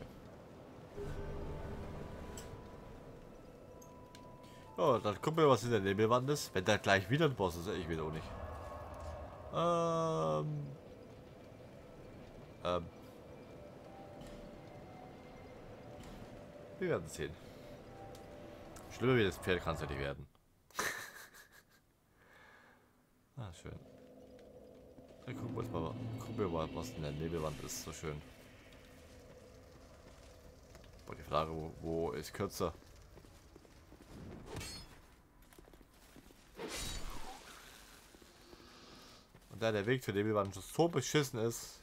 Oh, dann gucken wir, was in der Nebelwand ist. Wenn da gleich wieder ein Boss ist, ich will auch nicht. Ähm. Ähm. Wir werden sehen. Schlimmer wie das Pferd kann es ja nicht werden. Ah, schön. Dann gucken wir uns mal, gucken wir mal, was in der Nebelwand ist. So schön. Aber die Frage, wo, wo ist kürzer? Und da der Weg zur Nebelwand so beschissen ist,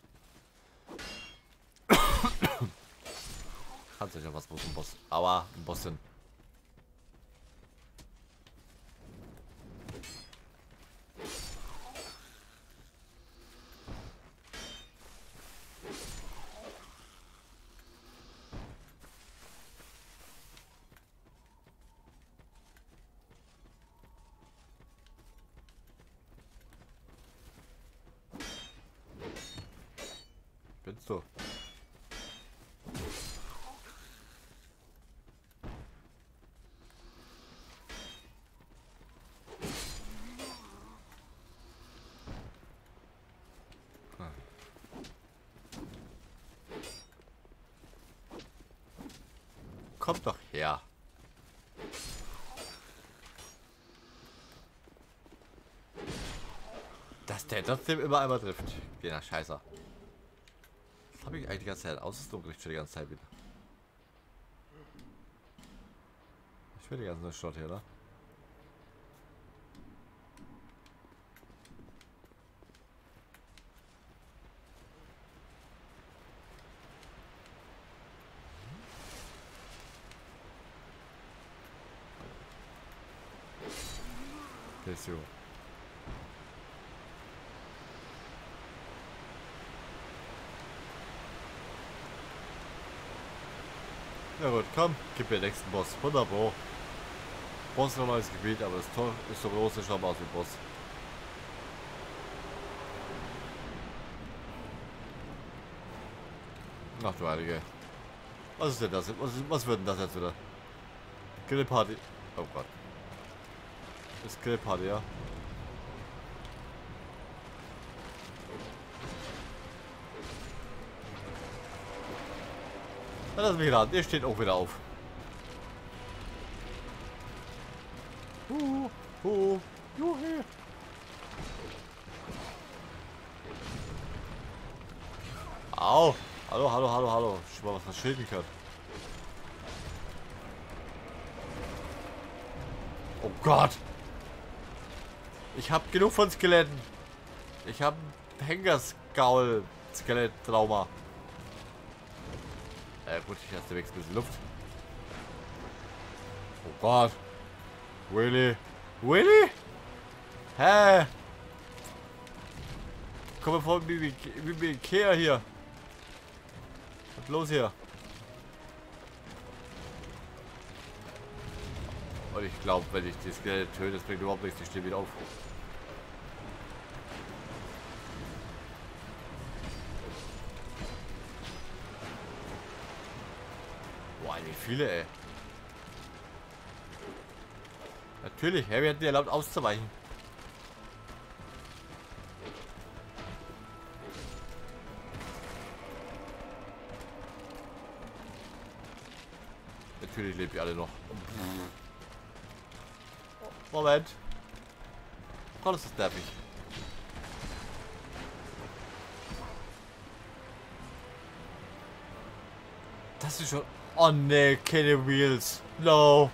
kann sich ja was mit dem Boss. Aua, ein Boss hin. Bist du? Kommt doch her. Dass der trotzdem immer einmal trifft. Jener Scheißer. Das habe ich eigentlich die ganze Zeit aus. Das dunkel schon die ganze Zeit wieder. Ich will die ganze Stadt hier, ne? Pessio. Ja gut, komm, gib mir den nächsten Boss. Wunderbar. Boss ist ein neues Gebiet, aber das Tor ist so groß, das schaut mal aus wie Boss. Ach du Heilige. Was ist denn das? Was, was wird denn das jetzt wieder? Grillparty. Oh Gott. Das ist Grillparty, ja. Lass mich ran. Ihr steht auch wieder auf. Uh, uh, juhe. Au. Hallo, hallo, hallo, hallo. Ich mal was man schilden kann. Oh Gott. Ich hab genug von Skeletten. Ich hab ein Hengersgaul-Skelett-Trauma. Äh, gut, ich hatte wenigstens ein bisschen Luft. Oh Gott. Willy. Willy? Hä? Komm mal vor, wie wie Ikea hier. Was ist los hier? Und ich glaube, wenn ich das Skelett töte, das bringt überhaupt nichts, ich stehe wieder auf. Boah, wie viele, ey. Natürlich, Harry hat dir erlaubt auszuweichen. Natürlich lebt ihr alle noch. Moment. Gott, ist das nervig. Das ist schon... Oh ne, keine Wheels. No.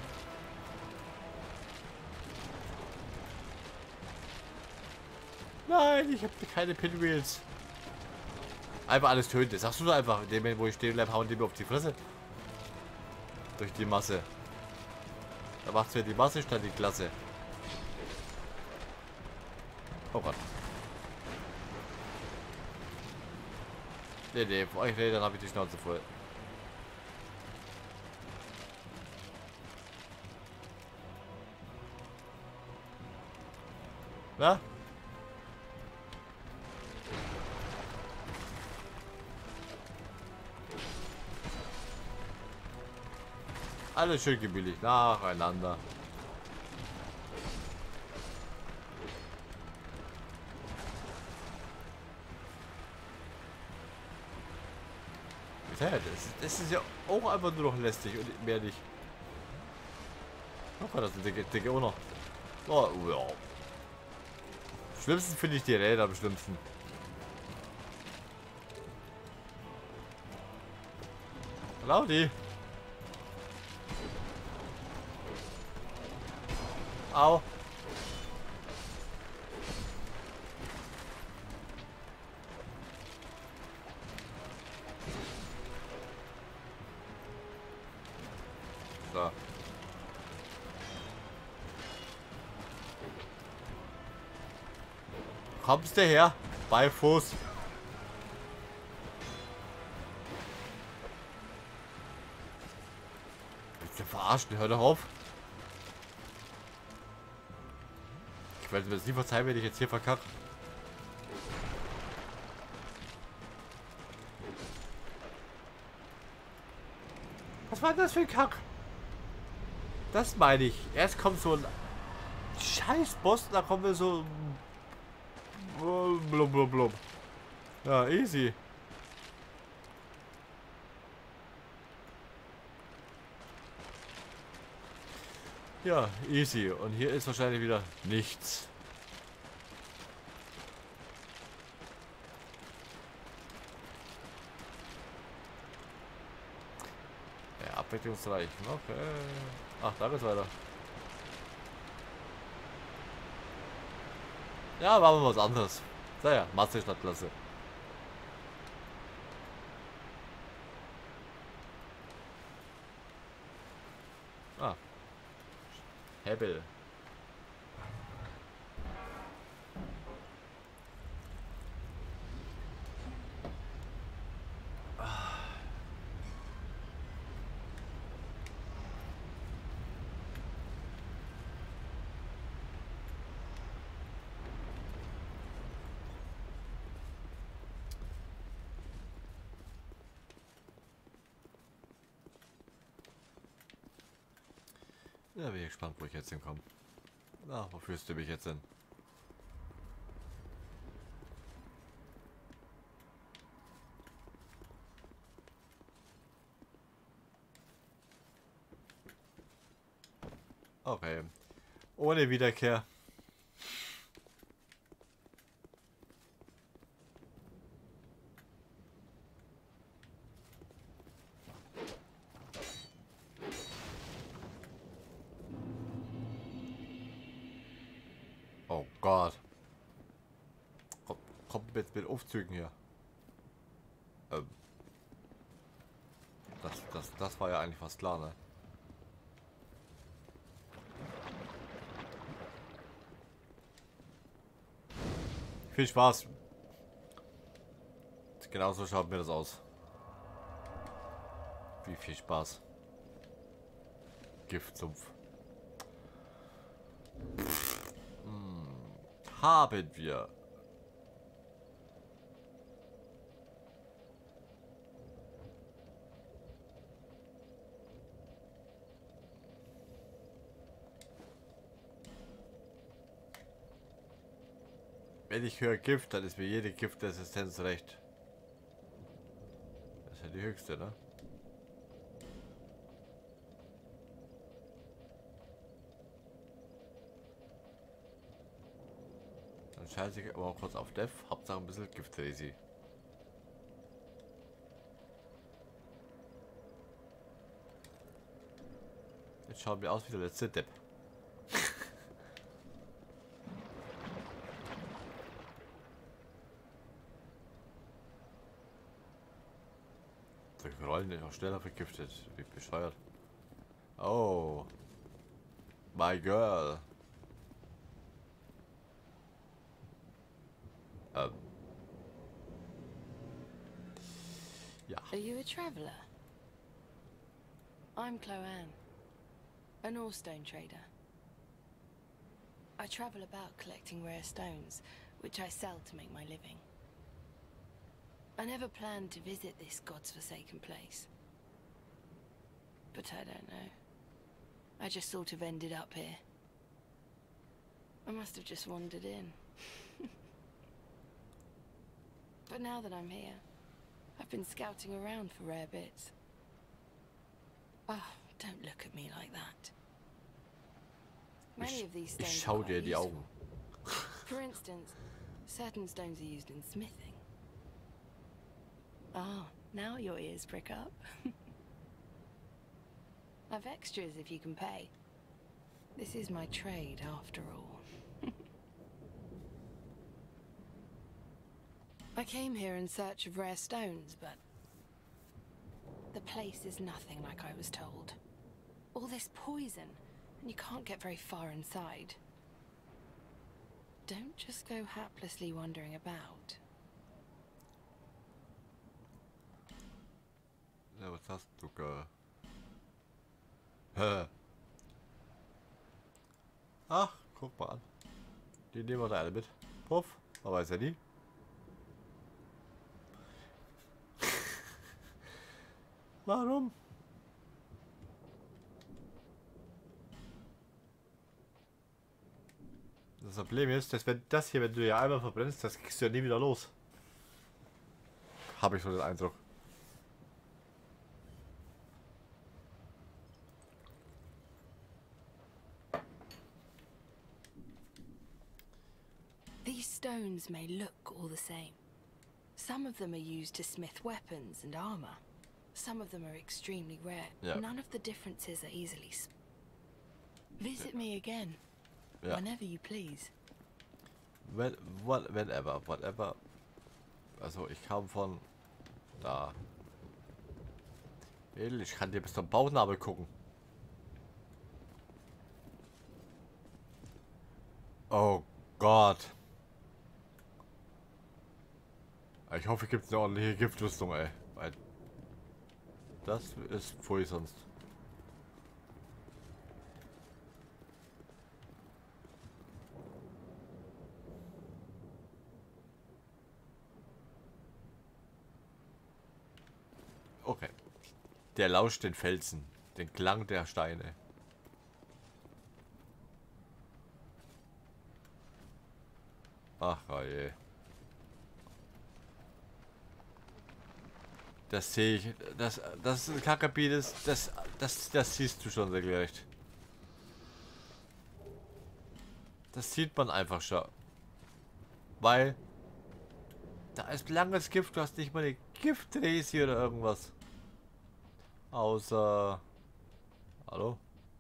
Nein, ich habe keine Pinwheels. Einfach alles töten. Das sagst du doch einfach. In dem Moment, wo ich stehen bleibe, hauen die mir auf die Fresse. Durch die Masse. Da macht es ja die Masse statt die Klasse. Oh Gott. Nee, nee, vor euch nee, dann habe ich die Schnauze voll. Na? Alles schön gebilligt, nacheinander. Das, das ist ja auch einfach nur noch lästig und mehr nicht. Oh Gott, das ist der Dicke auch noch. Oh, ja. Schlimmsten finde ich die Räder am schlimmsten. Laudi. Au. So. Kommst du her? Bei Fuß. Willst du verarschen? Hör doch auf. Ich werde mir das nie verzeihen, wenn ich jetzt hier verkacke. Was war denn das für ein Kack? Das meine ich. Erst kommt so ein Scheiß-Boss, da kommen wir so... Blub, blub, blub. Ja, easy. Ja, easy. Und hier ist wahrscheinlich wieder nichts. Ja, abwechslungsreich. Okay. Ach, da geht's weiter. Ja, machen wir was anderes. Naja, Masse statt Klasse. Ah. Hebel. Ja, bin ich gespannt, wo ich jetzt hinkomme. Na, wo führst du mich jetzt hin? Okay. Ohne Wiederkehr. Oh Gott. Kommt, kommt jetzt mit Aufzügen hier. Ähm. Das, das, das war ja eigentlich fast klar, ne? Viel Spaß. Genauso schaut mir das aus. Wie viel Spaß. Giftsumpf. Hm. Haben wir. Wenn ich höre Gift, dann ist mir jede Giftresistenz recht. Das ist ja die höchste, ne? Dann scheiße ich aber auch kurz auf Dev. Hauptsache ein bisschen Giftresi. Jetzt schauen wir aus wie der letzte Depp. Die Rollen sind auch schneller vergiftet. Wie bescheuert. Oh. My girl. Ähm. Ja. Are you a traveller? I'm Chloanne, an ore-stone trader. I travel about collecting rare stones, which I sell to make my living. I never planned to visit this God's forsaken place. But I don't know. I just sort of ended up here. I must have just wandered in. But now that I'm here, I've been scouting around for rare bits. Oh, don't look at me like that. Many of these stones Ich are schau quite dir die useful. Augen. For instance, certain stones are used in smithing. Ah, now your ears prick up. I've extras if you can pay. This is my trade, after all. I came here in search of rare stones, but the place is nothing like I was told. All this poison, and you can't get very far inside. Don't just go haplessly wandering about. Ja, was hast du ge... Hä? Ach, guck mal an. Die nehmen wir da alle mit. Puff, man weiß ja nie. Warum? Das Problem ist, dass wenn das hier, wenn du ja einmal verbrennst, das kriegst du ja nie wieder los. Habe ich so den Eindruck. These stones may look all the same. Some of them are used to smith weapons and armor. Some of them are extremely rare. Yeah. None of the differences are easily sp- Visit me again. Ja. Whenever you please. When, what, whenever, whatever. Also ich kam von da. Mädel, ich kann dir bis zum Bauchnabel gucken. Oh Gott. Ich hoffe, es gibt eine ordentliche Giftrüstung, ey. Weil das ist pfui sonst. Okay. Der lauscht den Felsen, den Klang der Steine. Ach je. Das sehe ich. Das, das ist ein Kakapi, das, das, das, das siehst du schon sehr gleich. Das sieht man einfach schon. Weil da ist langes Gift, du hast nicht mal eine Gifträse oder irgendwas. Außer... Hallo?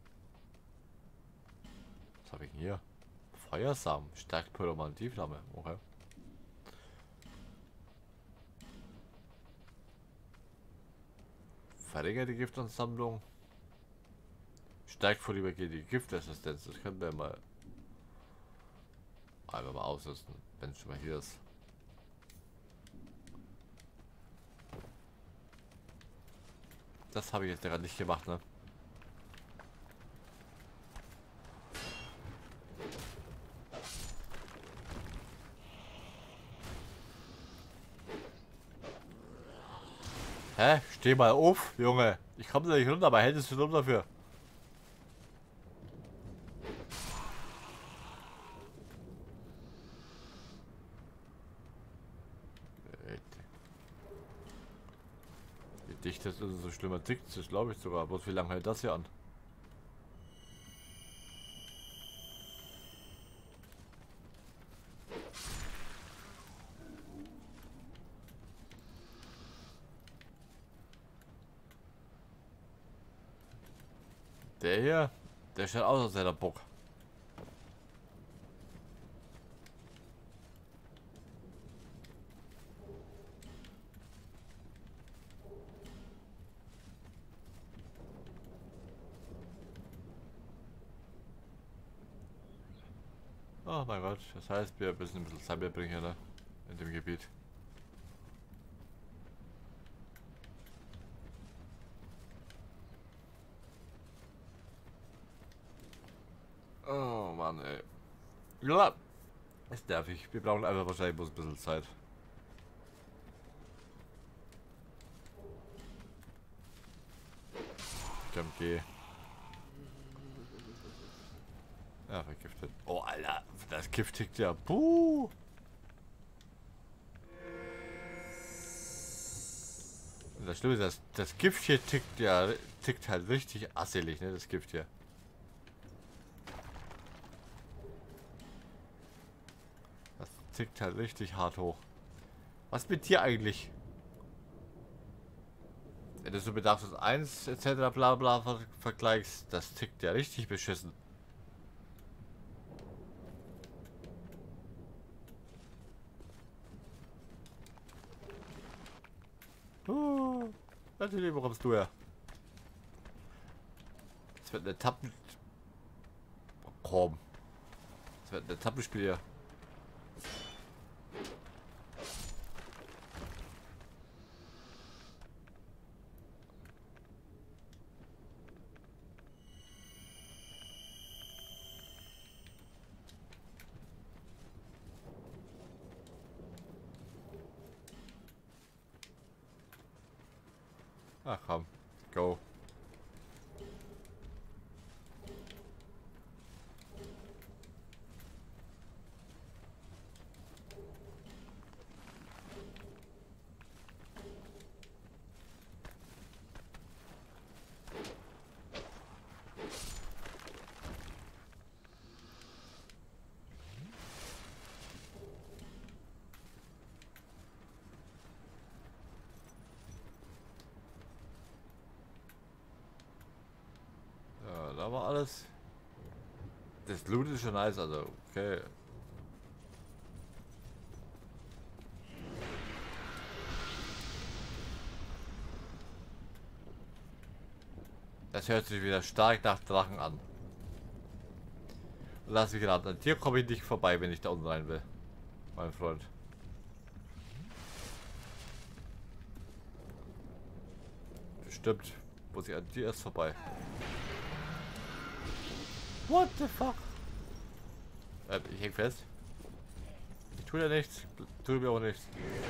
Was habe ich denn hier? Feuersamen. Stärkt Pyromantieflamme. Okay. Verringert die Giftansammlung. Stärkt vorübergehende Giftresistenz. Das können wir mal einfach mal ausrüsten, wenn es schon mal hier ist. Das habe ich jetzt gerade nicht gemacht, ne? Hä? Steh mal auf, Junge. Ich komme da nicht runter, aber hältst du dumm dafür? Wie dicht das ist, so schlimmer tickt, das glaube ich sogar. Bloß wie lange hält das hier an? Der hier, der schaut aus als der Bock. Oh mein Gott, das heißt, wir müssen ein bisschen Zeit bringen hier, ne? In dem Gebiet. Oh Mann, ey. Ja, ist nervig. Wir brauchen einfach wahrscheinlich bloß ein bisschen Zeit. Komm, geh. Ja, vergiftet. Oh, Alter. Das Gift tickt ja. Puh. Das Schlimme ist, das, das Gift hier tickt ja, tickt halt richtig asselig, ne? Das Gift hier. Das tickt halt richtig hart hoch. Was mit dir eigentlich? Wenn du so mit Dark Souls eins et cetera bla bla ver vergleichst, das tickt ja richtig beschissen. Uh, natürlich, wo kommst du her? Das wird eine Tappen... Komm. Das wird ein Tappenspiel hier. Ach komm, go. Da war alles. Das Loot ist schon nice, also okay. Das hört sich wieder stark nach Drachen an. Lass mich gerade. An dir komme ich nicht vorbei, wenn ich da unten rein will. Mein Freund. Bestimmt. Muss ich an dir erst vorbei. What the fuck? Äh, ich häng fest. Ich tue ja nichts. Tue mir auch nichts.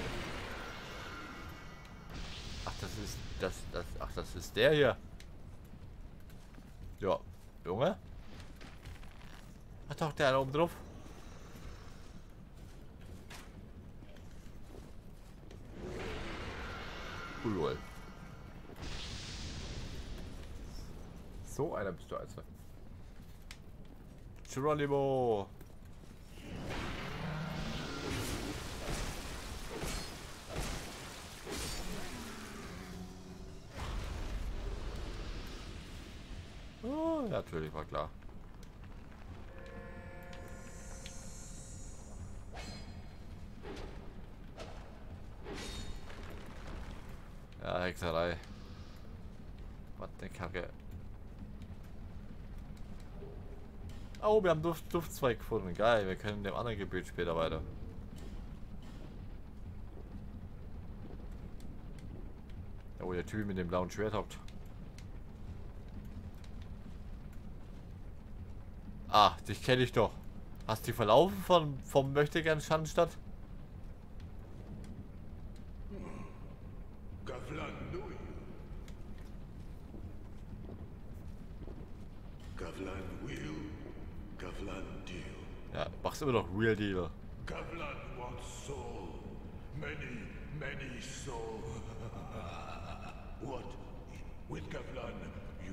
Ach, das ist. Das, das. Ach, das ist der hier. Ja. Junge? Ach doch, der da oben drauf. Cool. So einer bist du also. Geronimo! Oh, ja, natürlich, war klar. Ja, Hexerei. Was ne Kacke. Oh, wir haben Duft, Duftzweig gefunden. Geil, wir können in dem anderen Gebiet später weiter. Da wo der Typ mit dem blauen Schwert hockt. Ah, dich kenne ich doch. Hast du die verlaufen von, vom Möchtegern Schandstadt? Gavlan Nui. Gavlan Will. Gavlan Deal. Ja, machst immer noch Real Deal. Gavlan wants soul. Many, many soul. What? With Gavlan, you.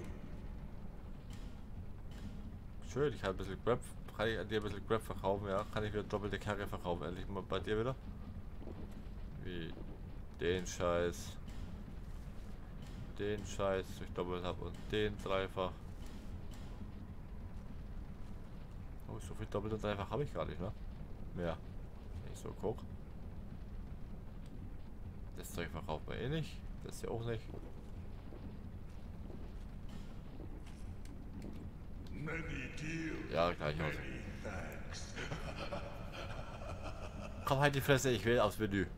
Schön, ich kann ein bisschen Grab, kann ich an dir ein bisschen Grab verkaufen, ja. Kann ich wieder doppelte Karre verkaufen, endlich mal bei dir wieder. Wie den Scheiß. Den Scheiß, ich doppelt habe und den dreifach. Oh, so viel doppelt und dreifach habe ich gar nicht, ne? Mehr. Wenn ich so guck. Das Zeug verkauft man eh nicht. Das hier auch nicht. Many deal. Ja, gleich aus. Many thanks. Komm halt die Fresse, ich will aufs Menü.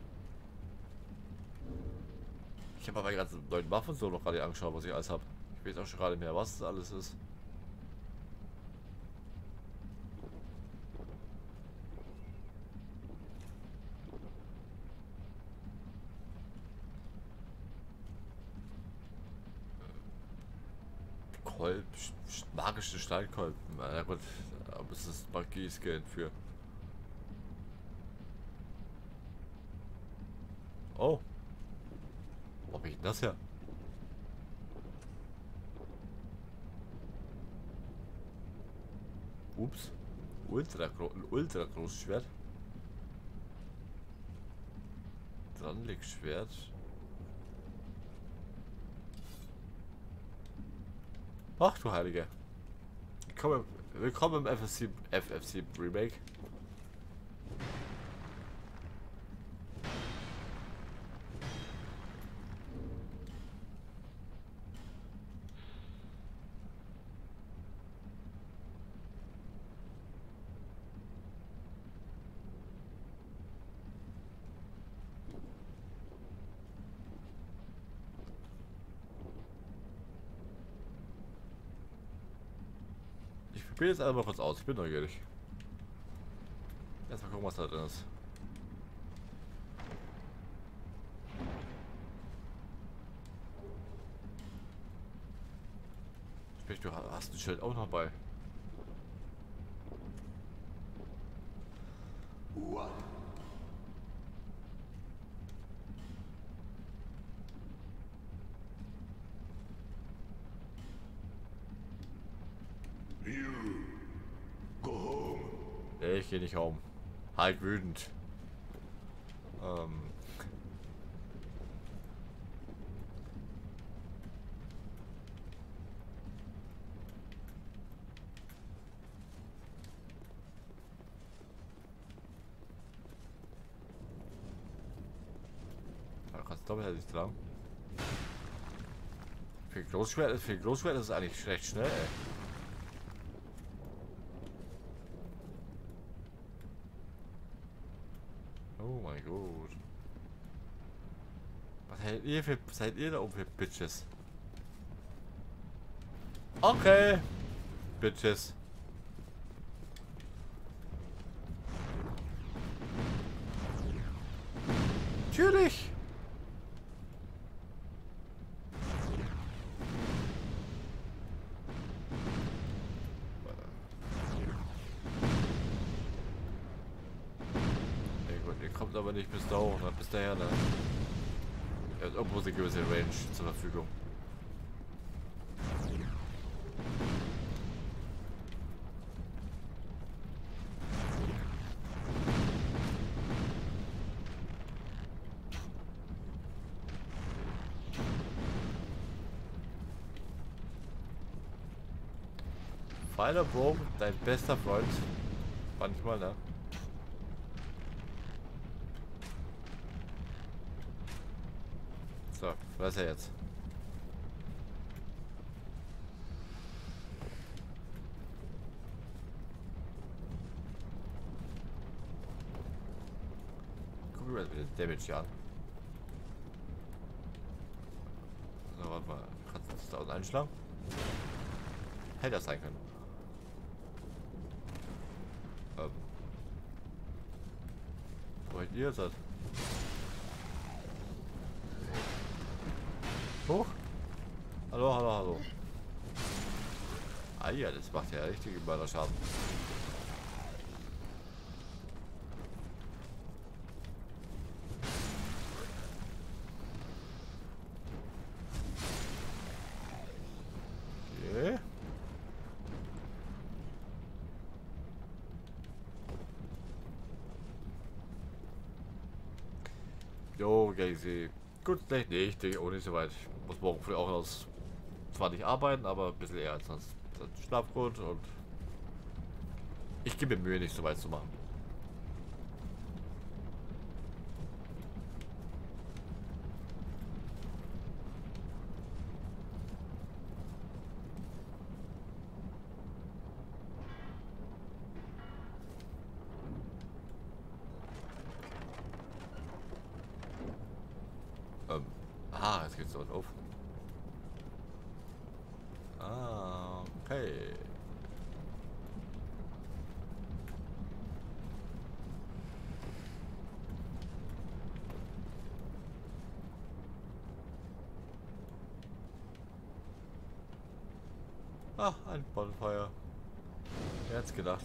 Ich habe aber meine ganzen neuen Waffen so noch gerade angeschaut, was ich alles habe. Ich weiß auch schon gerade mehr, was das alles ist. Kolb, magische Steinkolben. Na gut, aber es ist Magie-Scan für. Oh. Wo hab ich denn das her? Ups. Ultra, ein ultra großes Schwert. Dranlegschwert. Ach du Heilige. Willkommen, willkommen im F F C, F F C Remake. Ich probiere jetzt einfach kurz aus, ich bin neugierig. Erstmal gucken, was da drin ist. Sprich, du hast ein Schild auch noch bei. What? You go home. Nee, ich gehe nicht home. Halt wütend. Ähm. Da kannst du doppelt nicht dran. Für Großschwert, für Großschwert ist es eigentlich recht schnell, ey. Oh mein Gott. Was seid ihr für, seid ihr da oben für Bitches? Okay. Bitches. Natürlich. Kommt aber nicht bis da hoch, ne? Bis daher, ne? Er hat irgendwo eine gewisse Range zur Verfügung. Pfeil und Bogen, dein bester Freund. Manchmal, ne? So, was ist er jetzt? Gucken wir uns den Damage hier an. So, warte mal. Kannst du das da unten einschlagen? Hätte das sein können. Ähm. Wo hättet ihr seid? Hoch? Hallo, hallo, hallo. Ah ja, das macht ja richtig über Schaden. Okay. Jo, gegen sie. Gut, schlecht nicht, ich auch nicht so weit. Ich muss morgen früh auch aus. Zwar nicht arbeiten, aber ein bisschen eher als sonst. Schlaf gut und ich gebe mir Mühe, nicht so weit zu machen. Ähm, ah, jetzt geht's dort auf. Ah, okay. Ah, ein Bonfire. Wer hat's gedacht?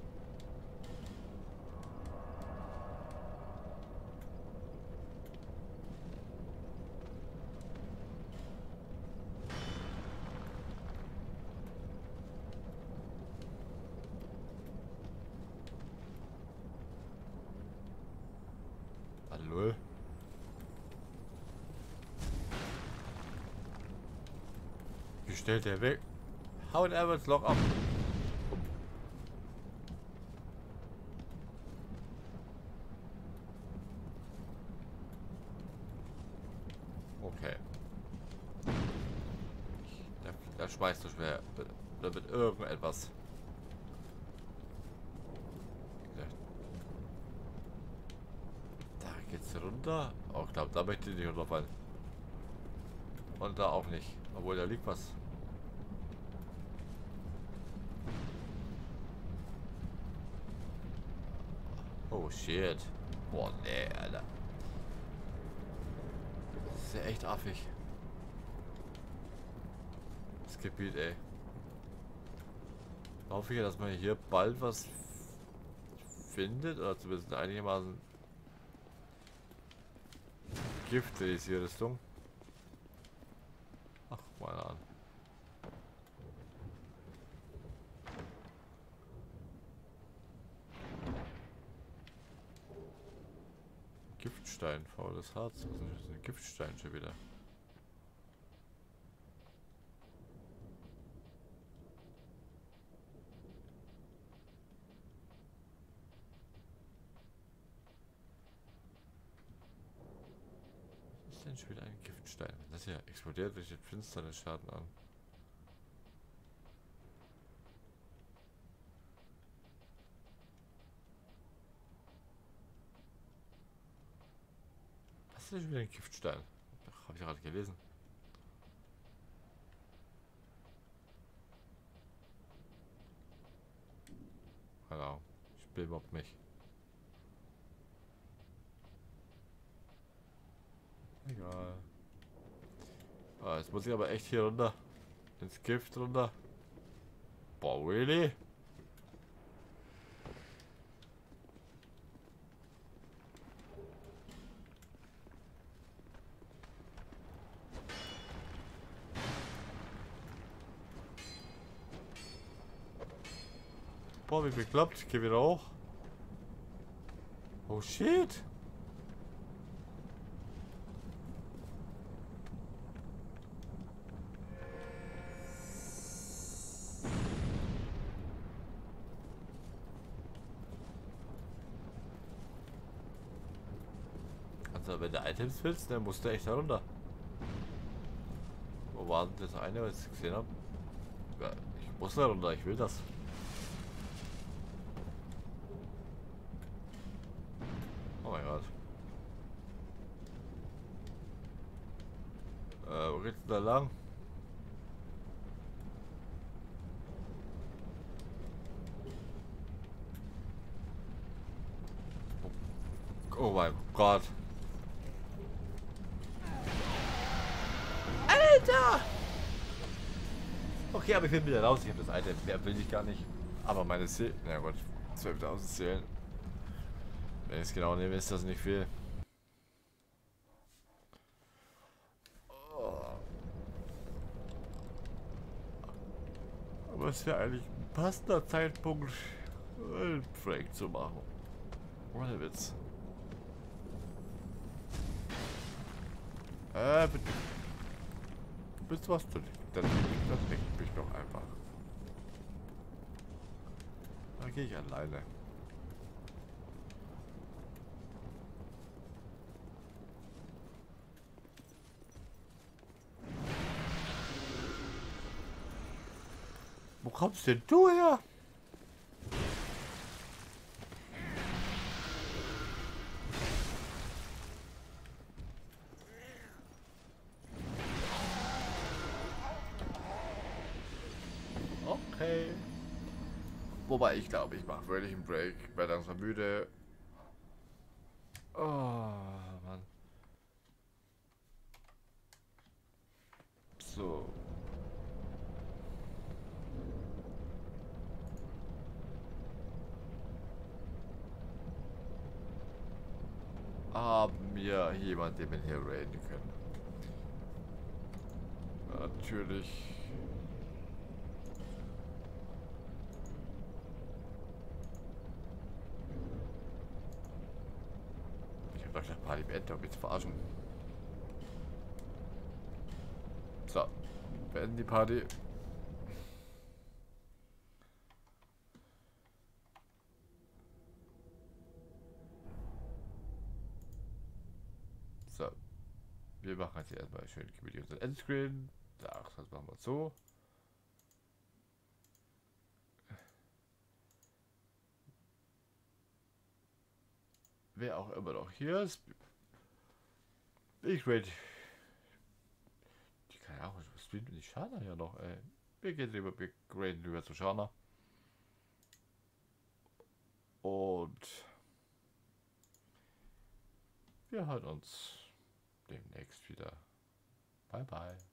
Hallo? Wie stellt der weg? Haut Everts Lock ab. Okay. Da, da schmeißt du schwer. Da wird irgendetwas. Da geht's runter. Oh, ich glaube, da möchte ich nicht runterfallen. Und da auch nicht. Obwohl, da liegt was. Oh shit. Boah, nee, Alter. Das ist ja echt affig. Das Gebiet, ey. Ich hoffe, dass man hier bald was findet. Oder zumindest einigermaßen Gift ist hier Rüstung. Ach, mal an. Giftstein, faules Harz. Was ist denn das? Ein Giftstein schon wieder? Was ist denn schon wieder ein Giftstein? Das hier explodiert, richtet finsterne Schaden an. Was ist denn schon wieder ein Giftstein? Habe ich gerade gelesen. Keine Ahnung. Ich spiele überhaupt nicht. Egal. Ah, jetzt muss ich aber echt hier runter. Ins Gift runter. Boah, really? Boah, wie bekloppt. Ich geh wieder hoch. Oh shit. Also wenn du Items willst, dann musst du echt da runter. Wo war denn das eine, was ich gesehen habe? Ja, ich muss da runter, ich will das. Oh mein Gott. Äh, wo geht's denn da lang? Oh mein Gott. Alter! Okay, aber ich bin wieder raus. Ich habe das Item. Mehr will ich gar nicht. Aber meine Seelen. Na gut, zwölftausend Seelen. Wenn ich es genau nehme, ist das nicht viel. Oh. Aber es wäre eigentlich ein passender Zeitpunkt, einen Break zu machen. Ohne Witz. Äh, bitte. Du bist was zu dann dann denkt mich doch einfach. Da gehe ich alleine. Wo kommst denn du her? Okay. Wobei ich glaube, ich mache wirklich einen Break. Ich werde langsam müde. Oh, Mann. So. Haben wir jemanden, den wir hier raiden können? Natürlich. Ich hab doch gesagt, Party beendet, um mich zu verarschen. So. Beenden die Party. So. Wir machen jetzt erstmal schön gemütlich unseren Endscreen. Ach, das machen wir so. Wer auch immer noch hier ist. Ich rate. Die keine Ahnung, was streamt denn die Shana ja noch, ey. Wir gehen lieber, wir graden lieber zu Shana. Und wir hören uns demnächst wieder. Bye bye.